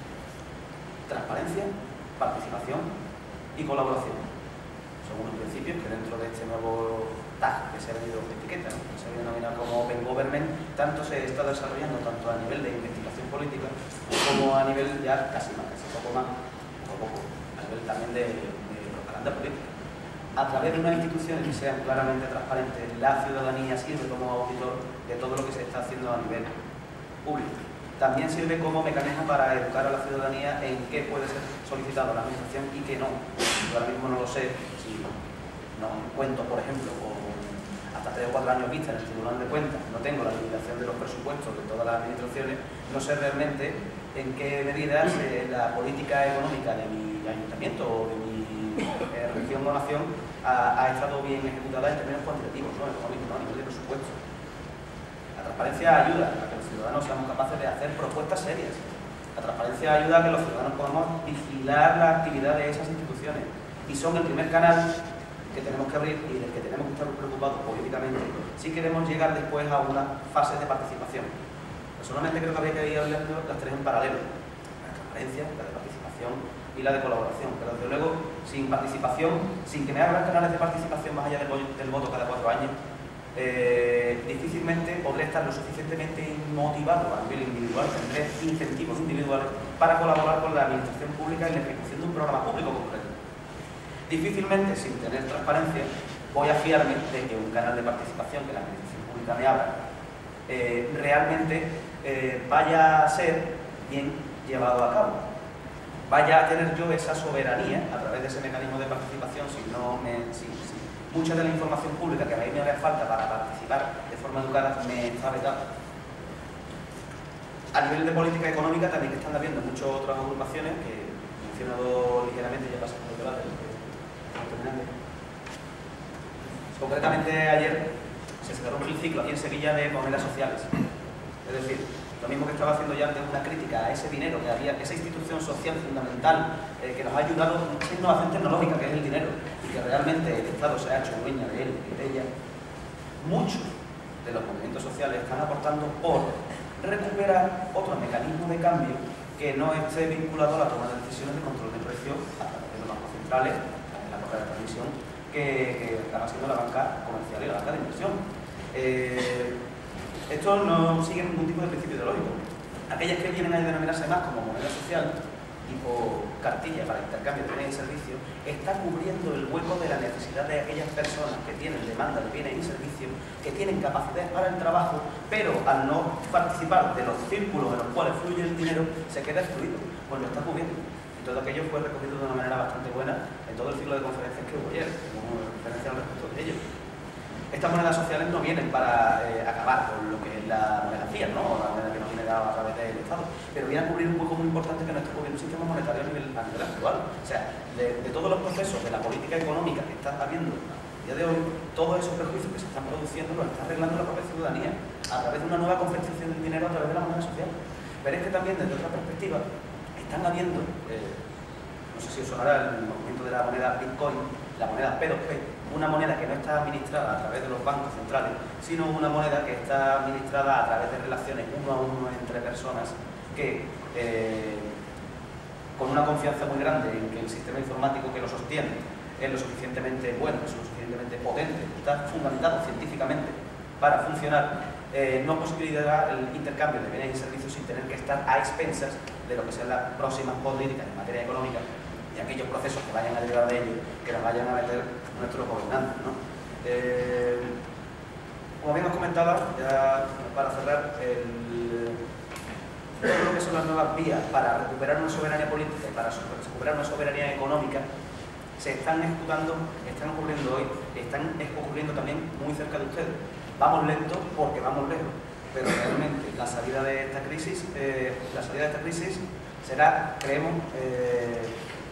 Transparencia, participación y colaboración. Son unos principios que dentro de este nuevo tag que se ha venido de etiqueta, ¿no? Que se ha denominado como Open Government, tanto se está desarrollando tanto a nivel de investigación política como a nivel ya casi más, casi poco más, poco poco, a nivel también de, de propaganda política. A través de unas instituciones que sean claramente transparentes, la ciudadanía sirve como auditor de todo lo que se está haciendo a nivel público. También sirve como mecanismo para educar a la ciudadanía en qué puede ser solicitado a la administración y qué no. Yo ahora mismo no lo sé, si no, no cuento, por ejemplo, con hasta tres o cuatro años vista en el Tribunal de Cuentas, no tengo la limitación de los presupuestos de todas las administraciones, no sé realmente en qué medidas eh, la política económica de mi ayuntamiento o de mi eh, región o nación ha, ha estado bien ejecutada en términos cuantitativos, no económicos, no, a nivel de presupuesto. La transparencia ayuda a que los ciudadanos seamos capaces de hacer propuestas serias. La transparencia ayuda a que los ciudadanos podamos vigilar la actividad de esas instituciones y son el primer canal que tenemos que abrir y del que tenemos que estar preocupados políticamente si queremos llegar después a una fase de participación. Personalmente creo que habría que ir hablando las tres en paralelo: la transparencia, la de participación y la de colaboración, pero desde luego sin participación, sin que me abran canales de participación más allá del, del voto cada cuatro años, Eh, difícilmente podré estar lo suficientemente motivado a nivel individual, tendré incentivos individuales para colaborar con la administración pública en la ejecución de un programa público concreto. Difícilmente, sin tener transparencia, voy a fiarme de que un canal de participación que la administración pública me abra eh, realmente eh, vaya a ser bien llevado a cabo. Vaya a tener yo esa soberanía a través de ese mecanismo de participación si no me... Si, si, mucha de la información pública que a mí me haría falta para participar de forma educada me está vetada. A nivel de política económica también están habiendo muchas otras agrupaciones que he mencionado ligeramente, ya pasamos el debate. Sí. Concretamente ayer se cerró un ciclo aquí en Sevilla de monedas sociales. Es decir, lo mismo que estaba haciendo ya antes, una crítica a ese dinero que había, esa institución social fundamental eh, que nos ha ayudado a esa innovación tecnológica que es el dinero y que realmente el Estado se ha hecho dueña de él y de ella. Muchos de los movimientos sociales están aportando por recuperar otro mecanismo de cambio que no esté vinculado a la toma de decisiones de control de precios a través de los bancos centrales, en la correa de transmisión, que, que están haciendo la banca comercial y la banca de inversión. Eh, esto no sigue ningún tipo de principio ideológico. Aquellas que vienen a denominarse más como moneda social, tipo cartilla para intercambio de bienes y servicios, está cubriendo el hueco de la necesidad de aquellas personas que tienen demanda de bienes y servicios, que tienen capacidades para el trabajo, pero al no participar de los círculos en los cuales fluye el dinero, se queda excluido. Pues lo está cubriendo. Y todo aquello fue recogido de una manera bastante buena en todo el ciclo de conferencias que hubo ayer, como referencia al respecto de ello. Estas monedas sociales no vienen para eh, acabar con lo que es la moneda fiat, ¿no? O la moneda que nos viene dada a través del Estado, pero viene a cubrir un hueco muy importante que no está cubriendo el sistema monetario a nivel, a nivel actual. O sea, de, de todos los procesos de la política económica que está habiendo a día de hoy, todos esos prejuicios que se están produciendo los está arreglando la propia ciudadanía a través de una nueva confección del dinero a través de la moneda social. Pero es que también desde otra perspectiva están habiendo, eh, no sé si os sonará el movimiento de la moneda Bitcoin, la moneda P dos P, una moneda que no está administrada a través de los bancos centrales, sino una moneda que está administrada a través de relaciones uno a uno entre personas que, eh, con una confianza muy grande en que el sistema informático que lo sostiene es lo suficientemente bueno, es lo suficientemente potente, está fundamentado científicamente para funcionar, eh, no posibilitará el intercambio de bienes y servicios sin tener que estar a expensas de lo que sean las próximas políticas en materia económica y aquellos procesos que vayan a derivar de ello, que nos vayan a meter nuestros gobernantes, ¿no? Eh, como bien os comentaba, ya para cerrar, el, todo lo que son las nuevas vías para recuperar una soberanía política y para recuperar una soberanía económica se están ejecutando, están ocurriendo hoy, están ocurriendo también muy cerca de ustedes. Vamos lentos porque vamos lejos, pero realmente la salida de esta crisis, eh, la salida de esta crisis será, creemos, eh,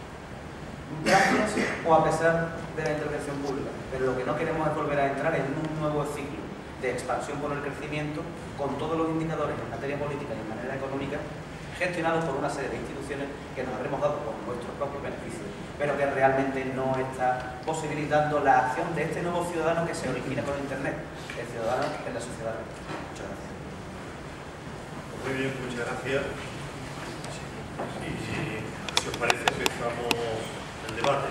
gracias o a pesar de la intervención pública, pero lo que no queremos es volver a entrar en un nuevo ciclo de expansión por el crecimiento con todos los indicadores en materia política y en materia económica gestionados por una serie de instituciones que nos habremos dado por nuestros propios beneficios, pero que realmente no está posibilitando la acción de este nuevo ciudadano que se origina con Internet, el ciudadano en la sociedad. Muchas gracias.
Muy bien, muchas gracias. Y si os parece, empezamos el debate.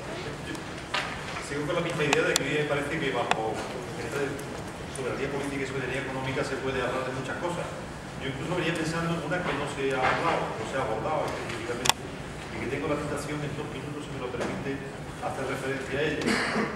Sigo con la misma idea de que hoy me parece que bajo esta soberanía política y soberanía económica se puede hablar de muchas cosas. Yo incluso venía pensando en una que no se ha hablado, no se ha abordado específicamente, y que tengo la tentación en dos minutos, si me lo permite, hacer referencia a ella.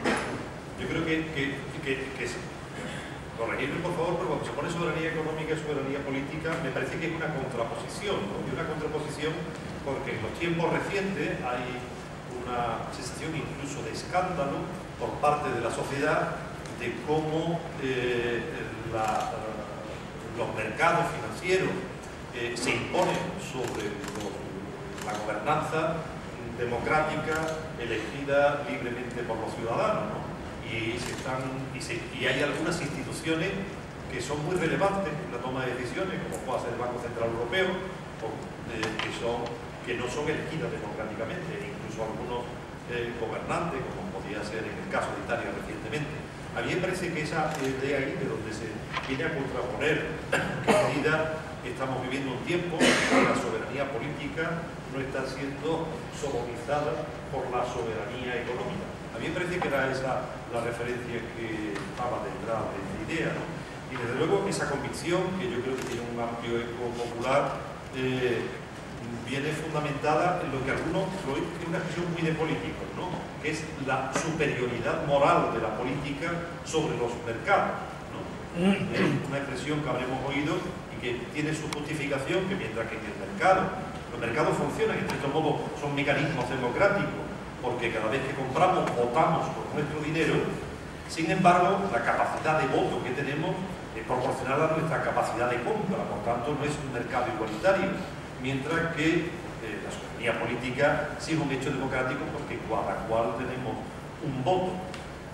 Yo creo que, que, que, que corregirme por favor, pero cuando se pone soberanía económica y soberanía política, me parece que es una contraposición, ¿no? Y una contraposición porque en los tiempos recientes hay una sensación incluso de escándalo por parte de la sociedad de cómo eh, la, los mercados financieros eh, se imponen sobre los, la gobernanza democrática elegida libremente por los ciudadanos, ¿no? Y, se están, y, se, y hay algunas instituciones que son muy relevantes en la toma de decisiones, como puede ser el Banco Central Europeo, o, eh, que, son, que no son elegidas democráticamente, incluso algunos eh, gobernantes, como podía ser en el caso de Italia recientemente. A mí me parece que esa es de ahí de donde se viene a contraponer en qué medida estamos viviendo un tiempo que la soberanía política no está siendo sodomizada por la soberanía económica. A mí me parece que era esa la referencia que estaba detrás de esta idea, ¿no? Y desde luego esa convicción, que yo creo que tiene un amplio eco popular, eh, viene fundamentada en lo que algunos lo es una expresión muy de políticos, ¿no? Que es la superioridad moral de la política sobre los mercados, ¿no? Es una expresión que habremos oído y que tiene su justificación, que mientras que en el mercado, los mercados funcionan, en cierto modo son mecanismos democráticos, porque cada vez que compramos, votamos por nuestro dinero. Sin embargo, la capacidad de voto que tenemos es proporcional a nuestra capacidad de compra, por tanto no es un mercado igualitario, mientras que eh, la soberanía política sí es un hecho democrático porque cada cual tenemos un voto, ¿eh?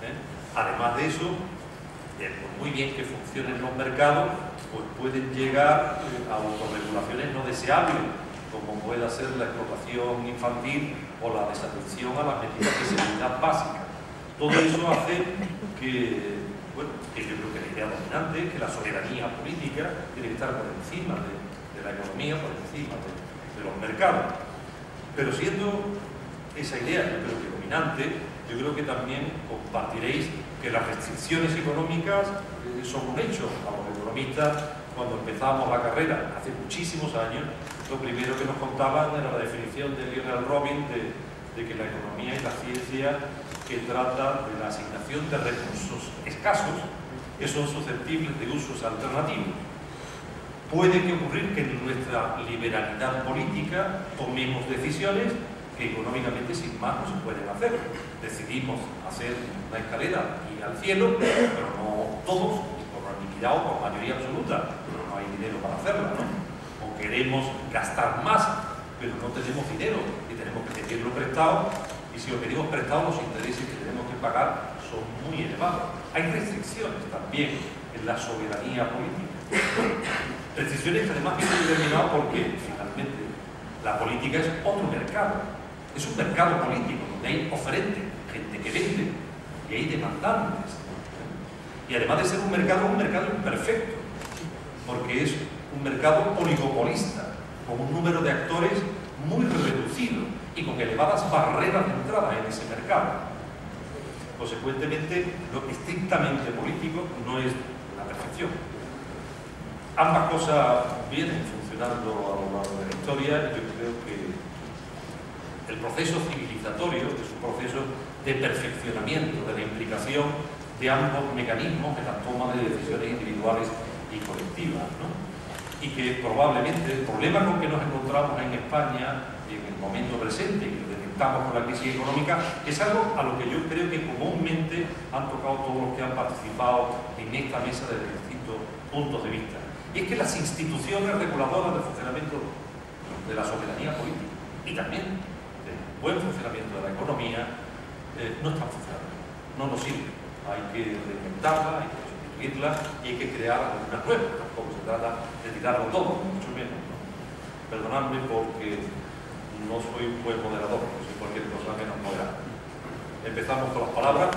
Además de eso, eh, por muy bien que funcionen los mercados, pues pueden llegar a autorregulaciones no deseables, como pueda ser la explotación infantil o la desatención a las medidas de seguridad básicas. Todo eso hace que, bueno, que yo creo que la idea dominante es que la soberanía política tiene que estar por encima de, de la economía, por encima de, de los mercados. Pero siendo esa idea, yo creo que dominante, yo creo que también compartiréis que las restricciones económicas eh, son un hecho. A los economistas, cuando empezamos la carrera, hace muchísimos años, lo primero que nos contaban era la definición de Lionel Robbins de, de que la economía es la ciencia que trata de la asignación de recursos escasos que son susceptibles de usos alternativos. Puede que ocurrir que en nuestra liberalidad política tomemos decisiones que económicamente sin más no se pueden hacer. Decidimos hacer una escalera y al cielo, pero no todos, ni por unanimidad o por mayoría absoluta, pero no hay dinero para hacerla, ¿no? O queremos gastar más, pero no tenemos dinero y tenemos que pedirlo prestado, y si lo pedimos prestado, los intereses que tenemos que pagar son muy elevados. Hay restricciones también en la soberanía política. Restricciones que además vienen determinadas porque finalmente la política es otro mercado. Es un mercado político donde hay oferente, gente que vende, y hay demandantes. Y además de ser un mercado, un mercado imperfecto, porque es un mercado oligopolista, con un número de actores muy reducido y con elevadas barreras de entrada en ese mercado. Consecuentemente, lo estrictamente político no es la perfección. Ambas cosas vienen funcionando a lo largo de la historia y yo creo que el proceso civilizatorio es un proceso de perfeccionamiento de la implicación de ambos mecanismos en la toma de decisiones individuales y colectivas, ¿no? Y que probablemente el problema con que nos encontramos en España en el momento presente, y que lo detectamos con la crisis económica, es algo a lo que yo creo que comúnmente han tocado todos los que han participado en esta mesa desde distintos puntos de vista. Y es que las instituciones reguladoras del funcionamiento de la soberanía política y también del buen funcionamiento de la economía eh, no están funcionando, no nos sirven. Hay que reinventarlas, hay que sustituirlas y hay que crear algunas nuevas. Tampoco se trata de tirarlo todo, mucho menos, ¿no? Perdonadme porque no soy un buen moderador, soy cualquier cosa menos moderado. Empezamos con las palabras.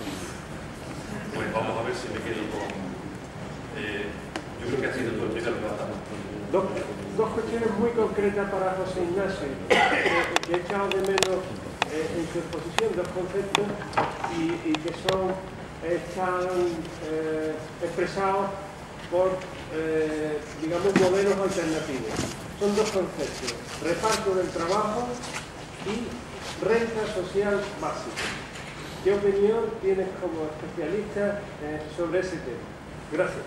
Pues vamos a ver si me quedo con... Eh, yo creo que ha sido tu primer levantamiento.
Dos, dos cuestiones muy concretas para José Ignacio, eh, que he echado de menos eh, en su exposición, dos conceptos y, y que son, están eh, expresados por, eh, digamos, modelos alternativos. Son dos conceptos: reparto del trabajo y renta social básica. ¿Qué opinión tienes como especialista eh, sobre ese tema? Gracias.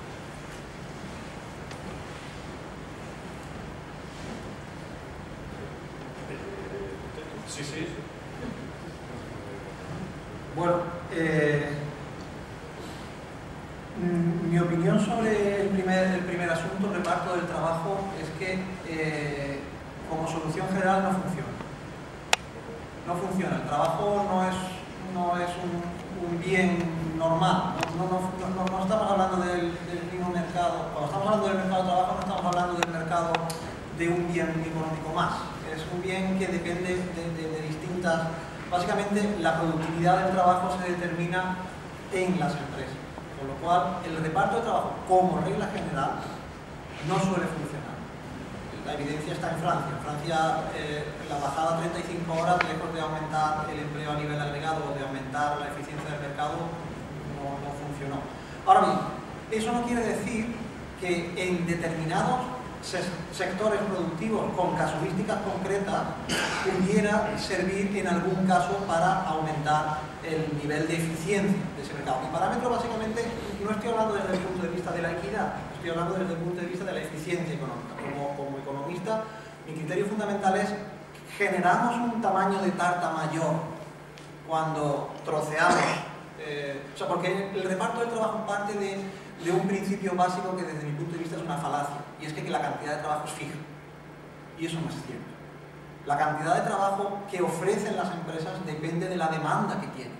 Sí, sí.
Bueno, eh, mi opinión sobre el primer, el primer asunto, el reparto del trabajo, es que eh, como solución general no funciona. No funciona. El trabajo no es, no es un, un bien normal. No, no, no, no, no estamos hablando del, del mismo mercado. Cuando estamos hablando del mercado de trabajo, no estamos hablando del mercado de un bien económico más. Es un bien que depende de, de, de distintas... Básicamente, la productividad del trabajo se determina en las empresas, con lo cual el reparto de trabajo, como regla general, no suele funcionar. La evidencia está en Francia. En Francia, eh, la bajada a treinta y cinco horas, lejos de aumentar el empleo a nivel agregado o de aumentar la eficiencia del mercado, no, no funcionó. Ahora bien, eso no quiere decir que en determinados sectores productivos con casuísticas concretas pudiera servir en algún caso para aumentar el nivel de eficiencia de ese mercado. Mi parámetro básicamente, no estoy hablando desde el punto de vista de la equidad, estoy hablando desde el punto de vista de la eficiencia económica. Como, como economista, mi criterio fundamental es: generamos un tamaño de tarta mayor cuando troceamos, eh, o sea, porque el reparto del trabajo parte de de un principio básico que desde mi punto de vista es una falacia, y es que la cantidad de trabajo es fija, y eso no es cierto. La cantidad de trabajo que ofrecen las empresas depende de la demanda que tienen.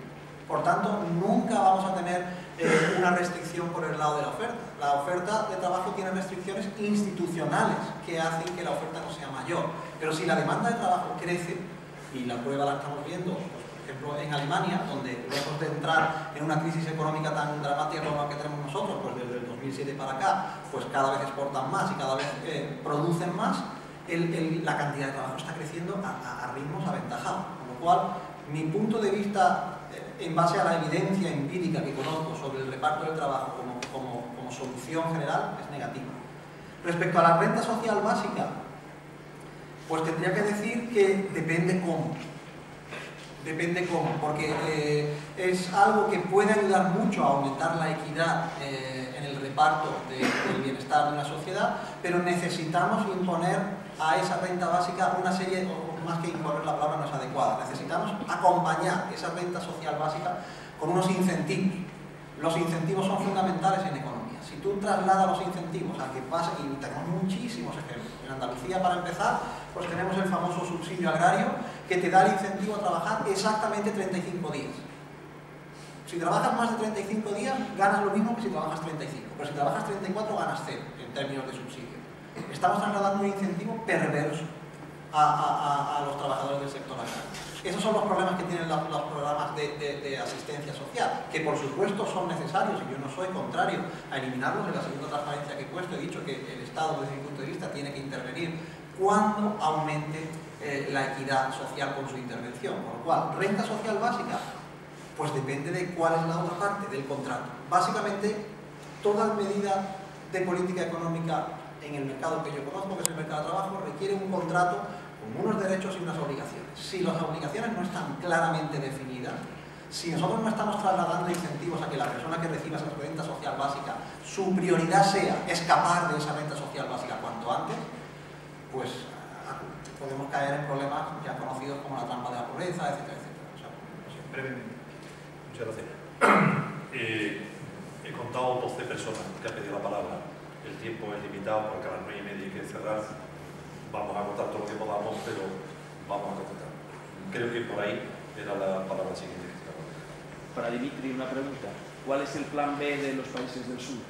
Por tanto, nunca vamos a tener eh, una restricción por el lado de la oferta. La oferta de trabajo tiene restricciones institucionales que hacen que la oferta no sea mayor. Pero si la demanda de trabajo crece, y la prueba la estamos viendo, pues, por ejemplo, en Alemania, donde lejos de entrar en una crisis económica tan dramática como la que tenemos nosotros, pues desde el dos mil siete para acá, pues cada vez exportan más y cada vez eh, producen más, el, el, la cantidad de trabajo está creciendo a, a, a ritmos aventajados. Con lo cual, mi punto de vista, eh, en base a la evidencia empírica que conozco sobre el reparto del trabajo como, como, como solución general, es negativa. Respecto a la renta social básica, pues tendría que decir que depende cómo. Depende cómo, porque eh, es algo que puede ayudar mucho a aumentar la equidad eh, en el reparto de, del bienestar de una sociedad, pero necesitamos imponer a esa renta básica una serie, o más que imponer, la palabra no es adecuada, necesitamos acompañar esa renta social básica con unos incentivos. Los incentivos son fundamentales en economía. Si tú trasladas los incentivos a que pase, y tenemos muchísimos ejemplos, en Andalucía para empezar, pues tenemos el famoso subsidio agrario que te da el incentivo a trabajar exactamente treinta y cinco días. Si trabajas más de treinta y cinco días, ganas lo mismo que si trabajas treinta y cinco, pero si trabajas treinta y cuatro ganas cero en términos de subsidio. Estamos trasladando un incentivo perverso a, a, a, a los trabajadores del sector agrario. Esos son los problemas que tienen los, los programas de, de, de asistencia social, que por supuesto son necesarios, y yo no soy contrario a eliminarlos. En la segunda transparencia que he puesto he dicho que el Estado, desde mi punto de vista, tiene que intervenir cuando aumente eh, la equidad social con su intervención. Por lo cual, renta social básica, pues depende de cuál es la otra parte del contrato. Básicamente, toda medida de política económica en el mercado que yo conozco, que es el mercado de trabajo, requiere un contrato con unos derechos y unas obligaciones. Si las obligaciones no están claramente definidas, si nosotros no estamos trasladando incentivos a que la persona que reciba esa renta social básica, su prioridad sea escapar de esa renta social básica cuanto antes, pues podemos caer en problemas ya conocidos como la trampa de la pobreza, etcétera, etcétera. O sea, no sé.
Brevemente. Muchas gracias. Eh, he contado doce personas que han pedido la palabra. El tiempo es limitado porque a las nueve y media hay que cerrar. Vamos a contar todo lo que podamos, pero vamos a contestar. Creo que por ahí era la palabra siguiente.
Para Dimitri, una pregunta. ¿Cuál es el plan B de los países del sur?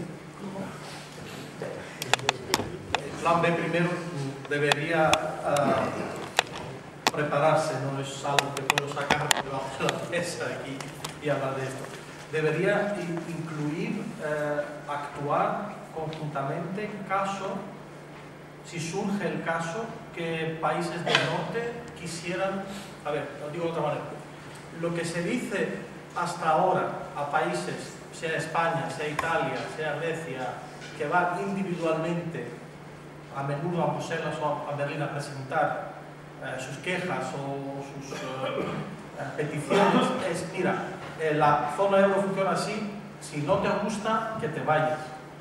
El plan B primero debería uh, prepararse, no es algo que puedo sacar debajo de la mesa aquí y hablar de esto. Debería incluir uh, actuar conjuntamente en caso, si surge el caso, que países del norte quisieran, a ver, lo digo de otra manera, lo que se dice hasta ahora a países, sea España, sea Italia, sea Grecia, que van individualmente a menudo a Bruselas o a Berlín a presentar eh, sus quejas o sus eh, peticiones, es, mira, eh, la zona euro funciona así, si no te gusta, que te vayas.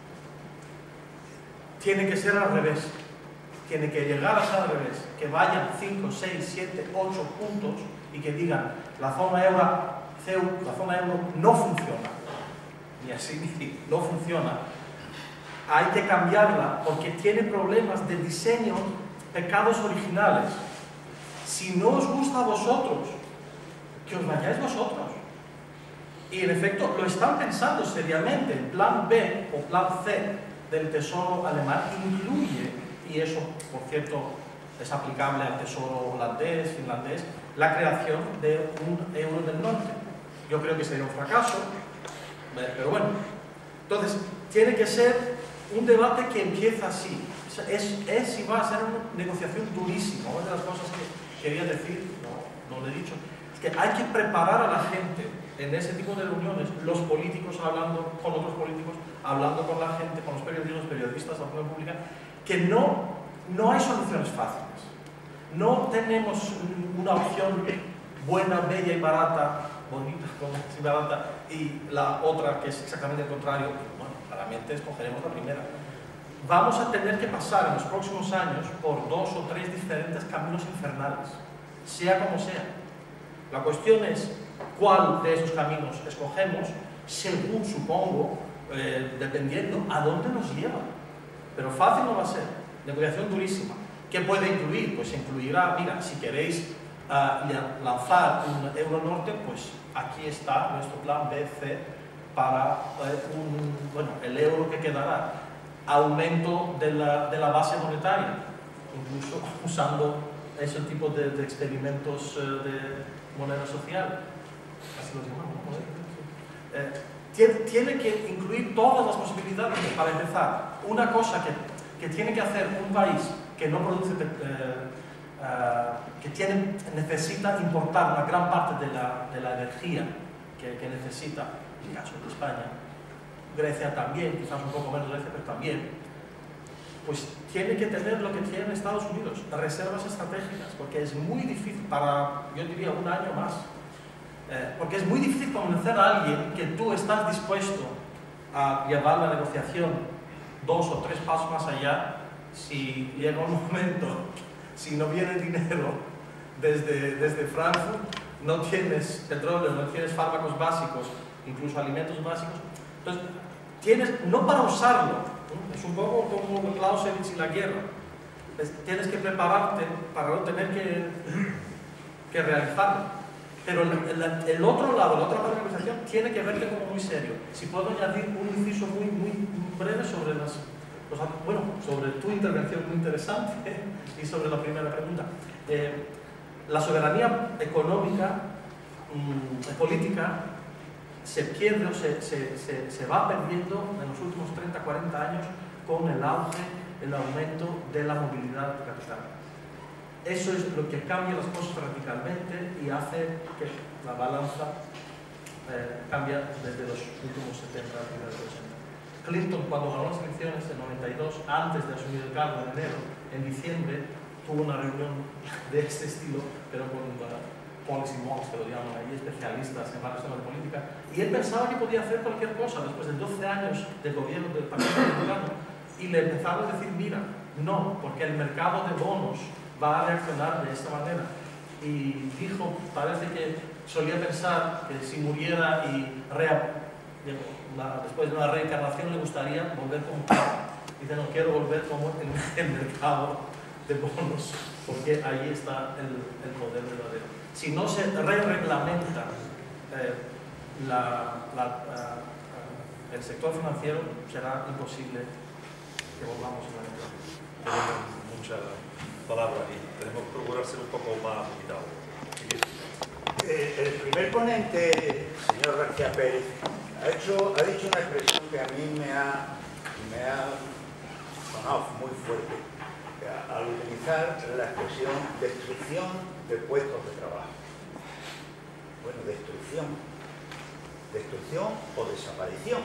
Tiene que ser al revés, tiene que llegar a ser al revés, que vayan cinco, seis, siete, ocho puntos y que digan, la zona euro, la zona euro no funciona, ni así ni no funciona. Hay que cambiarla porque tiene problemas de diseño, pecados originales. Si no os gusta a vosotros, que os vayáis vosotros. Y en efecto, lo están pensando seriamente. El plan B o plan C del Tesoro alemán incluye, y eso, por cierto, es aplicable al Tesoro holandés, finlandés, la creación de un euro del norte. Yo creo que sería un fracaso, pero bueno. Entonces, tiene que ser un debate que empieza así. Es, es y va a ser una negociación durísima. Una de las cosas que quería decir, no, no lo he dicho, es que hay que preparar a la gente en ese tipo de reuniones, los políticos hablando con otros políticos, hablando con la gente, con los periodistas, los periodistas, la opinión pública, que no, no hay soluciones fáciles. No tenemos una opción buena, bella y barata, bonita, y barata, y la otra que es exactamente el contrario. Bueno, claramente escogeremos la primera. Vamos a tener que pasar en los próximos años por dos o tres diferentes caminos infernales, sea como sea. La cuestión es cuál de esos caminos escogemos, según, supongo, eh, dependiendo a dónde nos lleva. Pero fácil no va a ser. Negociación durísima. ¿Qué puede incluir? Pues incluirá, mira, si queréis uh, lanzar un euro norte, pues aquí está nuestro plan B C para uh, un, bueno, el euro que quedará, aumento de la, de la base monetaria, incluso usando ese tipo de, de experimentos uh, de moneda social, así lo llamamos, ¿no? Eh, tiene, tiene que incluir todas las posibilidades. Para empezar, una cosa que, que tiene que hacer un país que no produce, eh, uh, que tiene, necesita importar una gran parte de la, de la energía que, que necesita, en el caso de España, Grecia también, quizás un poco menos Grecia, pero también, pues tiene que tener lo que tiene Estados Unidos, reservas estratégicas, porque es muy difícil, para, yo diría, un año más, eh, porque es muy difícil convencer a alguien que tú estás dispuesto a llevar la negociación dos o tres pasos más allá, si llega un momento, si no viene dinero desde, desde Frankfurt, no tienes petróleo, no tienes fármacos básicos, incluso alimentos básicos, entonces tienes, no para usarlo, ¿no? Es un poco como Clausewitz y la guerra, es, tienes que prepararte para no tener que, que realizarlo. Pero el, el, el otro lado, la otra parte de la conversación, tiene que verte como muy serio. Si puedo añadir un inciso muy, muy breve sobre las, los, bueno, sobre tu intervención muy interesante y sobre la primera pregunta. Eh, la soberanía económica, mmm, política, se pierde o se, se, se, se va perdiendo en los últimos treinta a cuarenta años con el auge, el aumento de la movilidad de capital. Eso es lo que cambia las cosas radicalmente y hace que la balanza eh, cambie desde los últimos setenta a finales de los ochenta. Clinton, cuando ganó las elecciones en noventa y dos, antes de asumir el cargo en enero, en diciembre, tuvo una reunión de este estilo, pero con uh, policy monks, que lo llaman ahí, especialistas en varios temas de política, y él pensaba que podía hacer cualquier cosa después de doce años de gobierno del Partido Republicano, y le empezaron a decir, mira, no, porque el mercado de bonos va a reaccionar de esta manera. Y dijo, parece que solía pensar que si muriera y rea, una, después de una reencarnación le gustaría volver como Papa. Dice, no quiero volver como en el mercado de bonos, porque ahí está el, el poder verdadero. Si no se re-reglamenta eh, la, la, uh, el sector financiero, será imposible que volvamos a la mercado.
Tenemos mucha palabra y tenemos que procurar ser un poco más limitados.
Eh, el primer ponente, señor García Pérez, ha, hecho, ha dicho una expresión que a mí me ha, me ha sonado muy fuerte, al utilizar la expresión destrucción de puestos de trabajo. Bueno, destrucción. Destrucción o desaparición.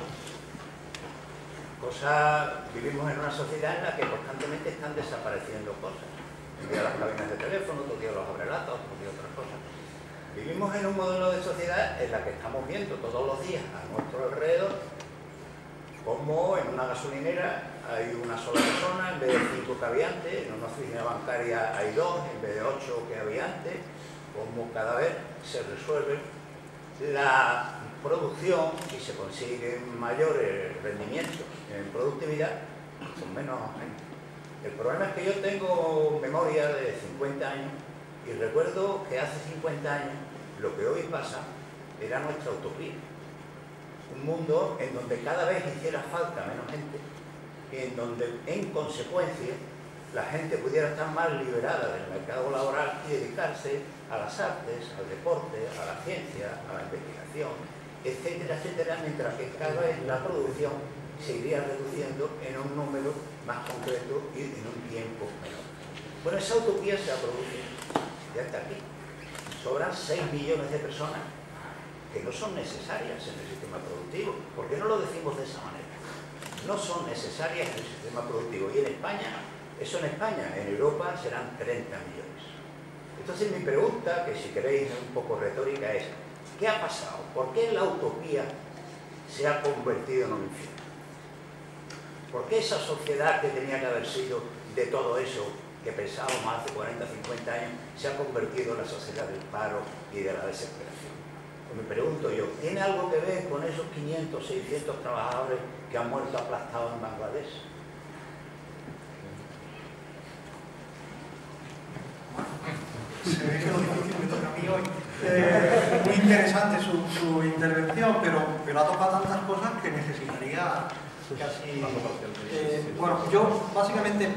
Cosa, vivimos en una sociedad en la que constantemente están desapareciendo cosas. Un día las cabinas de teléfono, otro día los abrelatos, otro día otras cosas. Vivimos en un modelo de sociedad en la que estamos viendo todos los días a nuestro alrededor como en una gasolinera hay una sola persona en vez de cinco que había antes, en una oficina bancaria hay dos en vez de ocho que había antes, como cada vez se resuelve la producción y se consiguen mayores rendimientos en productividad con menos gente. El problema es que yo tengo memoria de cincuenta años y recuerdo que hace cincuenta años lo que hoy pasa era nuestra utopía. Un mundo en donde cada vez hiciera falta menos gente y en donde, en consecuencia, la gente pudiera estar más liberada del mercado laboral y dedicarse a las artes, al deporte, a la ciencia, a la investigación, etcétera, etcétera, mientras que cada vez la producción se iría reduciendo en un número más concreto y en un tiempo menor. Bueno, esa utopía se ha producido, ya está aquí. Sobran seis millones de personas que no son necesarias en el sistema productivo. ¿Por qué no lo decimos de esa manera? No son necesarias en el sistema productivo. Y en España, eso en España, en Europa serán treinta millones. Entonces mi pregunta, que si queréis un poco retórica, es ¿qué ha pasado? ¿Por qué la utopía se ha convertido en un infierno? ¿Por qué esa sociedad que tenía que haber sido de todo eso que pensábamos hace cuarenta, cincuenta años se ha convertido en la sociedad del paro y de la desesperación? Pues me pregunto yo, ¿tiene algo que ver con esos quinientos, seiscientos trabajadores que han muerto aplastados en Bangladesh?
Se ve que lo difícil aquí hoy. Eh, muy interesante su, su intervención, pero, pero ha tocado tantas cosas que necesitaría casi... Eh, bueno, yo básicamente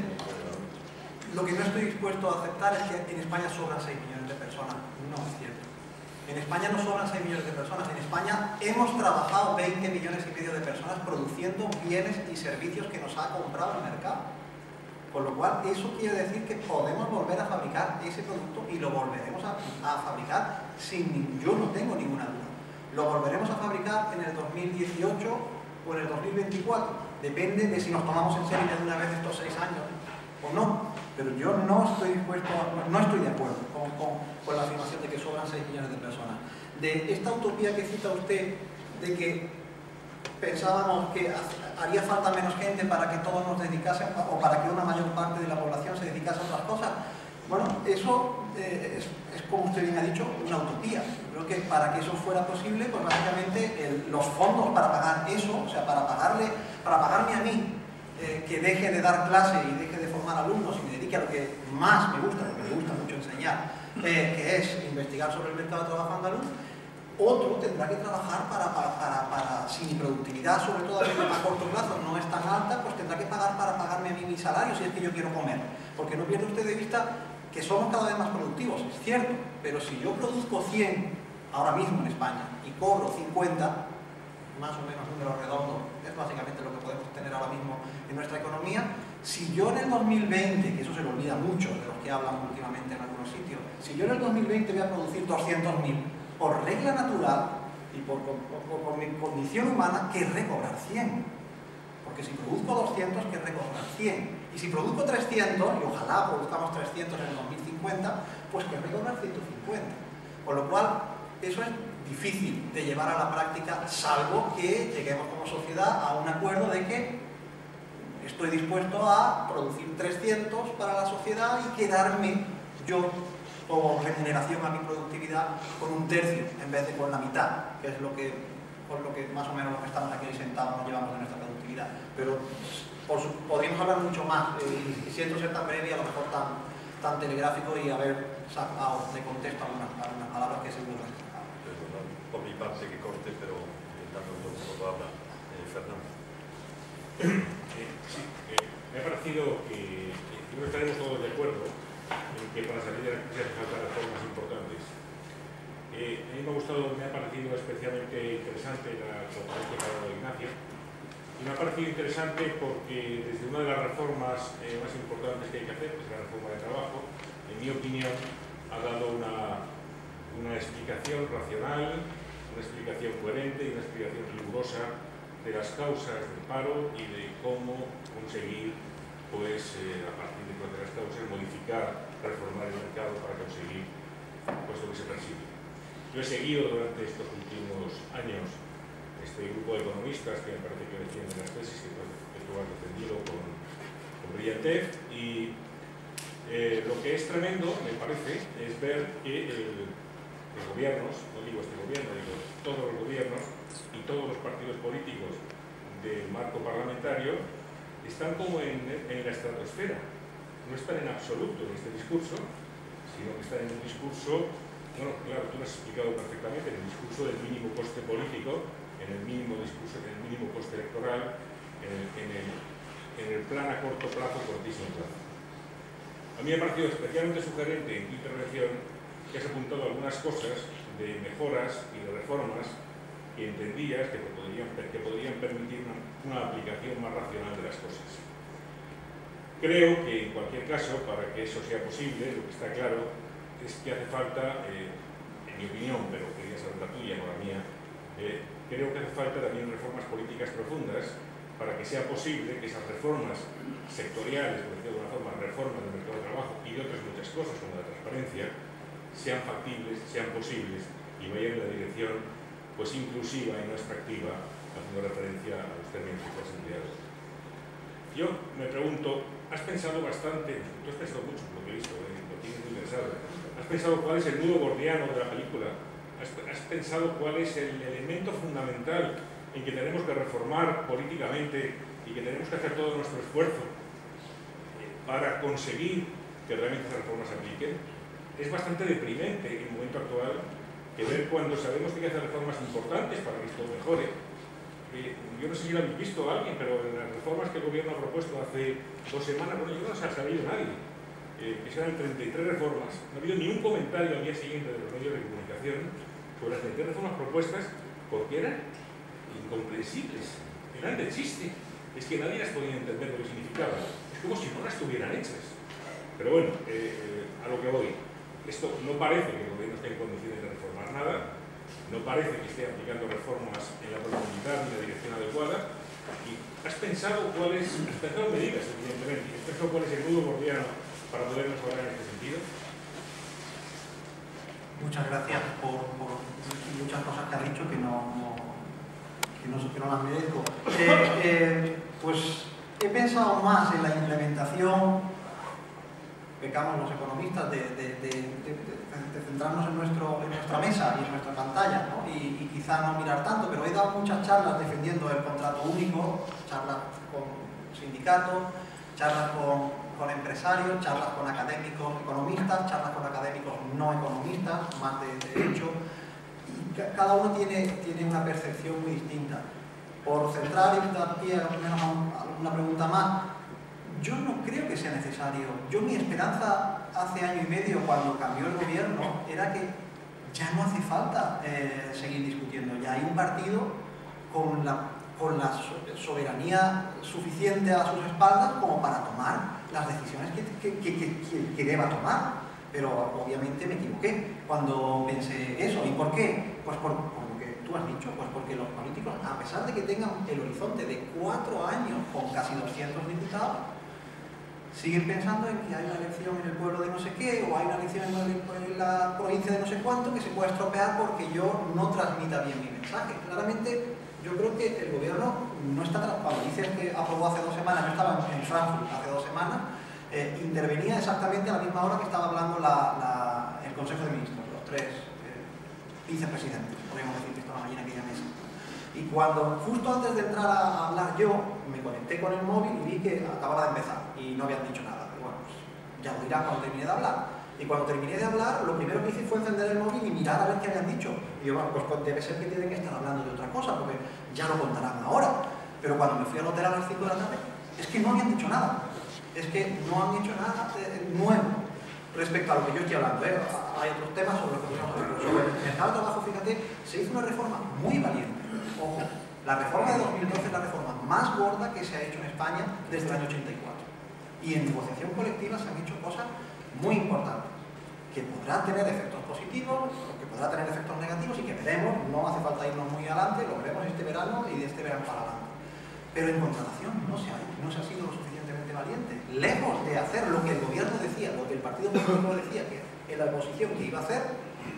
lo que no estoy dispuesto a aceptar es que en España sobran seis millones de personas. No es cierto. En España no sobran seis millones de personas. En España hemos trabajado veinte millones y medio de personas produciendo bienes y servicios que nos ha comprado el mercado. Con lo cual, eso quiere decir que podemos volver a fabricar ese producto y lo volveremos a, a fabricar sin... Yo no tengo ninguna duda. Lo volveremos a fabricar en el dos mil dieciocho o en el dos mil veinticuatro. Depende de si nos tomamos en serio de una vez estos seis años o no. Pero yo no estoy dispuesto, a, no estoy de acuerdo con, con, con la afirmación de que sobran seis millones de personas. De esta utopía que cita usted, de que pensábamos que haría falta menos gente para que todos nos dedicásemos, o para que una mayor parte de la población se dedicase a otras cosas. Bueno, eso eh, es, es, como usted bien ha dicho, una utopía. Creo que para que eso fuera posible, pues básicamente el, los fondos para pagar eso, o sea, para pagarle, para pagarme a mí, eh, que deje de dar clase y deje de formar alumnos y me dedique a lo que más me gusta, porque me gusta mucho enseñar, eh, que es investigar sobre el mercado de trabajo andaluz. Otro tendrá que trabajar para, para, para, para, si mi productividad, sobre todo a corto plazo, no es tan alta, pues tendrá que pagar para pagarme a mí mi salario si es que yo quiero comer. Porque no pierda usted de vista que somos cada vez más productivos, es cierto, pero si yo produzco cien ahora mismo en España y cobro cincuenta, más o menos número redondo, es básicamente lo que podemos tener ahora mismo en nuestra economía. Si yo en el dos mil veinte, que eso se le olvida mucho de los que hablan últimamente en algunos sitios, si yo en el dos mil veinte voy a producir doscientos mil, por regla natural y por, por, por, por mi condición humana, querré cobrar cien. Porque si produzco doscientos, querré cobrar cien. Y si produzco trescientos, y ojalá produzcamos trescientos en el dos mil cincuenta, pues querré cobrar ciento cincuenta. Con lo cual, eso es difícil de llevar a la práctica, salvo que lleguemos como sociedad a un acuerdo de que estoy dispuesto a producir trescientos para la sociedad y quedarme yo como remuneración a mi productividad con un tercio en vez de con la mitad, que es lo que, por lo que más o menos los que estamos aquí sentados nos llevamos de nuestra productividad. Pero por su, podríamos hablar mucho más, eh, y siento ser tan breve y a lo mejor tan, tan telegráfico y haber sacado de contexto algunas, algunas palabras que seguro las he sacado.
Por mi parte que corte, pero intentando un poco hablar. Eh, Fernando.
Eh, sí, eh, me ha parecido que, que no estaremos todos de acuerdo en que para salir de la crisis hace falta reformas importantes. Eh, a mí me ha gustado, me ha parecido especialmente interesante la conferencia que ha dado Ignacio, y me ha parecido interesante porque desde una de las reformas eh, más importantes que hay que hacer, que es la reforma de trabajo, en mi opinión ha dado una, una explicación racional, una explicación coherente y una explicación rigurosa de las causas del paro y de cómo conseguir, pues, eh, a partir de las causas, modificar, reformar el mercado para conseguir puesto que se persigue. Yo he seguido durante estos últimos años este grupo de economistas que me parece que defienden las tesis que, que tú has defendido con, con brillantez, y eh, lo que es tremendo, me parece, es ver que el, los gobiernos, no digo este gobierno, digo todos los gobiernos y todos los partidos políticos del marco parlamentario están como en, en la estratosfera. No están en absoluto en este discurso, sino que están en un discurso, bueno, claro, tú lo has explicado perfectamente, en el discurso del mínimo coste político, en el mínimo discurso, en el mínimo coste electoral, en el, en el, en el plan a corto plazo, cortísimo plazo. A mí me ha parecido especialmente sugerente en tu intervención que has apuntado algunas cosas de mejoras y de reformas que entendías que podrían, que podrían permitir una, una aplicación más racional de las cosas. Creo que, en cualquier caso, para que eso sea posible, lo que está claro es que hace falta, eh, en mi opinión, pero quería saber la tuya, no la mía, eh, creo que hace falta también reformas políticas profundas para que sea posible que esas reformas sectoriales, por decirlo de alguna forma, reformas del mercado de trabajo y de otras muchas cosas, como la transparencia, sean factibles, sean posibles y vayan en la dirección, pues, inclusiva y no extractiva, haciendo referencia a los términos que has empleado. Yo me pregunto, has pensado bastante, tú has pensado mucho por lo que he visto, eh, lo tienes muy pensado, has pensado cuál es el nudo gordiano de la película, has, has pensado cuál es el elemento fundamental en que tenemos que reformar políticamente y que tenemos que hacer todo nuestro esfuerzo eh, para conseguir que realmente esas reformas se apliquen. es bastante deprimente en el momento actual que ver cuando sabemos que hay que hacer reformas importantes para que esto mejore. Eh, yo no sé si lo habéis visto a alguien, pero en las reformas que el gobierno ha propuesto hace dos semanas, bueno, yo no se ha sabido nadie, eh, que serán treinta y tres reformas. No ha habido ni un comentario al día siguiente de los medios de comunicación sobre las treinta y tres reformas propuestas porque eran incomprensibles, eran de chiste. Es que nadie las podía entender lo que significaban. Es como si no las tuvieran hechas. Pero bueno, eh, a lo que voy. Esto no parece que el gobierno esté en condiciones de reformar nada, no parece que esté aplicando reformas en la profundidad ni la dirección adecuada. ¿Y has pensado cuáles, has pensado medidas, evidentemente, has pensado cuál es el nudo gordiano para poder mejorar en este sentido?
Muchas gracias por, por muchas cosas que has dicho que no, no, que no, que no las merezco. Eh, eh, pues he pensado más en la implementación, pecamos los economistas, de, de, de, de, de centrarnos en, nuestro, en nuestra mesa y en nuestra pantalla, ¿no? y, y quizá no mirar tanto, pero he dado muchas charlas defendiendo el contrato único, charlas con sindicatos, charlas con, con empresarios, charlas con académicos economistas, charlas con académicos no economistas, más de derecho, y cada uno tiene, tiene una percepción muy distinta. Por centrar y dar pie a una pregunta más, yo no creo que sea necesario. Yo mi esperanza hace año y medio, cuando cambió el gobierno, era que ya no hace falta eh, seguir discutiendo. Ya hay un partido con la, con la soberanía suficiente a sus espaldas como para tomar las decisiones que, que, que, que, que deba tomar. Pero obviamente me equivoqué cuando pensé eso. ¿Y por qué? Pues por, por lo que tú has dicho, pues porque los políticos, a pesar de que tengan el horizonte de cuatro años con casi doscientos diputados, siguen pensando en que hay una elección en el pueblo de no sé qué, o hay una elección en la provincia de no sé cuánto, que se puede estropear porque yo no transmita bien mi mensaje. Claramente, yo creo que el gobierno no está tratando. Dices que aprobó hace dos semanas, yo estaba en Frankfurt hace dos semanas, eh, intervenía exactamente a la misma hora que estaba hablando la, la, el Consejo de Ministros, los tres eh, vicepresidentes, podríamos decir que estaban allí en aquella mesa. Y cuando, justo antes de entrar a hablar yo, me conecté con el móvil y vi que acababa de empezar y no habían dicho nada. Pero bueno, pues ya lo dirá cuando termine de hablar. Y cuando terminé de hablar, lo primero que hice fue encender el móvil y mirar a ver qué habían dicho. Y yo, bueno, pues debe ser que tienen que estar hablando de otra cosa, porque ya lo contarán ahora. Pero cuando me fui al hotel a las cinco de la tarde, es que no habían dicho nada. Es que no han dicho nada nuevo respecto a lo que yo estoy hablando. ¿eh? Hay otros temas sobre los que podemos hablar. Sobre el mercado de trabajo, fíjate, se hizo una reforma muy valiente. Ojo, la reforma de dos mil doce es la reforma más gorda que se ha hecho en España desde el año ochenta y cuatro. Y en negociación colectiva se han hecho cosas muy importantes, que podrán tener efectos positivos, que podrán tener efectos negativos y que veremos, no hace falta irnos muy adelante, lo veremos este verano y de este verano para adelante. Pero en contratación no se ha, no se ha sido lo suficientemente valiente. Lejos de hacer lo que el gobierno decía, lo que el Partido Político decía que en la oposición que iba a hacer,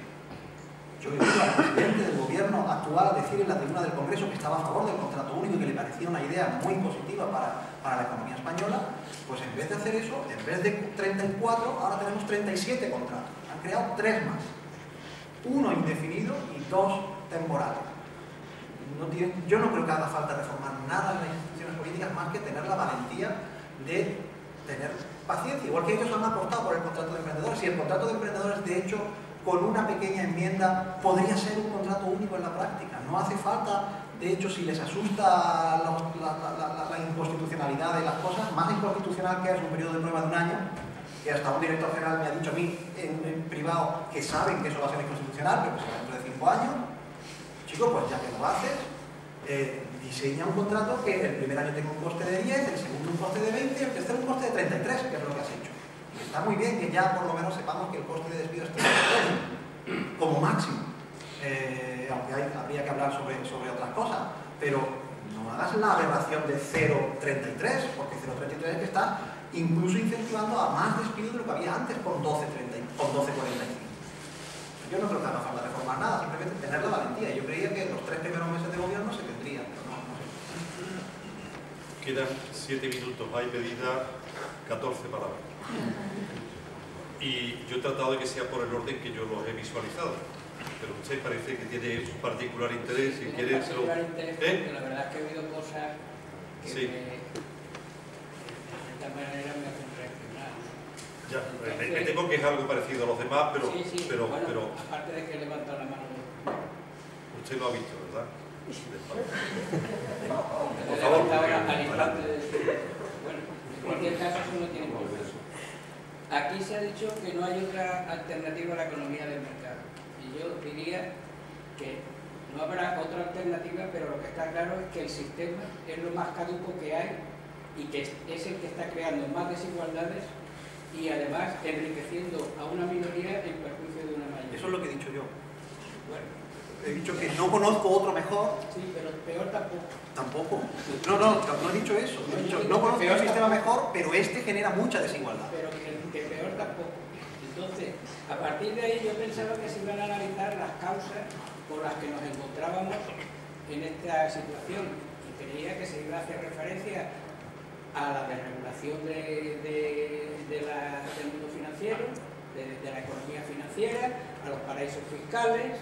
yo he oído al presidente del gobierno actual decir en la tribuna del Congreso que estaba a favor del contrato único y que le parecía una idea muy positiva para, para la economía española. Pues en vez de hacer eso, en vez de treinta y cuatro, ahora tenemos treinta y siete contratos. Han creado tres más. Uno indefinido y dos temporales. No tiene, yo no creo que haga falta reformar nada en las instituciones políticas más que tener la valentía de tener paciencia. Igual que ellos han apostado por el contrato de emprendedores. Si el contrato de emprendedores, de hecho, con una pequeña enmienda podría ser un contrato único en la práctica. No hace falta, de hecho, si les asusta la, la, la, la, la inconstitucionalidad de las cosas, más inconstitucional que es un periodo de prueba de un año, que hasta un director general me ha dicho a mí en, en privado que saben que eso va a ser inconstitucional, pero que será dentro de cinco años. Chicos, pues ya que lo haces, eh, diseña un contrato que el primer año tenga un coste de diez, el segundo un coste de veinte y el tercero un coste de treinta y tres, que es lo que has hecho. Está muy bien que ya por lo menos sepamos que el coste de despido es treinta y tres, como máximo. Eh, aunque hay, habría que hablar sobre, sobre otras cosas, pero no hagas la aberración de cero coma treinta y tres, porque cero coma treinta y tres es que está incluso incentivando a más despido de lo que había antes con doce coma cuarenta y cinco. Yo no creo que haga falta reformar nada, simplemente tener la valentía. Yo creía que en los tres primeros meses de gobierno se tendría, pero no, no sé.
Quedan siete minutos, hay pedida catorce palabras. Y yo he tratado de que sea por el orden que yo los he visualizado. Pero usted parece que tiene su particular interés y quiere...
particular lo... interés
¿Eh?
porque la verdad es que he oído cosas que
sí.
me, de cierta manera me hacen reaccionar.
Ya, me, me temo Entiendo que es algo parecido a los demás, pero...
Sí, sí,
pero,
bueno,
pero
aparte de que levanta la mano.
usted lo ha visto, ¿verdad?
Por favor. Ahora, al instante de... Bueno, en cualquier caso, eso no tiene importancia. Aquí se ha dicho que no hay otra alternativa a la economía del mercado. Y yo diría que no habrá otra alternativa, pero lo que está claro es que el sistema es lo más caduco que hay y que es el que está creando más desigualdades y además enriqueciendo a una minoría en perjuicio de una mayoría.
Eso es lo que he dicho yo.
Bueno,
He dicho que no conozco otro mejor.
sí, pero peor tampoco.
Tampoco. No, no, no he dicho eso. No, he dicho, no conozco un sistema mejor, pero este genera mucha desigualdad.
Pero que, que peor tampoco. Entonces, a partir de ahí yo pensaba que se iban a analizar las causas por las que nos encontrábamos en esta situación. Y creía que se iba a hacer referencia a la desregulación de, de, de la, del mundo financiero, de, de la economía financiera, a los paraísos fiscales,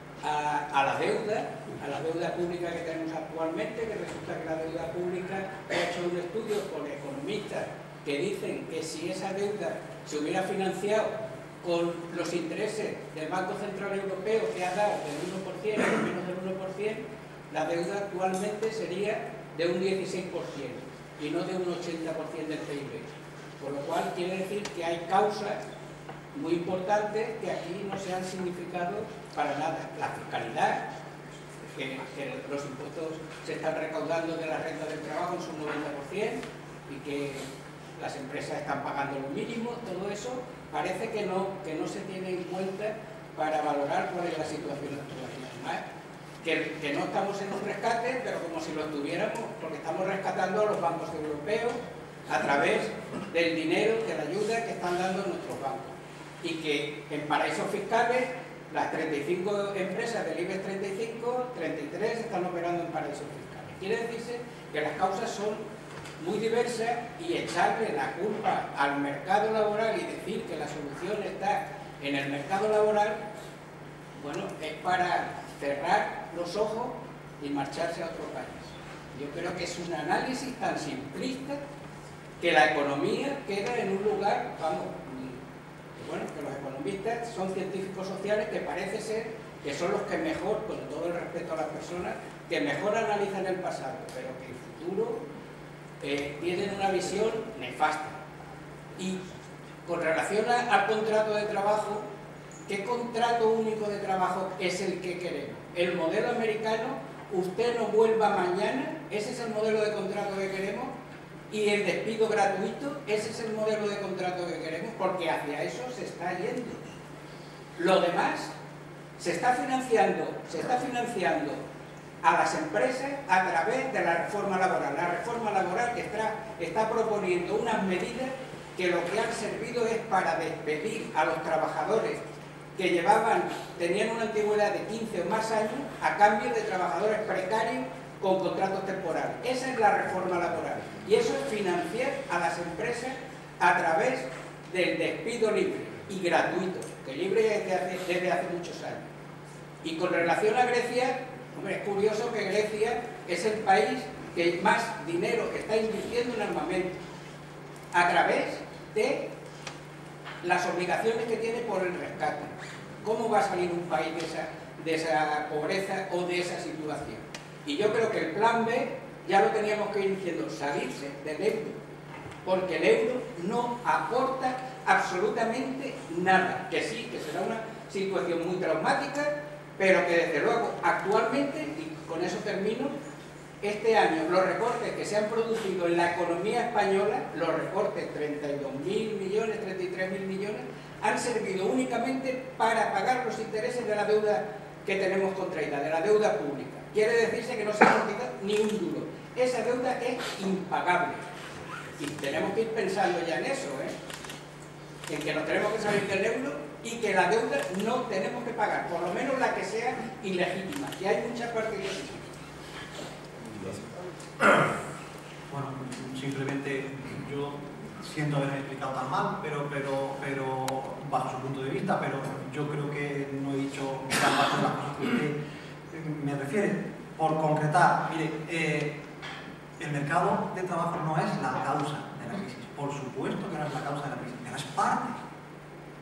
a, a la deuda, a la deuda pública que tenemos actualmente, que resulta que la deuda pública ha hecho un estudio por economistas que dicen que si esa deuda se hubiera financiado con los intereses del Banco Central Europeo que ha dado del uno por ciento o menos del uno por ciento, la deuda actualmente sería de un dieciséis por ciento y no de un ochenta por ciento del P I B. Por lo cual quiere decir que hay causas muy importantes que aquí no se han significado para nada. La fiscalidad, que, que los impuestos se están recaudando de la renta del trabajo en su noventa por ciento y que las empresas están pagando lo mínimo, todo eso parece que no, que no se tiene en cuenta para valorar cuál es la situación actual. Además, que, que no estamos en un rescate, pero como si lo estuviéramos, porque estamos rescatando a los bancos europeos a través del dinero, de la ayuda que están dando nuestros bancos. Y que en paraísos fiscales, las treinta y cinco empresas del IBEX treinta y cinco, treinta y tres están operando en paraísos fiscales. Quiere decirse que las causas son muy diversas y echarle la culpa al mercado laboral y decir que la solución está en el mercado laboral, bueno, es para cerrar los ojos y marcharse a otro país. Yo creo que es un análisis tan simplista que la economía queda en un lugar, vamos, bueno, que los economistas son científicos sociales que parece ser que son los que mejor, con todo el respeto a las personas, que mejor analizan el pasado, pero que el futuro eh, tienen una visión nefasta. Y con relación a, al contrato de trabajo, ¿qué contrato único de trabajo es el que queremos? El modelo americano, usted no vuelva mañana, ese es el modelo de contrato que queremos. Y el despido gratuito, ese es el modelo de contrato que queremos, porque hacia eso se está yendo. Lo demás se está financiando, se está financiando a las empresas a través de la reforma laboral. La reforma laboral que está, está proponiendo unas medidas que lo que han servido es para despedir a los trabajadores que llevaban, tenían una antigüedad de quince o más años a cambio de trabajadores precarios con contratos temporales. Esa es la reforma laboral. Y eso es financiar a las empresas a través del despido libre y gratuito, que libre desde hace, desde hace muchos años. Y con relación a Grecia, hombre, es curioso que Grecia es el país que más dinero está invirtiendo en armamento a través de las obligaciones que tiene por el rescate. ¿Cómo va a salir un país de esa, de esa pobreza o de esa situación? Y yo creo que el plan B ya lo teníamos que ir diciendo, salirse del euro, porque el euro no aporta absolutamente nada. Que sí, que será una situación muy traumática, pero que desde luego actualmente, y con eso termino, este año los recortes que se han producido en la economía española, los recortes treinta y dos mil millones, treinta y tres mil millones, han servido únicamente para pagar los intereses de la deuda que tenemos contraída, de la deuda pública. Quiere decirse que no se ha amortizado ni un duro. Esa deuda es impagable. Y tenemos que ir pensando ya en eso, ¿eh? En que nos tenemos que salir del euro y que la deuda no tenemos que pagar, por lo menos la que sea ilegítima, que hay muchas partes ilegítimas.
Bueno, simplemente yo siento haberme explicado tan mal, pero, pero, pero bajo su punto de vista, pero yo creo que no he dicho gran parte de las cosas que usted me refiere. Por concretar, mire, eh, el mercado de trabajo no es la causa de la crisis, por supuesto que no es la causa de la crisis, pero es parte,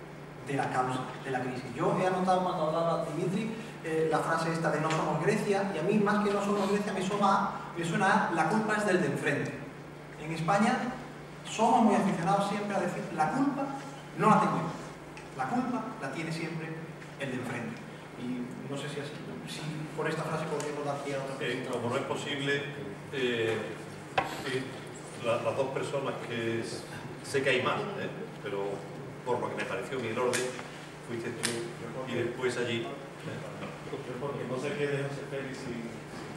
de la causa de la crisis. Yo he anotado cuando hablaba Dimitri eh, la frase esta de no somos Grecia, y a mí más que no somos Grecia me suena, me suena a la culpa es del de enfrente. En España somos muy aficionados siempre a decir la culpa no la tengo yo, la culpa la tiene siempre el de enfrente. Y no sé si, así, si por esta frase podríamos dar pie a otra
eh,
pregunta.
Como no es posible, eh, eh, la, las dos personas que es, sé que hay más, eh, pero por lo que me pareció mi orden, fuiste tú y después allí.
Porque no sé qué de José Félix y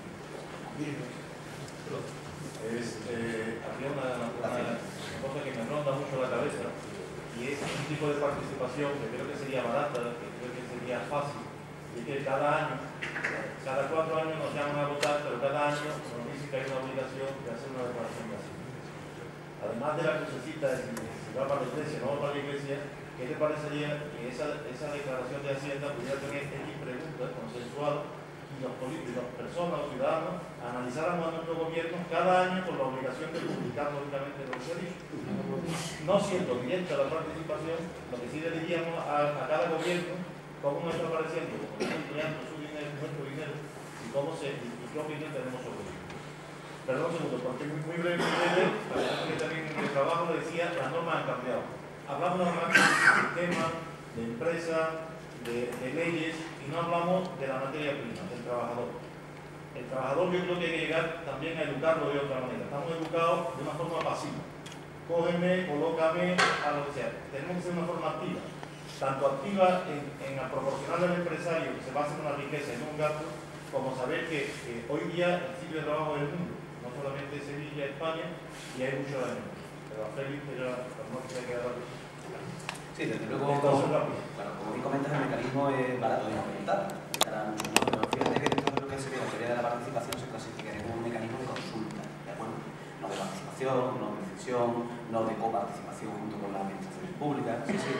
es, eh, había una, una cosa que me ronda mucho la cabeza, y es un tipo de participación que creo que sería barata, que creo que sería fácil, y es que cada año, cada cuatro años nos llaman a votar, pero cada año nos dicen que hay una obligación de hacer una declaración de Hacienda. Además de la crucecita de si va para la iglesia, no va para la iglesia, ¿qué te parecería que esa, esa declaración de Hacienda pudiera tener X preguntas consensuadas y los políticos, las personas, los ciudadanos, analizáramos a nuestro gobierno cada año con la obligación de publicar lógicamente lo que se ha dicho? No siendo directa la participación, lo que sí le diríamos a, a cada gobierno cómo nos está apareciendo, cómo está empleando su dinero, nuestro dinero, y cómo se, y, y qué opinión tenemos sobre ello. Perdón un segundo, porque muy, muy breve, muy breve, para que también en el trabajo le decía, las normas han cambiado. Hablamos normalmente de sistema, de empresa, de, de leyes, y no hablamos de la materia prima, del trabajador. El trabajador yo creo que hay que llegar también a educarlo de otra manera. Estamos educados de una forma pasiva. Cógeme, colócame, a lo que sea. Tenemos que ser de una forma activa. Tanto activa en, en proporcionar al empresario que se basa en una riqueza y no un gasto, como saber que, que hoy día el sitio de trabajo es el mundo, no solamente Sevilla, España, y hay mucho de menos. Pero a Félix, pero no tiene que dar.
Sí, desde luego, como, claro, como bien comentas, el mecanismo es barato de implementar, estará mucho más, pero fíjate que dentro de lo que sería la teoría de la participación se clasificaría como un mecanismo de consulta, ¿de acuerdo? No de participación, no de decisión, no de coparticipación junto con las administraciones públicas, sí, sí.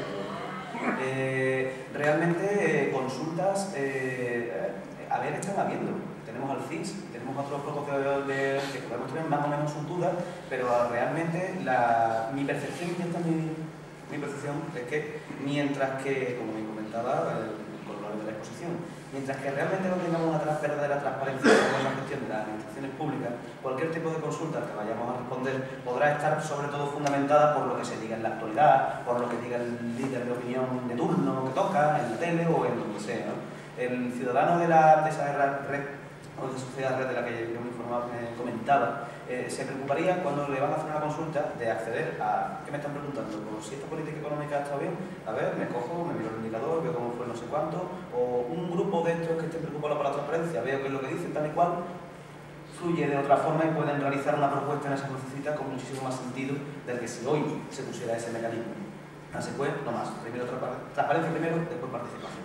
Eh, realmente eh, consultas, eh, a ver, están habiendo. Tenemos al C I S, tenemos otros pocos de, de, que podemos tener más o menos sus dudas, pero realmente la, mi percepción, y esta es mi, mi percepción, es que mientras que, como me comentaba el corolario de la exposición, mientras que realmente no tengamos una tra verdadera transparencia en la gestión de las administraciones públicas, cualquier tipo de consulta que vayamos a responder podrá estar sobre todo fundamentada por lo que se diga en la actualidad, por lo que diga el líder de opinión de turno que toca, en la tele o en donde sea, ¿no? El ciudadano de, la, de esa red o de sociedad red de la que yo me informaba, me comentaba, eh, se preocuparía cuando le van a hacer una consulta de acceder a, ¿qué me están preguntando? Pues si esta política económica está bien, a ver, me cojo, me miro el indicador, veo cómo fue no sé cuánto, o un grupo de estos que estén preocupados por la transparencia, veo que es lo que dicen tal y cual, fluye de otra forma y pueden realizar una propuesta en esa crucecita con muchísimo más sentido del que si hoy se pusiera ese mecanismo. Así pues, no más, primero transparencia primero, después participación.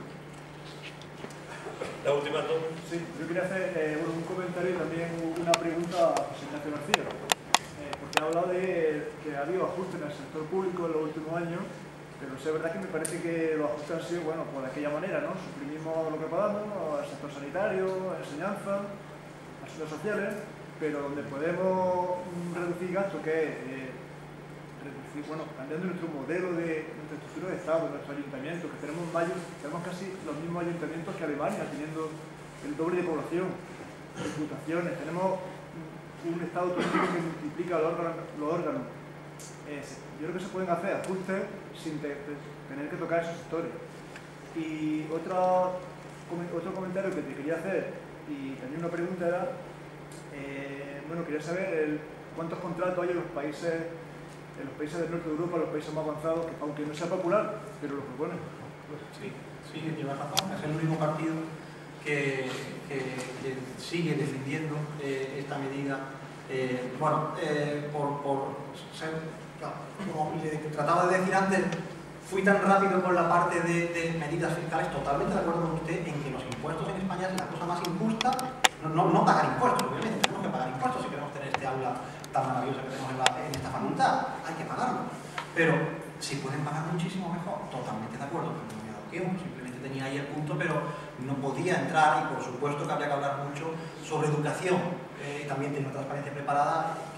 La última, ¿no?
Sí, yo quería hacer eh, bueno, un comentario y también una pregunta a José Ignacio García, eh, porque ha hablado de que ha habido ajustes en el sector público en los últimos años, pero es verdad que me parece que los ajustes han sido, bueno, pues de aquella manera, ¿no? Suprimimos lo que pagamos, al sector sanitario, enseñanza, asuntos sociales, pero donde podemos reducir gastos, que es eh, reducir, bueno, cambiando nuestro modelo de nuestra estructura de Estado, nuestros ayuntamientos, que tenemos, mayor, tenemos casi los mismos ayuntamientos que Alemania, teniendo el doble de población, diputaciones, tenemos un Estado autonómico que multiplica los órganos. Los órganos. Eh, yo creo que se pueden hacer ajustes sin te, te, tener que tocar esos sectores. Y otro, otro comentario que te quería hacer, y también una pregunta era, eh, bueno, quería saber el, cuántos contratos hay en los países en los países del norte de Europa, los países más avanzados, que aunque no sea popular, pero lo proponen.
Sí, sí, lleva razón. Es el único partido que, que, que sigue defendiendo eh, esta medida. Eh, bueno, eh, por, por ser, claro, como le trataba de decir antes, fui tan rápido con la parte de, de medidas fiscales, totalmente de acuerdo con usted en que los impuestos en España es la cosa más injusta. No, no, no pagar impuestos, obviamente, tenemos que pagar impuestos si queremos tener este aula tan maravillosa que tenemos en, la, en esta facultad, hay que pagarlo. Pero si pueden pagar muchísimo mejor, totalmente de acuerdo, pero no me he dado tiempo, simplemente tenía ahí el punto, pero no podía entrar, y por supuesto que habría que hablar mucho sobre educación, eh, también tiene una transparencia preparada,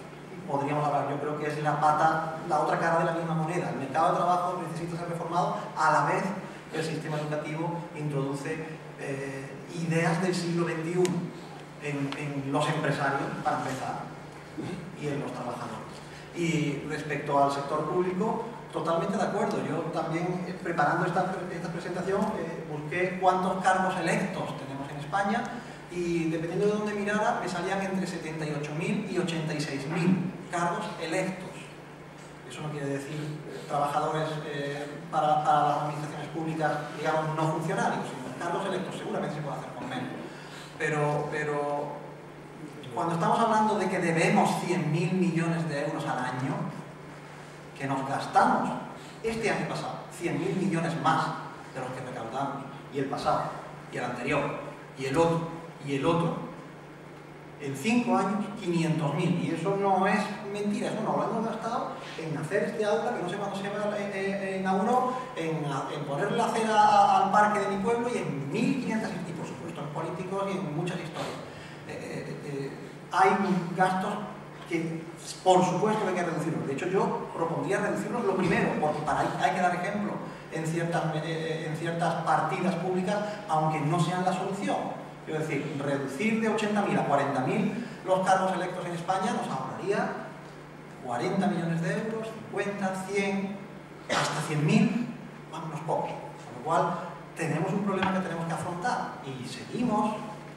podríamos hablar. Yo creo que es la pata, la otra cara de la misma moneda. El mercado de trabajo necesita ser reformado, a la vez que el sistema educativo introduce eh, ideas del siglo veintiuno en, en los empresarios, para empezar, y en los trabajadores. Y respecto al sector público, totalmente de acuerdo. Yo también, eh, preparando esta, esta presentación, eh, busqué cuántos cargos electos tenemos en España, y dependiendo de dónde mirara, me salían entre setenta y ocho mil y ochenta y seis mil cargos electos. Eso no quiere decir eh, trabajadores eh, para, para las administraciones públicas, digamos, no funcionarios, sino cargos electos. Seguramente se puede hacer con menos. Pero, pero cuando estamos hablando de que debemos cien mil millones de euros al año, que nos gastamos este año pasado cien mil millones más de los que recaudamos, y el pasado, y el anterior, y el otro, y el otro, en cinco años quinientos mil, y eso no es mentira, eso no lo hemos gastado en hacer este aula, que no sé cuándo se eh, inauguró, en, en ponerle la acera al parque de mi pueblo, y en mil quinientas, y por supuesto en políticos y en muchas historias. Eh, eh, hay gastos que por supuesto que hay que reducirlos. De hecho, yo propondría reducirlos lo primero, porque para ahí hay que dar ejemplo en ciertas, eh, en ciertas partidas públicas, aunque no sean la solución. Es decir, reducir de ochenta mil a cuarenta mil los cargos electos en España nos ahorraría cuarenta millones de euros, cincuenta, cien, hasta cien mil, vámonos pocos. Con lo cual, tenemos un problema que tenemos que afrontar, y seguimos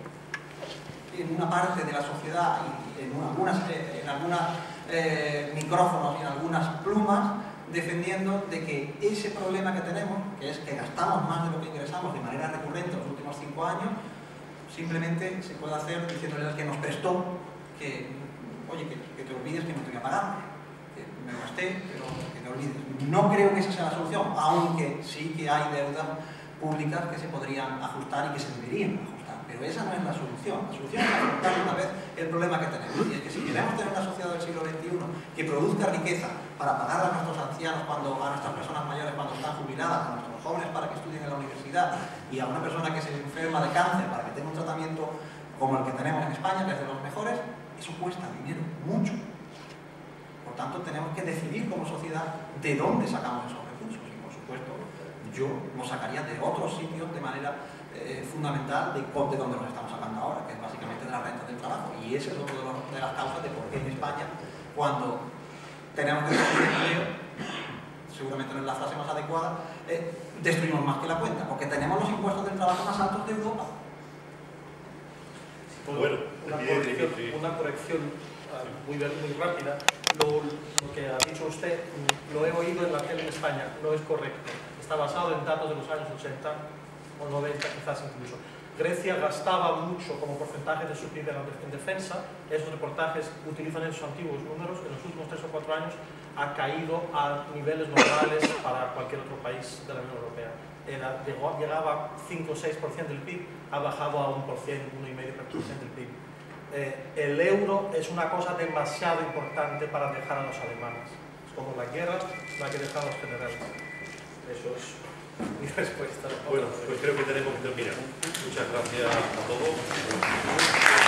en una parte de la sociedad y en algunas, en algunas eh, micrófonos y en algunas plumas, defendiendo de que ese problema que tenemos, que es que gastamos más de lo que ingresamos de manera recurrente en los últimos cinco años, simplemente se puede hacer diciéndole al que nos prestó que, oye, que, que te olvides que no te voy a pagar, que me gasté, pero que te olvides. No creo que esa sea la solución, aunque sí que hay deudas públicas que se podrían ajustar y que se deberían ajustar, pero esa no es la solución. La solución es afrontar una vez el problema que tenemos, y es que si queremos tener una sociedad del siglo veintiuno que produzca riqueza para pagar a nuestros ancianos, cuando, a nuestras personas mayores cuando están jubiladas, a nuestros jóvenes para que estudien en la universidad, y a una persona que se enferma de cáncer para que tenga un tratamiento como el que tenemos en España, que es de los mejores, eso cuesta dinero, mucho. Por tanto, tenemos que decidir como sociedad de dónde sacamos esos recursos, y por supuesto, yo los sacaría de otros sitios de manera eh, fundamental de, de donde los estamos sacando ahora, que es básicamente de las rentas del trabajo, y esa es otra de, de las causas de por qué en España, cuando tenemos que destruir empleo, seguramente no es la frase más adecuada, eh, destruimos más que la cuenta, porque tenemos los impuestos del trabajo más altos de Europa.
Bueno, una corrección, una corrección uh, muy, muy rápida. Lo, lo que ha dicho usted, lo he oído en la tele en España, no es correcto. Está basado en datos de los años ochenta o noventa, quizás incluso. Grecia gastaba mucho como porcentaje de su P I B en defensa. Esos reportajes utilizan esos antiguos números. En los últimos tres o cuatro años ha caído a niveles normales para cualquier otro país de la Unión Europea. Era, llegó, llegaba cinco o seis por ciento del P I B, ha bajado a un por ciento, uno coma cinco por ciento del P I B. Eh, el euro es una cosa demasiado importante para dejar a los alemanes. Es como la guerra, la que dejan los generales. Eso es mi respuesta.
Bueno, pues creo que tenemos que terminar. Muchas gracias a todos.